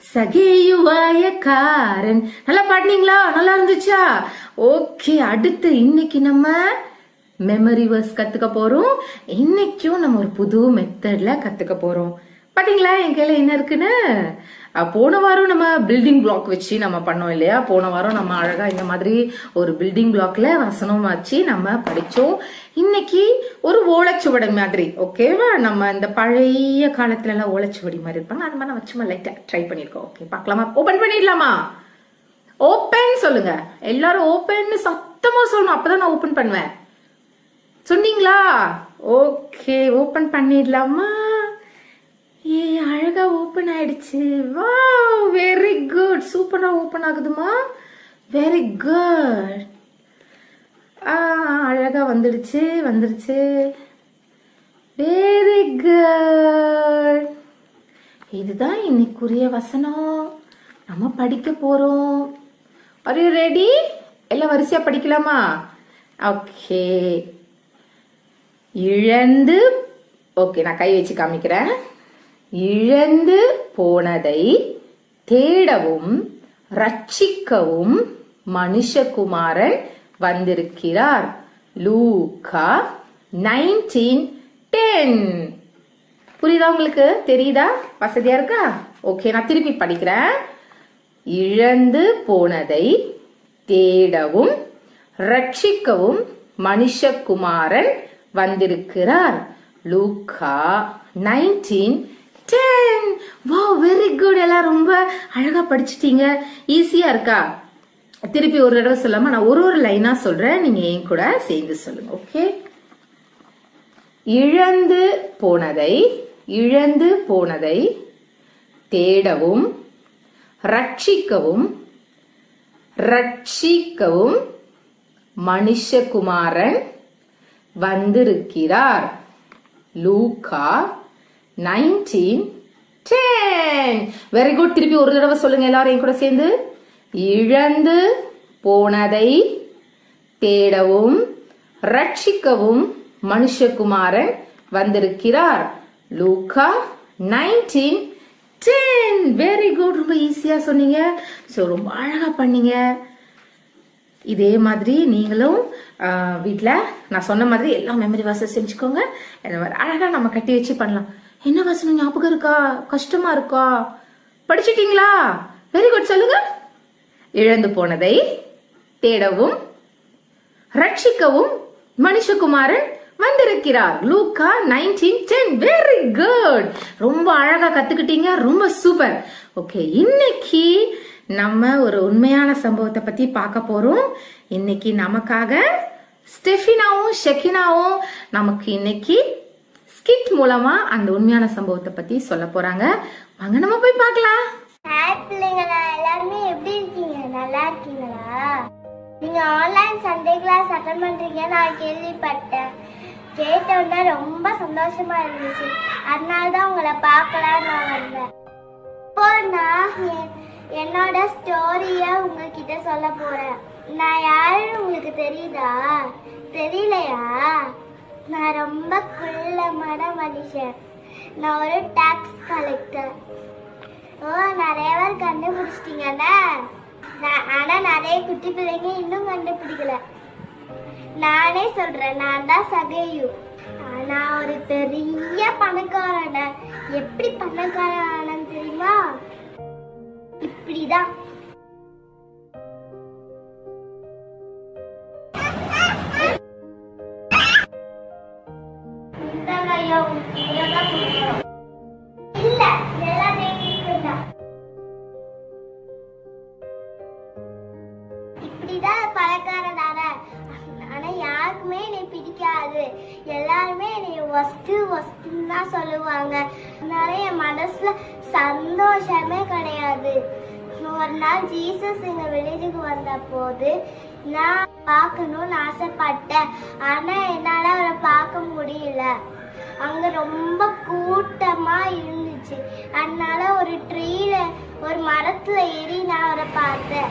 சகேயுவாயக்காரன் நல்லா பாடினீங்களா? நல்லா இருந்துச்சா? ஓகே, அடுத்து இன்னைக்கு நம்ம மெமரி வேர்ஸ் கத்துக்க போறோம். இன்னைக்கும் நம்ம ஒரு புது மெத்தட்ல கத்துக்க போறோம். பாத்தீங்களா என் கையில என்ன இருக்குன்னு? போன வாரம் நம்ம பில்டிங் பிளாக் வச்சு நம்ம பண்ணோம் இல்லையா? போன வாரம் நம்ம அழகா இந்த மாதிரி ஒரு பில்டிங் பிளாக்ல வசனம் வச்சு நம்ம படிச்சோம். இன்னைக்கு ஒரு ஓலைச்சுவடி மாதிரி, ஓகேவா? நம்ம இந்த பழைய காலத்துல எல்லாம் ஓலைச்சுவடி மாதிரி இருப்பாங்க, அது மாதிரி நம்ம சும்மா லைட்டா ட்ரை பண்ணிருக்கோம். ஓகே, பார்க்கலாமா? ஓபன் பண்ணிடலாமா? ஓபன் சொல்லுங்க எல்லாரும். ஓபன் சத்தமா சொல்லணும், அப்பதான் நான் ஓபன் பண்ணுவேன். சொன்னீங்களா? ஓகே, ஓபன் பண்ணிடலாமா? ஏ, அழகா ஓபன் ஆயிடுச்சு. Wow, very good. சூப்பரா ஓபன் ஆகுதுமா. Very good. ஆ, அழகா வந்துடுச்சு வந்துடுச்சு. Very good. இதுதான் இன்னைக்குரிய வசனம். நம்ம படிக்க போறோம். Are you ready? எல்லாம் வரிசையா படிக்கலாமா? ஓகே. இழந்து, ஓகே நான் கை வச்சு காமிக்கிறேன். இழந்து போனதை தேடவும் ரட்சிக்கவும் மனுஷகுமாரன் வந்திருக்கிறார். லூக்கா நைன்டீன் டென். புரியுதா உங்களுக்கு? தெரியுதா? வசதியா இருக்கா? ஓகே, நான் திருப்பி படிக்கிறேன். இழந்து போனதை தேடவும் ரட்சிக்கவும் மனுஷகுமாரன் வந்திருக்கிறார். லூக்கா nineteen ten. Wow, very good. எல்லாம் ரொம்ப அழகா படிச்சிட்டீங்க. ஈஸியா இருக்கா? திருப்பி ஒரு தடவை சொல்லாம நான் ஒரு ஒரு லைனா சொல்றேன், நீங்க என் கூட சேர்ந்து சொல்லுங்க. ஓகே. இழந்து போனதை இழந்து போனதை தேடவும் ரட்சிக்கவும் ரட்சிக்கவும் மனுஷகுமாரன் வந்திருக்கிறார். லூக்கா நைன்டீன் டென். Very good. திருப்பி ஒரு தடவை சொல்லுங்க எல்லாரும் என் கூட சேர்ந்து. இழந்து போனதை தேடவும் ரட்சிக்கவும் மனுஷகுமாரன் வந்திருக்கிறார். லூக்கா நைன்டீன் டென். Very good. ரொம்ப ஈஸியா சொன்னீங்க. சோ ரொம்ப அழகா பண்ணீங்க. இதே மாதிரி நீங்களும் வீட்டுல நான் சொன்ன மாதிரி எல்லா மெமரி வாசல் செஞ்சுக்கோங்க. அழகா நம்ம கட்டி வச்சு பண்ணலாம். என்ன வசனம் ஞாபகம் இருக்கா? கஷ்டமா இருக்கா? படிச்சிட்டீங்களா? Very good. சொல்லுங்க. இழந்து போனதை தேடவும் ரட்சிக்கவும் மனுஷகுமாரன் வந்திருக்கிறார். லூக்கா நைன்டீன் டென். Very good. ரொம்ப அழகா கத்துக்கிட்டீங்க. ரொம்ப சூப்பர். ஓகே, இன்னைக்கு நம்ம ஒரு உண்மையான சம்பவத்தை பத்தி பார்க்க போறோம். இன்னைக்கு நமக்காக ஸ்டெஃபினாவும் ஷெக்கினாவும் நமக்கு இன்னைக்கு ஸ்கிட் மூலமா அந்த உண்மையான சம்பவத்தை பத்தி சொல்ல போறாங்க. வாங்க நம்ம போய் பார்க்கலாம். ஹாய் பிள்ளைங்களா, எல்லாருமே எப்படி இருக்கீங்க? நல்லா இருக்கீங்களா? நீங்க ஆன்லைன் சண்டே கிளாஸ் அட்டெண்ட் பண்றீங்க நான் கேள்விப்பட்டேன். கேட்டோன்னா ரொம்ப சந்தோஷமா இருந்துச்சு. அதனால தான் உங்களை பார்க்கலாம் நான் வந்தேன். இப்போ நான் என்னோட ஸ்டோரிய உங்ககிட்ட சொல்ல போறேன். நான் யாருன்னு உங்களுக்கு தெரியுதா? தெரியலையா? நான் ரொம்ப குள்ளமான மனுஷன். நான் ஒரு டாக்ஸ் கலெக்டர். ஓ, நிறைய பேர் கண்டுபிடிச்சிட்டீங்கல்ல. ஆனா நிறைய குட்டி பிள்ளைங்க இன்னும் கண்டுபிடிக்கல. நானே சொல்றேன், நான் தான் சகையு. நான் ஒரு பெரிய பணக்காரன. எப்படி பணக்காரன் தெரியுமா? இப்படிதான். இல்ல, எல்லாமே இப்படிதான் பணக்காரனான. ஆனா யாருக்குமே என்னை பிடிக்காது. எல்லாருமே என்னை வஸ்து வஸ்துன்னு தான் சொல்லுவாங்க. அதனால என் மனசுல சந்தோஷமே கிடையாது. ஒரு நாள் ஜீசஸ் எங்க வில்லேஜுக்கு வந்த போது நான் பார்க்கணும்னு ஆசைப்பட்டேன். ஆனா என்னால அவரை பார்க்க முடியல. அங்க ரொம்ப கூட்டமா இருந்துச்சு. அதனால ஒரு ட்ரீல ஒரு மரத்துல ஏறி நான் அவரை பார்த்தேன்.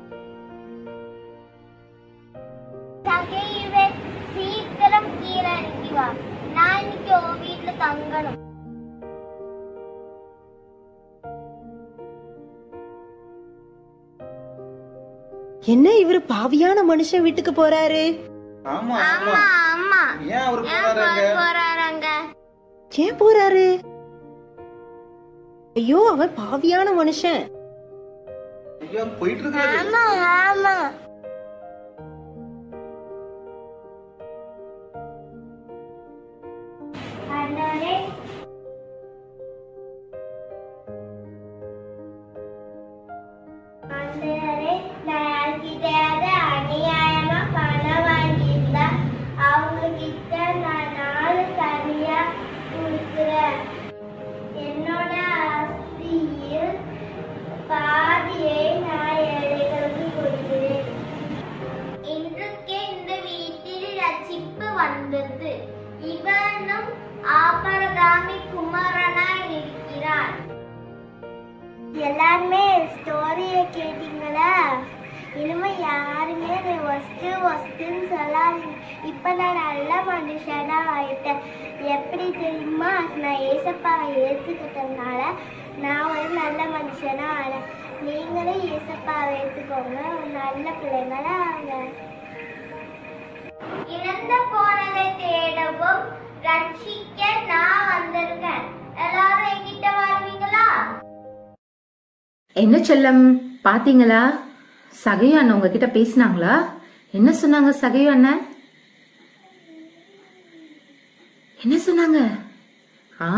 சகையுவே, சீக்கிரம் கீழே இறங்கி வா. நான் இன்னைக்கு உன் வீட்டுல தங்கணும். என்ன இவரு பாவியான மனுஷன் வீட்டுக்கு போறாரு? ஆமா ஆமா ஆமா. ஏன் அவர் போறாருங்க? போறாருங்க. ஏன் போறாரு? ஐயோ அவன் பாவியான மனுஷன். ஐயா போயிட்டு இருக்காரு. ஆமா ஆமா ஆண்டவரே ஆண்டவரே நான் யார்கிட்டயாவது அநியாயமா பணம் வாங்கியிருந்தா அவங்க கிட்ட நான் நாலு தனியா கொடுக்குறேன். என்னோட ஆஸ்தியில் பாதியை நான் ஏழைகளுக்கு கொடுக்கிறேன். இன்றைக்கு இந்த வீட்டில் ரட்சிப்பு வந்தது. இவனும் ஆபரகாமி குமாரனாய் இருக்கிறான். எல்லாருமே ஸ்டோரியை கேட்டீங்களா? இனிமே யாருமே ஒஸ்து ஒஸ்துன்னு சொல்லாதீங்க. இப்ப நான் நல்ல மனுஷனா ஆயிட்டேன். எப்படி தெரியுமா? நான் ஏசப்பாவை ஏற்றுக்கிட்டதுனால நான் ஒரு நல்ல மனுஷனா ஆனேன். நீங்களும் ஏசப்பாவை ஏற்றுக்கோங்க, ஒரு நல்ல பிள்ளைங்களா ஆங்க. இழந்த போனதை தேடவும் ரட்சிக்க நான் வந்திருக்கேன். எல்லாரும் என்கிட்ட வருவீங்களா? என்ன செல்லம், பாத்தீங்களா? சகையு அண்ணன் உங்ககிட்ட பேசினாங்களா? என்ன சொன்னாங்க சகையு அண்ணன்? என்ன சொன்னாங்க? ஆ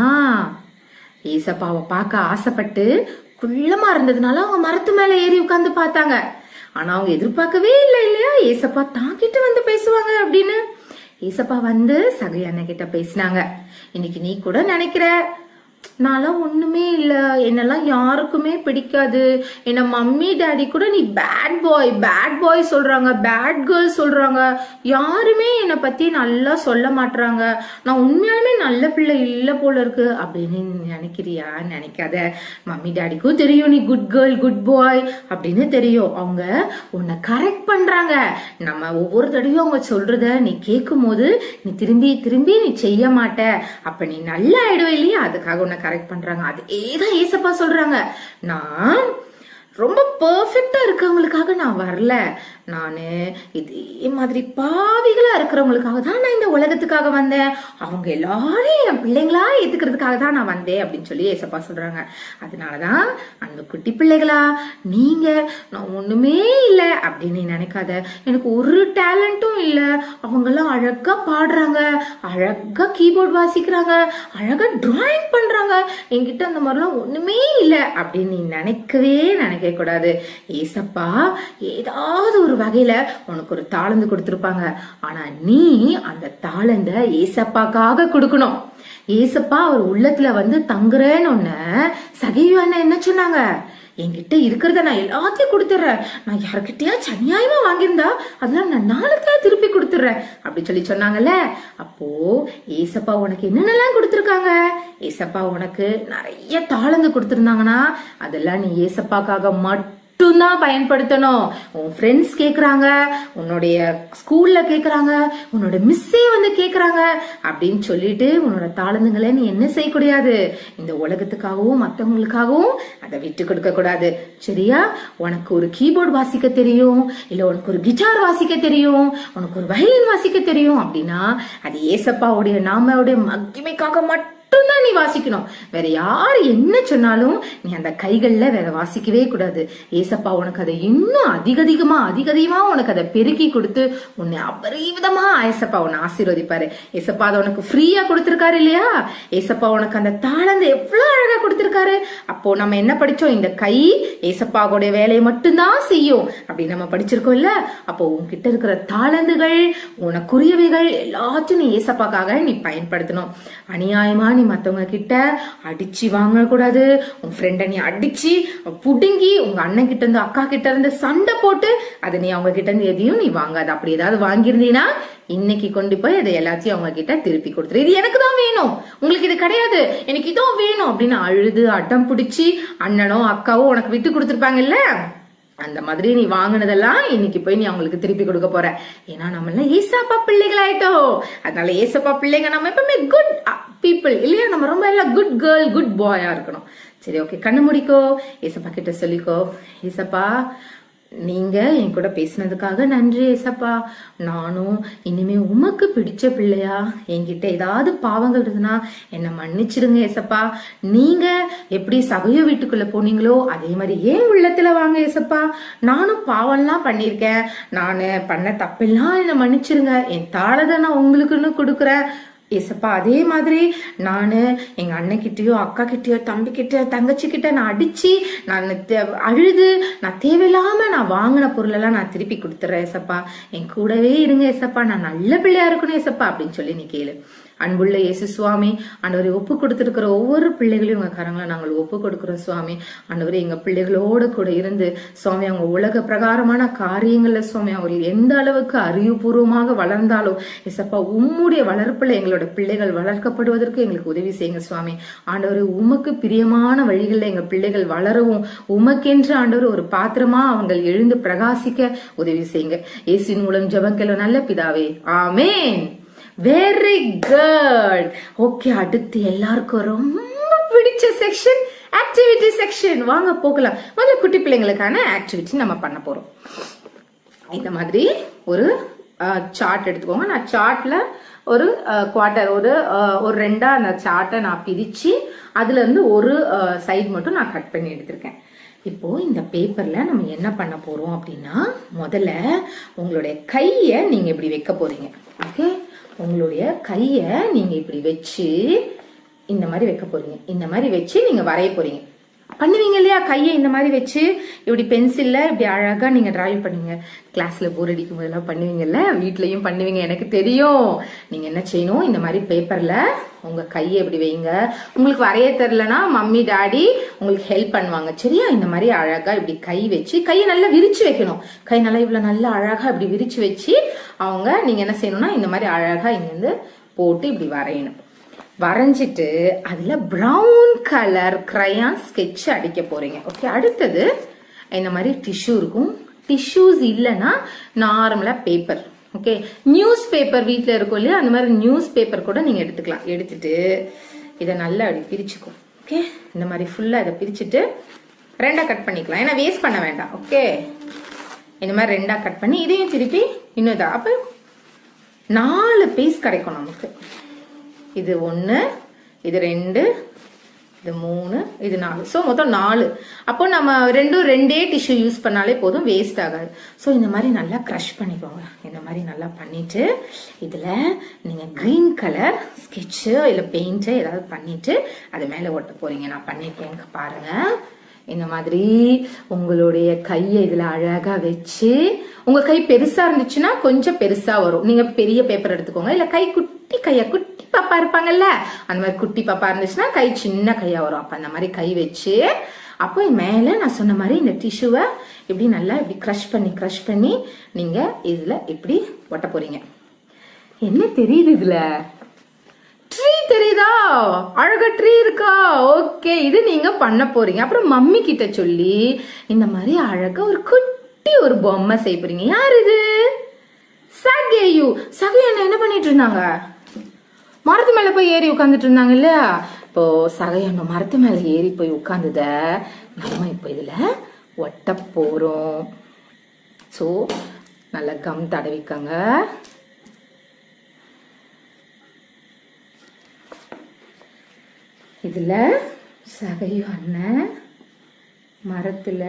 ஏசப்பாவை பார்க்க ஆசைப்பட்டு குள்ளமா இருந்ததுனால அவங்க மரத்து மேல ஏறி உட்கார்ந்து பார்த்தாங்க. ஆனா அவங்க எதிர்பார்க்கவே இல்லை இல்லையா ஏசப்பா தான் கிட்ட வந்து பேசுவாங்க அப்படின்னு. ஏசப்பா வந்து சகை அண்ணன் கிட்ட பேசினாங்க. இன்னைக்கு நீ கூட நினைக்கிற நான்லாம் ஒண்ணுமே இல்ல, என்னெல்லாம் யாருக்குமே பிடிக்காது, என்ன மம்மி டாடி கூட நீ பேட் பாய் பேட் பாய் சொல்றாங்க, பேட் கேர்ள் சொல்றாங்க, யாருமே என்னை பத்தி நல்லா சொல்ல மாட்டாங்க, நான் உண்மையாலுமே நல்ல பிள்ளை இல்ல போல இருக்கு அப்படின்னு நினைக்கிறியா? நினைக்காத. மம்மி டாடிக்கும் தெரியும் நீ குட் கேர்ள் குட் பாய் அப்படின்னு தெரியும். அவங்க உன்னை கரெக்ட் பண்றாங்க. நம்ம ஒவ்வொரு தடவையும் அவங்க சொல்றத நீ கேட்கும் போது நீ திரும்பி திரும்பி நீ செய்ய மாட்ட, அப்ப நீ நல்லா ஆயிடுவே இல்லையா? அதுக்காக உன்னை கரெக்ட் பண்றாங்க. அதேதான் ஏசப்பா சொல்றாங்க. நான் ரொம்ப பெர்ஃபெக்டா இருக்கவங்களுக்காக நான் வரல, நானு இதே மாதிரி பாவிகளா இருக்கிறவங்களுக்காக தான் நான் இந்த உலகத்துக்காக வந்தேன், அவங்க எல்லாரும் என் பிள்ளைங்களா ஏத்துக்கிறதுக்காக தான் நான் வந்தேன் அப்படின்னு சொல்லி ஏசப்பா சொல்றாங்க. அதனாலதான் அந்த குட்டி பிள்ளைகளா நீங்க நான் ஒண்ணுமே இல்லை அப்படின்னு நினைக்காத. எனக்கு ஒரு டேலண்டும் இல்லை, அவங்க எல்லாம் அழகா பாடுறாங்க, அழகா கீபோர்ட் வாசிக்கிறாங்க, அழகா டிராயிங் பண்றாங்க, என்கிட்ட அந்த மாதிரிலாம் ஒண்ணுமே இல்லை அப்படின்னு நீ நினைக்கவே நினைக்க கூடாது. ஏசப்பா ஏதாவது ஒரு வகையில உனக்கு ஒரு தாளந்து கொடுத்திருப்பாங்க. ஆனா நீ அந்த தாளந்த ஏசப்பாக்காக கொடுக்கணும். ஏசப்பா அவர் உள்ளத்துல வந்து தங்குறேன்னு சகையு அண்ணன் என்ன சொன்னாங்க? என்கிட்ட இருக்கிறத நான் எல்லாத்தையும் கொடுத்துறேன், நான் யாருக்கிட்டயா அநியாயமா வாங்கியிருந்தா அதெல்லாம் நான் நாளுக்கே திருப்பி கொடுத்துறேன் அப்படி சொல்லி சொன்னாங்கல்ல. அப்போ ஏசப்பா உனக்கு என்னென்னலாம் கொடுத்துருக்காங்க? ஏசப்பா உனக்கு நிறைய தாளந்து கொடுத்துருந்தாங்கன்னா அதெல்லாம் நீ ஏசப்பாக்காக மட்டும் தான் பயன்படுத்தணும். உன் ஃப்ரெண்ட்ஸ் கேக்குறாங்க, உன்னுடைய ஸ்கூல்ல கேக்குறாங்க, உன்னோட மிஸ்ஸே வந்து கேக்குறாங்க அப்படின்னு சொல்லிட்டு உன்னோட தாளந்துங்களை நீ என்ன செய்யக்கூடாது? இந்த உலகத்துக்காகவும் மற்றவங்களுக்காகவும் அதை விட்டு கொடுக்க கூடாது. சரியா? உனக்கு ஒரு கீபோர்டு வாசிக்க தெரியும், இல்ல உனக்கு ஒரு கிட்டார் வாசிக்க தெரியும், உனக்கு ஒரு வயலின் வாசிக்க தெரியும் அப்படின்னா அது ஏசப்பாவுடைய நாமோடைய மகிமைக்காக மட்டும் மட்டும்தான் நீ வாசிக்கணும். வேற யாரு என்ன சொன்னாலும் நீ அந்த கைகள்ல வேற வாசிக்கவே கூடாது. ஏசப்பா உனக்கு அதை இன்னும் அதிக அதிகமா அதிக அதிகமா உனக்கு அதை பெருக்கி கொடுத்து உன்னை அபரிவிதமா ஏசப்பா உன்னை ஆசீர்வதிப்பாரு. ஏசப்பா அதை உனக்கு ஃப்ரீயா கொடுத்திருக்காரு இல்லையா? ஏசப்பா உனக்கு அந்த தாளந்து எவ்வளவு அழகா கொடுத்திருக்காரு. அப்போ நம்ம என்ன படிச்சோம்? இந்த கை ஏசப்பாவுடைய வேலையை மட்டும்தான் செய்யும் அப்படின்னு நம்ம படிச்சிருக்கோம்ல. அப்போ உன்கிட்ட இருக்கிற தாளந்துகள் உனக்குரியவைகள் எல்லாத்தையும் நீ ஏசப்பாக்காக நீ பயன்படுத்தணும். அநியாயமா நீ மத்தவங்க கிட்ட அடிச்சு வாங்க கூடாது. உன் ஃப்ரெண்ட நீ அடிச்சு புடுங்கி உங்க அண்ணன் கிட்ட இருந்து அக்கா கிட்ட இருந்து சண்டை போட்டு அதை நீ அவங்க கிட்ட இருந்து எதையும் நீ வாங்காது. அப்படி ஏதாவது வாங்கியிருந்தீங்கன்னா இன்னைக்கு கொண்டு போய் அதை எல்லாத்தையும் அவங்க கிட்ட திருப்பி கொடுத்துரு. இது எனக்கு தான் வேணும், உங்களுக்கு இது கிடையாது, எனக்கு இதுவும் வேணும் அப்படின்னு அழுது அடம் பிடிச்சி அண்ணனோ அக்காவோ உனக்கு விட்டு கொடுத்துருப்பாங்கல்ல, அந்த மாதிரி நீ வாங்கினதெல்லாம் இன்னைக்கு போய் நீ அவங்களுக்கு திருப்பி கொடுக்க போற. ஏன்னா நம்ம எல்லாம் ஏசப்பா பிள்ளைகள் ஆயிட்டோம். அதனால ஏசப்பா பிள்ளைங்க நம்ம எப்பவுமே குட் பீப்புள் இல்லையா? நம்ம ரொம்ப எல்லாம் குட் கேர்ள் குட் பாயா இருக்கணும். சரி, ஓகே, கண்ணு முடிக்கோ, ஏசப்பா கிட்ட சொல்லிக்கோ, ஏசப்பா நீங்க என் கூட பேசினதுக்காக நன்றி ஏசப்பா. நானும் இனிமே உமக்கு பிடிச்ச பிள்ளையா, என்கிட்ட ஏதாவது பாவங்கள் இருக்குன்னா என்ன மன்னிச்சிடுங்க ஏசப்பா. நீங்க எப்படி சகையோ வீட்டுக்குள்ள போனீங்களோ அதே மாதிரி ஏன் உள்ளத்துல வாங்க ஏசப்பா. நானும் பாவம்லாம் பண்ணிருக்கேன், நானு பண்ண தப்பெல்லாம் என்ன மன்னிச்சிருங்க. என் தாளதை நான் உங்களுக்குன்னு கொடுக்குறேன் ஏசப்பா. அதே மாதிரி நானு எங்க அண்ணன்கிட்டயோ அக்கா கிட்டயோ தம்பி கிட்ட தங்கச்சி கிட்ட நான் அடிச்சு நான் அழுது நான் தேவையில்லாம நான் வாங்கின பொருள் எல்லாம் நான் திருப்பி கொடுத்துறேன் ஏசப்பா. என் கூடவே இருங்க ஏசப்பா, நான் நல்ல பிள்ளையா இருக்கணும் ஏசப்பா அப்படின்னு சொல்லி நீ கேளு. அன்புள்ள இயேசு சுவாமி, ஆண்டவரை ஒப்பு கொடுத்திருக்கிற ஒவ்வொரு பிள்ளைகளையும் உங்க கரங்களை நாங்கள் ஒப்பு கொடுக்கிறோம் சுவாமி. ஆண்டவரை எங்க பிள்ளைகளோட கூட இருந்து சுவாமி அவங்க உலக பிரகாரமான காரியங்கள்ல சுவாமி அவர்கள் எந்த அளவுக்கு அறிவுபூர்வமாக வளர்ந்தாலும் ஏசப்பா உம்முடைய வளர்ப்புல எங்களோட பிள்ளைகள் வளர்க்கப்படுவதற்கு எங்களுக்கு உதவி செய்யுங்க சுவாமி. ஆண்டவரை உமக்கு பிரியமான வழிகளில் எங்க பிள்ளைகள் வளரவும் உமக்கென்று ஆண்டவர் ஒரு பாத்திரமா அவங்க எழுந்து பிரகாசிக்க உதவி செய்யுங்க. இயேசுவின் மூலம் ஜெபங்கள் நல்ல பிதாவே, ஆமென். Very good. ஓகே, அடுத்து எல்லாருக்கும் ரொம்ப பிடிச்ச செக்ஷன் ஆக்டிவிட்டி செக்ஷன். வாங்க போகலாம். முதல்ல குட்டி பிள்ளைங்களுக்கான ஆக்டிவிட்டி நம்ம பண்ண போறோம். இந்த மாதிரி ஒரு சார்ட் எடுத்துக்கோங்க. நான் சார்ட்ல ஒரு குவார்டர் ஒரு ஒரு ரெண்டா அந்த சார்ட்டை நான் பிரிச்சு அதுல இருந்து ஒரு சைடு மட்டும் நான் கட் பண்ணி எடுத்திருக்கேன். இப்போ இந்த பேப்பர்ல நம்ம என்ன பண்ண போறோம் அப்படின்னா, முதல்ல உங்களுடைய கைய நீங்க இப்படி வைக்க போறீங்க. ஓகே, உங்களுடைய கைய நீங்க இப்படி வச்சு இந்த மாதிரி வைக்க போறீங்க. இந்த மாதிரி வச்சு நீங்க வரைய போறீங்க. பண்ணுவீங்க இல்லையா, கையை இந்த மாதிரி வச்சு இப்படி பென்சில்ல இப்படி அழகா நீங்க டிராயிங் பண்ணுவீங்க. கிளாஸ்ல போர் அடிக்கும் போதெல்லாம் பண்ணுவீங்கல்ல, வீட்லயும் பண்ணுவீங்க, எனக்கு தெரியும். நீங்க என்ன செய்யணும், இந்த மாதிரி பேப்பர்ல உங்க கையை இப்படி வைங்க. உங்களுக்கு வரைய தெரியலனா மம்மி டாடி உங்களுக்கு ஹெல்ப் பண்ணுவாங்க, சரியா? இந்த மாதிரி அழகா இப்படி கை வச்சு கையை நல்லா விரிச்சு வைக்கணும். கை நல்லா இவ்வளவு நல்லா அழகா இப்படி விரிச்சு வச்சு அவங்க நீங்க என்ன செய்யணும்னா இந்த மாதிரி அழகா இங்க இருந்து போட்டு இப்படி வரையணும். வரைஞ்சிட்டு அதுல பிரவுன் கலர் கிரையான் ஸ்கெட்ச் அடிக்க போறீங்க. ஓகே, அடுத்தது இந்த மாதிரி டிஷ்யூ இருக்கும். டிஷ்யூஸ் இல்லைன்னா நார்மலா பேப்பர், ஓகே, நியூஸ் பேப்பர் வீட்டுல இருக்கும் இல்லையா, அந்த மாதிரி நியூஸ் பேப்பர் கூட நீங்க எடுத்துக்கலாம். எடுத்துட்டு இதை நல்லா அப்படி பிரிச்சுக்கும். ஓகே, இந்த மாதிரி ஃபுல்லா இதை பிரிச்சுட்டு ரெண்டா கட் பண்ணிக்கலாம், ஏன்னா வேஸ்ட் பண்ண வேண்டாம். ஓகே, இந்த மாதிரி ரெண்டா கட் பண்ணி இதையும் திருப்பி இன்னும் இதா, அப்ப நாலு பீஸ் கிடைக்கும் நமக்கு. இது ஒன்னு, இது ரெண்டு, இது மூணு, இது நாலு. ஸோ மொத்தம் நாலு. அப்போ நம்ம ரெண்டும் ரெண்டே டிஷ்யூ யூஸ் பண்ணாலே போதும், வேஸ்ட் ஆகாது. ஸோ இந்த மாதிரி நல்லா க்ரஷ் பண்ணிக்கோங்க. இந்த மாதிரி நல்லா பண்ணிட்டு இதுல நீங்க கிரீன் கலர் ஸ்கெட்சு இல்ல பெயிண்ட் ஏதாவது பண்ணிட்டு அது மேல ஒட்ட போறீங்க. நான் பண்ணிருக்கேன் பாருங்க. இந்த மாதிரி உங்களுடைய கையை இதுல அழகா வச்சு, உங்க கை பெருசா இருந்துச்சுன்னா கொஞ்சம் பெருசா வரும், நீங்க பெரிய பேப்பர் எடுத்துக்கோங்க. இல்ல கை குட்டி கையா, குட்டி பாப்பா இருப்பாங்கல்ல, அந்த மாதிரி குட்டி பாப்பா இருந்துச்சுன்னா கை சின்ன கையா வரும். அப்ப அந்த மாதிரி கை வச்சு அப்போ மேல நான் சொன்ன மாதிரி இந்த டிஷ்யூவை இப்படி நல்லா இப்படி கிரஷ் பண்ணி கிரஷ் பண்ணி நீங்க இதுல இப்படி ஒட்ட போறீங்க. என்ன தெரியுது இதுல? ட்ரீ தெரியுதா? அழகா ட்ரீ இருக்கா? ஓகே, இது நீங்க பண்ண போறீங்க. அப்புறம் மம்மி கிட்ட சொல்லி இந்த மாதிரி அழகா ஒரு குட்டி ஒரு பொம்மை செய்ய போறீங்க. யார் இது? சகையு. சகையு என்ன பண்ணிட்டு இருந்தாங்க? மரத்து மேல போய் ஏறி உட்கார்ந்துட்டு இருந்தாங்க இல்லையா? இப்போ சகையண்ண மரத்து மேல ஏறி போய் உட்கார்ந்தத நம்ம இப்ப இதுல ஒட்ட போறோம். சோ நல்லா கம் தடவிக்கங்க. இதுல சகையு அண்ணன் மரத்துல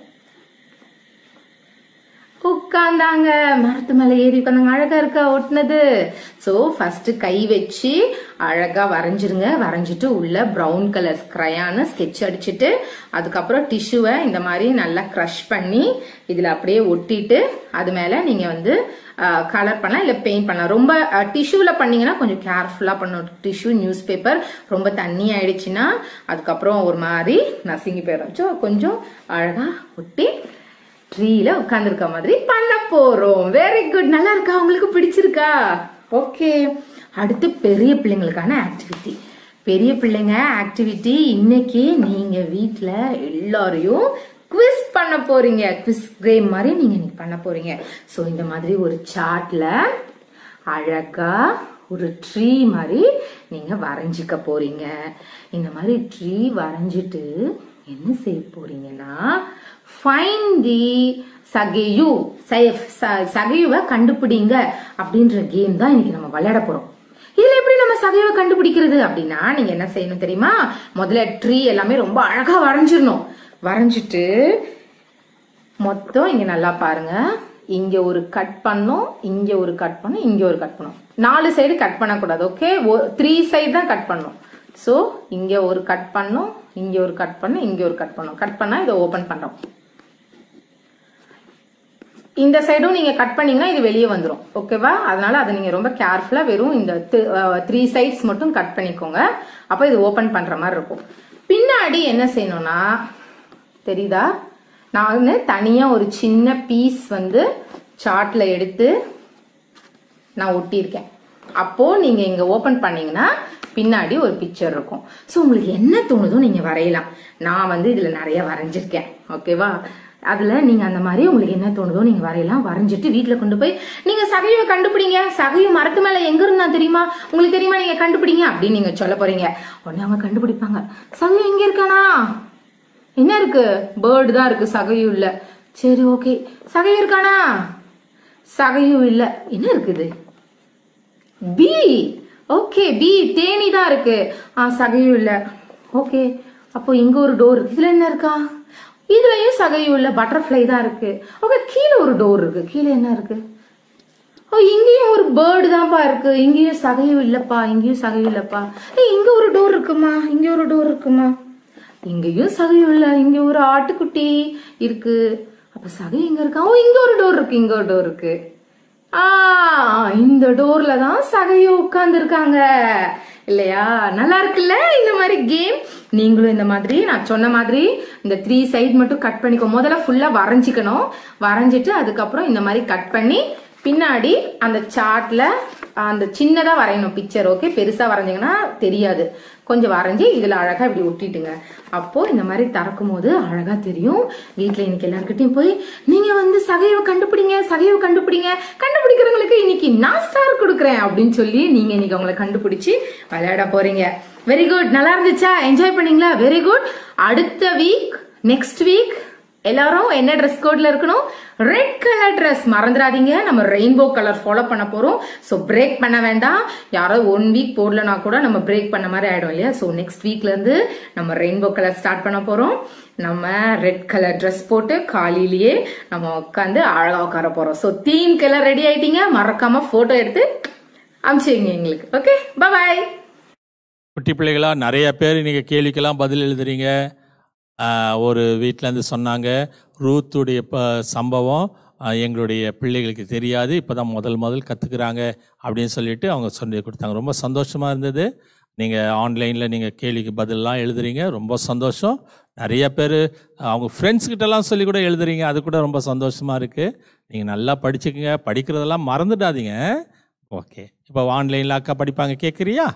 உட்கார்ந்தாங்க, மரத்து மேல ஏறி உட்கார்ந்தாங்க. அழகா இருக்கா ஒட்டினது? சோ ஃபர்ஸ்ட் கை வச்சு அழகா வரைஞ்சிருங்க. வரைஞ்சிட்டு உள்ள பிரவுன் கலர் கிரையான ஸ்கெட்ச் அடிச்சுட்டு அதுக்கப்புறம் டிஷ்யூவை இந்த மாதிரி நல்லா கிரஷ் பண்ணி இதுல அப்படியே ஒட்டிட்டு அது மேல நீங்க வந்து கலர் பண்ணலாம் இல்ல பெயிண்ட் பண்ணலாம். ரொம்ப டிஷ்யூல பண்ணீங்கன்னா கொஞ்சம் கேர்ஃபுல்லா பண்ணணும். டிஷ்யூ நியூஸ் பேப்பர் ரொம்ப தண்ணி ஆயிடுச்சுன்னா அதுக்கப்புறம் ஒரு மாதிரி நசுங்கி போயிடும். கொஞ்சம் அழகா ஒட்டி ட்ரீல உட்கார்ந்துருக்க மாதிரி பண்ண போறோம். Very good. நல்லா இருக்கா? உங்களுக்கு பிடிச்சிருக்கா? ஓகே, அடுத்து பெரிய பிள்ளைங்களுக்கான ஆக்டிவிட்டி. பெரிய பிள்ளைங்க ஆக்டிவிட்டி இன்னைக்கு நீங்க வீட்டுல எல்லாரையும் குவிஸ் பண்ண போறீங்க. குவிஸ் கேம் மாதிரி நீங்க இன்னைக்கு பண்ண போறீங்க. சோ இந்த மாதிரி ஒரு சார்ட்ல அழகா ஒரு ட்ரீ மாதிரி நீங்க வரைஞ்சிக்க போறீங்க. இந்த மாதிரி ட்ரீ வரைஞ்சிட்டு என்ன செய்ய போறீங்கன்னா ஃபைண்ட் தி சகையு, சகையுவை கண்டுபிடிங்க அப்படின்ற கேம் தான் இன்னைக்கு நம்ம விளையாட போறோம். இதுல எப்படி நம்ம சகைவை கண்டுபிடிக்கிறது அப்படின்னா, நீங்க என்ன செய்யணும் தெரியுமா? முதல்ல ட்ரீ எல்லாமே ரொம்ப அழகா வரைஞ்சிடணும். வரைஞ்சிட்டு மொத்தம் இங்க நல்லா பாருங்க, இங்க ஒரு கட் பண்ணும், இங்க ஒரு கட் பண்ணும், இங்க ஒரு கட் பண்ணும். நாலு சைடு கட் பண்ணக்கூடாது. ஓகே, த்ரீ சைடு தான் கட் பண்ணும். சோ இங்க ஒரு கட் பண்ணும், இங்க ஒரு கட் பண்ணும், இங்க ஒரு கட் பண்ணும். கட் பண்ணா இதை ஓபன் பண்றோம். இந்த சைடும் நீங்க கட் பண்ணீங்கன்னா இது வெளியே வந்துடும். ஓகேவா? அதனால அதை நீங்க ரொம்ப கேர்ஃபுல்லா வெறும் இந்த த்ரீ சைட்ஸ் மட்டும் கட் பண்ணிக்கோங்க. அப்ப இது ஓபன் பண்ற மாதிரி இருக்கும். பின்னாடி என்ன செய்யணும்னா, தெரியுதா, நான் வந்து தனியா ஒரு சின்ன பீஸ் வந்து சார்ட்ல எடுத்து நான் ஒட்டியிருக்கேன். அப்போ நீங்க இங்க ஓபன் பண்ணீங்கன்னா பின்னாடி ஒரு பிக்சர் இருக்கும். ஸோ உங்களுக்கு என்ன தோணுதோ நீங்க வரையலாம். நான் வந்து இதுல நிறைய வரைஞ்சிருக்கேன். ஓகேவா? அதுல நீங்க அந்த மாதிரி உங்களுக்கு என்ன தோணுதோ நீங்க வரையலாம். வரைஞ்சிட்டு வீட்டுல கொண்டு போய் நீங்க சகையை கண்டுபிடிங்க. சகையை மரத்து மேல எங்க இருந்தா தெரியுமா, உங்களுக்கு தெரியுமா, நீங்க கண்டுபிடிங்க அப்படின்னு நீங்க சொல்ல போறீங்க. உடனே அவங்க கண்டுபிடிப்பாங்க. சகை எங்க இருக்கானா? என்ன இருக்கு? பேர்டு தான் இருக்கு, சகையும் இல்ல. சரி, ஓகே, சகையும் இருக்கானா? சகையும் இல்ல. என்ன இருக்குது? பி. ஓகே, பி, தேனி தான் இருக்கு. ஆ, சகையும் இல்ல. ஓகே, அப்போ இங்க ஒரு டோர் இருக்கு. இதுல என்ன இருக்கா? இதுலயும் சகையும் இல்ல, பட்டர்ஃபிளை தான் இருக்கு. ஓகே, கீழே ஒரு டோர் இருக்கு. கீழே என்ன இருக்கு? ஓ, இங்கேயும் ஒரு பேர்டு தான்ப்பா இருக்கு. இங்கேயும் சகையும் இல்லப்பா, இங்கேயும் சகையும் இல்லப்பா. இங்க ஒரு டோர் இருக்குமா? இங்க ஒரு டோர் இருக்குமா? இங்கேயும் சகையும் இல்ல. இங்க ஒரு ஆட்டுக்குட்டி இருக்கு. அப்ப சகை எங்க இருக்கா? ஓ, இங்க ஒரு டோர் இருக்கு, இங்க ஒரு டோர் இருக்கு. ஆ, இந்த டோர்ல தான் சகையோ உட்கார்ந்து இருக்காங்க இல்லையா? நல்லா இருக்குல்ல இந்த மாதிரி கேம். நீங்களும் இந்த மாதிரி நான் சொன்ன மாதிரி இந்த த்ரீ சைடு மட்டும் கட் பண்ணிக்கோ. முதல்ல ஃபுல்லா வரைஞ்சிக்கணும். வரைஞ்சிட்டு அதுக்கப்புறம் இந்த மாதிரி கட் பண்ணி பின்னாடி அந்த சார்ட்ல அந்த சின்னதா வரையணும் பிக்சர். ஓகே, பெருசா வரைஞ்சிங்கன்னா தெரியாது. கொஞ்சம் வரைஞ்சி இதுல அழகா இப்படி ஒட்டிட்டுங்க. அப்போ இந்த மாதிரி திறக்கும் போது அழகா தெரியும். வீட்டுல இன்னைக்கு எல்லாருக்கிட்டையும் போய் நீங்க வந்து சகையை கண்டுபிடிங்க, சகையை கண்டுபிடிங்க, கண்டுபிடிக்கிறவங்களுக்கு இன்னைக்கு நான் ஸ்டார் கொடுக்குறேன் அப்படின்னு சொல்லி நீங்க இன்னைக்கு அவங்களை கண்டுபிடிச்சு விளையாட போறீங்க. Very good. நல்லா இருந்துச்சா? என்ஜாய் பண்ணீங்களா? Very good. அடுத்த வீக், நெக்ஸ்ட் வீக் எல்லாரும் என்ன ட்ரெஸ் கோட்ல இருக்கணும்? Red colour dress. மறந்துடாதீங்க, நம்ம ரெயின்போ கலர் ஃபாலோ பண்ண போறோம். ஸோ பிரேக் பண்ண வேண்டாம். யாராவது ஒன் வீக் போடலனா கூட நம்ம பிரேக் பண்ண மாதிரி ஆயிடும் இல்லையா? ஸோ நெக்ஸ்ட் வீக்ல இருந்து நம்ம ரெயின்போ கலர் ஸ்டார்ட் பண்ண போறோம். நம்ம ரெட் கலர் ட்ரெஸ் போட்டு காலையிலேயே நம்ம உட்காந்து அழகா உட்கார போறோம். ஸோ தீம் கலர் ரெடி ஆயிட்டீங்க. மறக்காம போட்டோ எடுத்து அனுப்பிச்சிங்க எங்களுக்கு. Okay, bye. குட்டி பிள்ளைகளா, நிறைய பேர் நீங்கள் கேள்விக்கெல்லாம் பதில் எழுதுறீங்க. ஒரு வீட்டிலேருந்து சொன்னாங்க, ரூத்துடைய ப சம்பவம் எங்களுடைய பிள்ளைகளுக்கு தெரியாது, இப்போ தான் முதல் முதல் கற்றுக்குறாங்க அப்படின்னு சொல்லிட்டு அவங்க சொல்லி கொடுத்தாங்க. ரொம்ப சந்தோஷமாக இருந்தது. நீங்கள் ஆன்லைனில் நீங்கள் கேள்விக்கு பதிலெலாம் எழுதுறீங்க, ரொம்ப சந்தோஷம். நிறைய பேர் அவங்க ஃப்ரெண்ட்ஸ்கிட்டலாம் சொல்லி கூட எழுதுறீங்க, அது கூட ரொம்ப சந்தோஷமாக இருக்குது. நீங்கள் நல்லா படிச்சுக்கங்க, படிக்கிறதெல்லாம் மறந்துடாதீங்க. ஓகே, இப்போ ஆன்லைனில் அக்கா படிப்பாங்க, கேட்குறியா?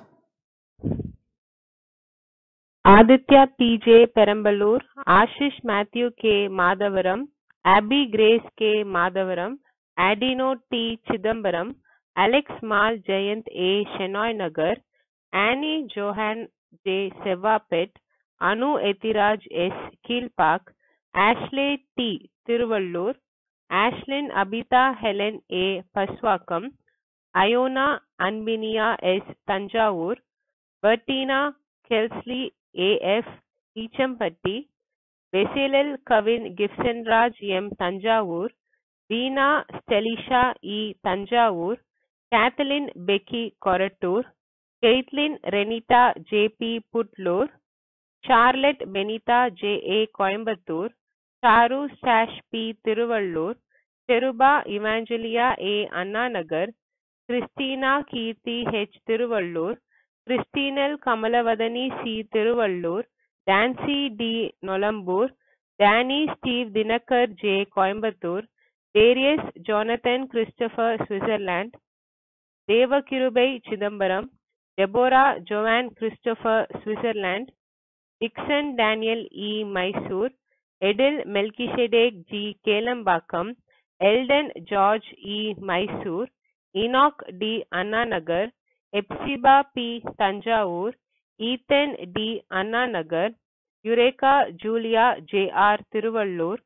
Aditya P J Perambalur, Ashish Mathew K Madhavaram, Abi Grace K Madhavaram, Adino D Chidambaram, Alex மால் Jayanth A Shenoy Nagar, Annie Johan J Sevapet, Anu Ethiraj S Kilpauk, Ashley D Tiruvallur, Ashlin Abitha Helen A பஸ்வாக்கம், அயோனா அன்பினியா எஸ் தஞ்சாவூர், பர்டீனா கெல்ஸ்லி A F Eachampatti, Bezalel Kavin Gibsonraj M Thanjavur, Veena Stelisha E Thanjavur, Kathleen Peggy Korattur, Caitlin Renita J P Putlur, Charlotte Benita J ஏ கோயம்புத்தூர், சாரு ஸ்டாஷ் பி திருவள்ளூர், செருபா Evangelia A Anna Nagar, Christina Keerthi H Tiruvallur, Christinal Kamalavathani C Tiruvallur, Dancy D Nolambur, Danny Steve Dinakar J Coimbatore, Darius Jonathan Christopher Switzerland, Devakirubai Chidambaram, Deborah Joan Christopher Switzerland, Dixon Daniel E Mysore, எடில் Melchizedek G Kelambakkam, Elton George E Mysore, Enoch D Anna Nagar, Hephzibah P Thanjavur, Ethan D Anna Nagar, Eureka Julia J R Tiruvallur,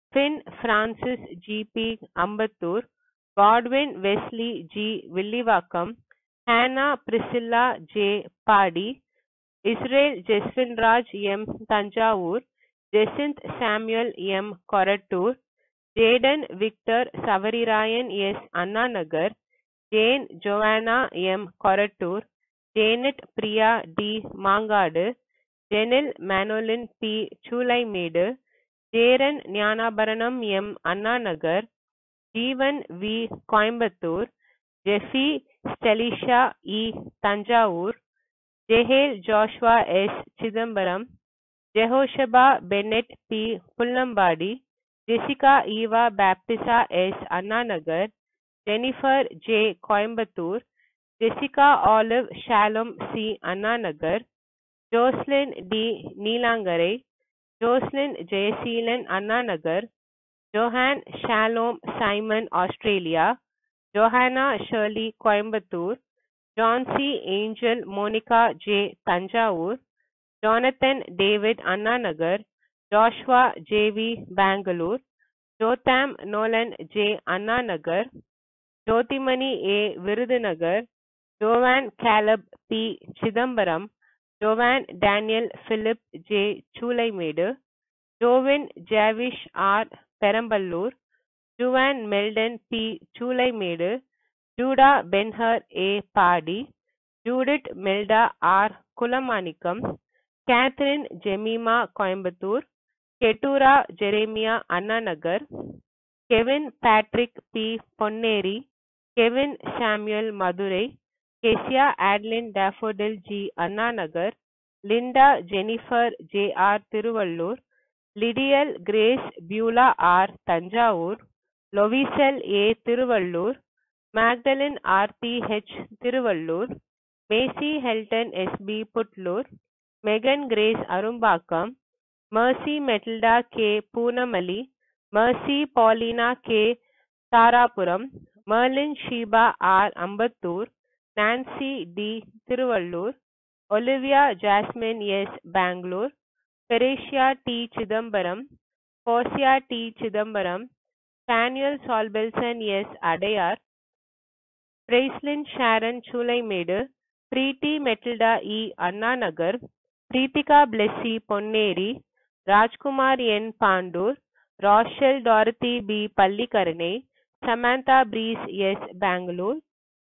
Finn Francis G P Ambattur, Godwin Wesley G Villivakam, Hannah Priscilla J Padi, Israel Jeswin Raj M Tanjavur, Jacinth Samuel M Korattur, Jaden Victor Savarirayan S Annanagar, Jane Joanna M Korattur, Janet Priya D Mangadu, Jenil Manolin P Chulaimedu, Jaren Nyanabaranam M Annanagar, Jeevan V Coimbatore, Jeffy Stelisha E Tanjavur, Jehel Joshua S Chidambaram, Jehoshaba Bennett P Pullambadi, Jessica Eva Baptista S Annanagar, Jennifer J Coimbatore, Jessica Olive Shalom C Annanagar, Jocelyn D Neelangare, Jocelyn Jayaseelan Annanagar, Johan Shalom Simon Australia, Johanna Shirley Coimbatore, John C Angel Monica J Tanjavur, Jonathan David Annanagar, Joshua J V Bangalore, Jotham Nolan J Annanagar, Jyotimani A Virudhunagar, Jovan Caleb P Chidambaram, Jovan Daniel Philip J Chulaimedu, Jovin Javish R Peramballur, Juvan Meldon P Chulaimedu, Judah Benhar A Padi, Judith Melda R Kulamanikam, Catherine Jemima Coimbatore, Ketura Jeremiah Annanagar, Kevin Patrick P Ponneri, Kevin Samuel Madurai, Kesia Adeline Daffodil G Annanagar, Linda Jennifer J R Tiruvallur, Lydial Grace Beulah R Tanjavur, Lovisel A Tiruvallur, Magdalene R T H Tiruvallur, Macy Helton S B Putlur, Megan Grace Arumbakam, Mercy Matilda K Poonamali, Mercy Paulina K Tarapuram, Merlin Sheba R Ambattur, Nancy D Tiruvallur, Olivia Jasmine S Bangalore, Teresia T Chidambaram, Fosia T Chidambaram, Samuel Solbelson S Adayar, Praislin Sharon Chulaimedu, Preeti Matilda E Annanagar, Preetika Blessy Ponneri, Rajkumar N Pandur, Rochelle Dorothy B Pallikarane, Samantha Breeze S Bangalore,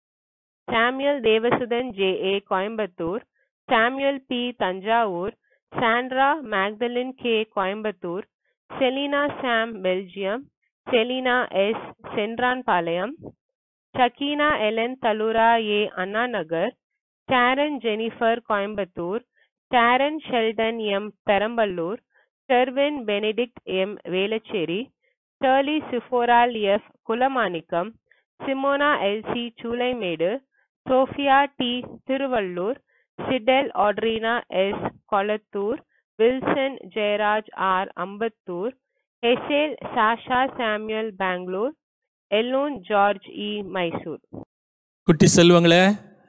Samuel Devasudan J A Coimbatore, Samuel P Tanjavur, Sandra Magdalene K Coimbatore, Selina Sam Belgium, Selina S Sendranpalayam, Shakina Ellen Talura A Annanagar, Sharon Jennifer Coimbatore, Sharon Sheldon M Peramballur, Sherwin Benedict M Velacheri, Shirley Sephoral F Kulamanikam, Simona L C Chulaimedu, Sophia T Tiruvallur, Sidel Audrina S Kolattur, Wilson Jairaj R Ambattur, Hesel Sasha Samuel Bangalore, Elon George E Mysore. குட்டி செல்வங்களே,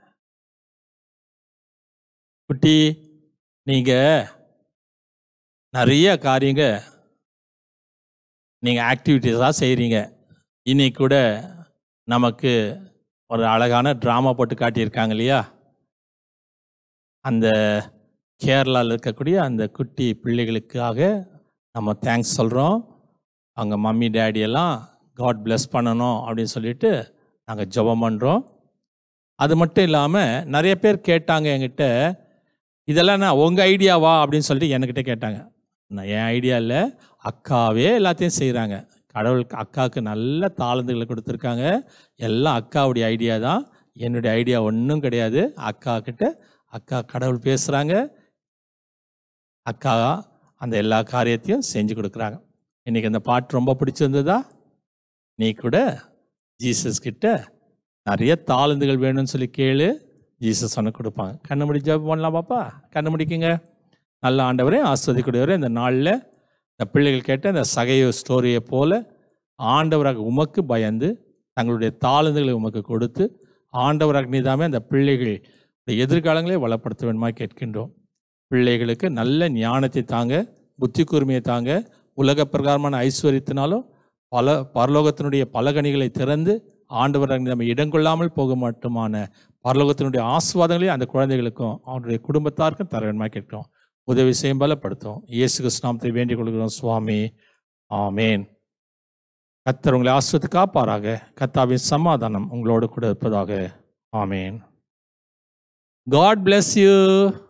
குட்டி நீங்க நிறைய காரியங்க நீங்கள் ஆக்டிவிட்டீஸாக செய்கிறீங்க. இன்னைக்கு கூட நமக்கு ஒரு அழகான ட்ராமா போட்டு காட்டியிருக்காங்க இல்லையா? அந்த கேரளாவில் இருக்கக்கூடிய அந்த குட்டி பிள்ளைகளுக்காக நம்ம தேங்க்ஸ் சொல்கிறோம். அவங்க மம்மி டேடியெல்லாம் காட் பிளெஸ் பண்ணணும் அப்படின்னு சொல்லிட்டு நாங்கள் ஜெபம் பண்ணுறோம். அது மட்டும் இல்லாமல் நிறைய பேர் கேட்டாங்க என்கிட்ட, இதெல்லாம் நான் உங்கள் ஐடியாவா அப்படின்னு சொல்லிட்டு என்கிட்ட கேட்டாங்க. நான் என் ஐடியா இல்லை, அக்காவே எல்லாத்தையும் செய்கிறாங்க. கடவுள் அக்காவுக்கு நல்ல தாளந்துகளை கொடுத்துருக்காங்க. எல்லாம் அக்காவுடைய ஐடியா தான், என்னுடைய ஐடியா ஒன்றும் கிடையாது. அக்கா கிட்ட அக்கா கடவுள் பேசுகிறாங்க, அக்கா அந்த எல்லா காரியத்தையும் செஞ்சு கொடுக்குறாங்க. இன்றைக்கி அந்த பாட்டு ரொம்ப பிடிச்சிருந்ததா? நீ கூட ஜீசஸ் கிட்ட நிறைய தாளந்துகள் வேணும்னு சொல்லி கேளு, ஜீசஸ் ஒன்று கொடுப்பாங்க. கண்ணு முடி ஜெபம் பண்ணலாம் பாப்பா, கண்ணு முடிக்குங்க. நல்ல ஆண்டவரே, ஆஸ்வதிக்கூடியவரே, இந்த நாளில் இந்த பிள்ளைகள் கேட்ட இந்த சகையோ ஸ்டோரியை போல் ஆண்டவராக உமக்கு பயந்து தங்களுடைய தாளந்துகளை உமக்கு கொடுத்து ஆண்டவராக நீதாமே அந்த பிள்ளைகள் எதிர்காலங்களே வளப்படுத்த வேண்டுமா கேட்கின்றோம். பிள்ளைகளுக்கு நல்ல ஞானத்தை தாங்க, புத்தி கூர்மையை தாங்க, உலக பிரகாரமான ஐஸ்வர்யத்தினாலும் பல பரலோகத்தினுடைய பலகணிகளை திறந்து ஆண்டவர் நம்ம இடங்கொள்ளாமல் போக மட்டுமான பரலோகத்தினுடைய ஆசீர்வாதங்களையும் அந்த குழந்தைகளுக்கும் அவனுடைய குடும்பத்தாருக்கும் தர வேண்டுமா கேட்கிறோம். உதவி செய்யும் பலப்படுத்தும். இயேசு கிறிஸ்து நாமத்தை வேண்டிக் கொள்கிறோம் சுவாமி. ஆமேன். கர்த்தர் உங்களை ஆசீர்வதித்து காப்பாராக. கர்த்தாவின் சமாதானம் உங்களோடு கூட இருப்பதாக. ஆமேன். God bless you.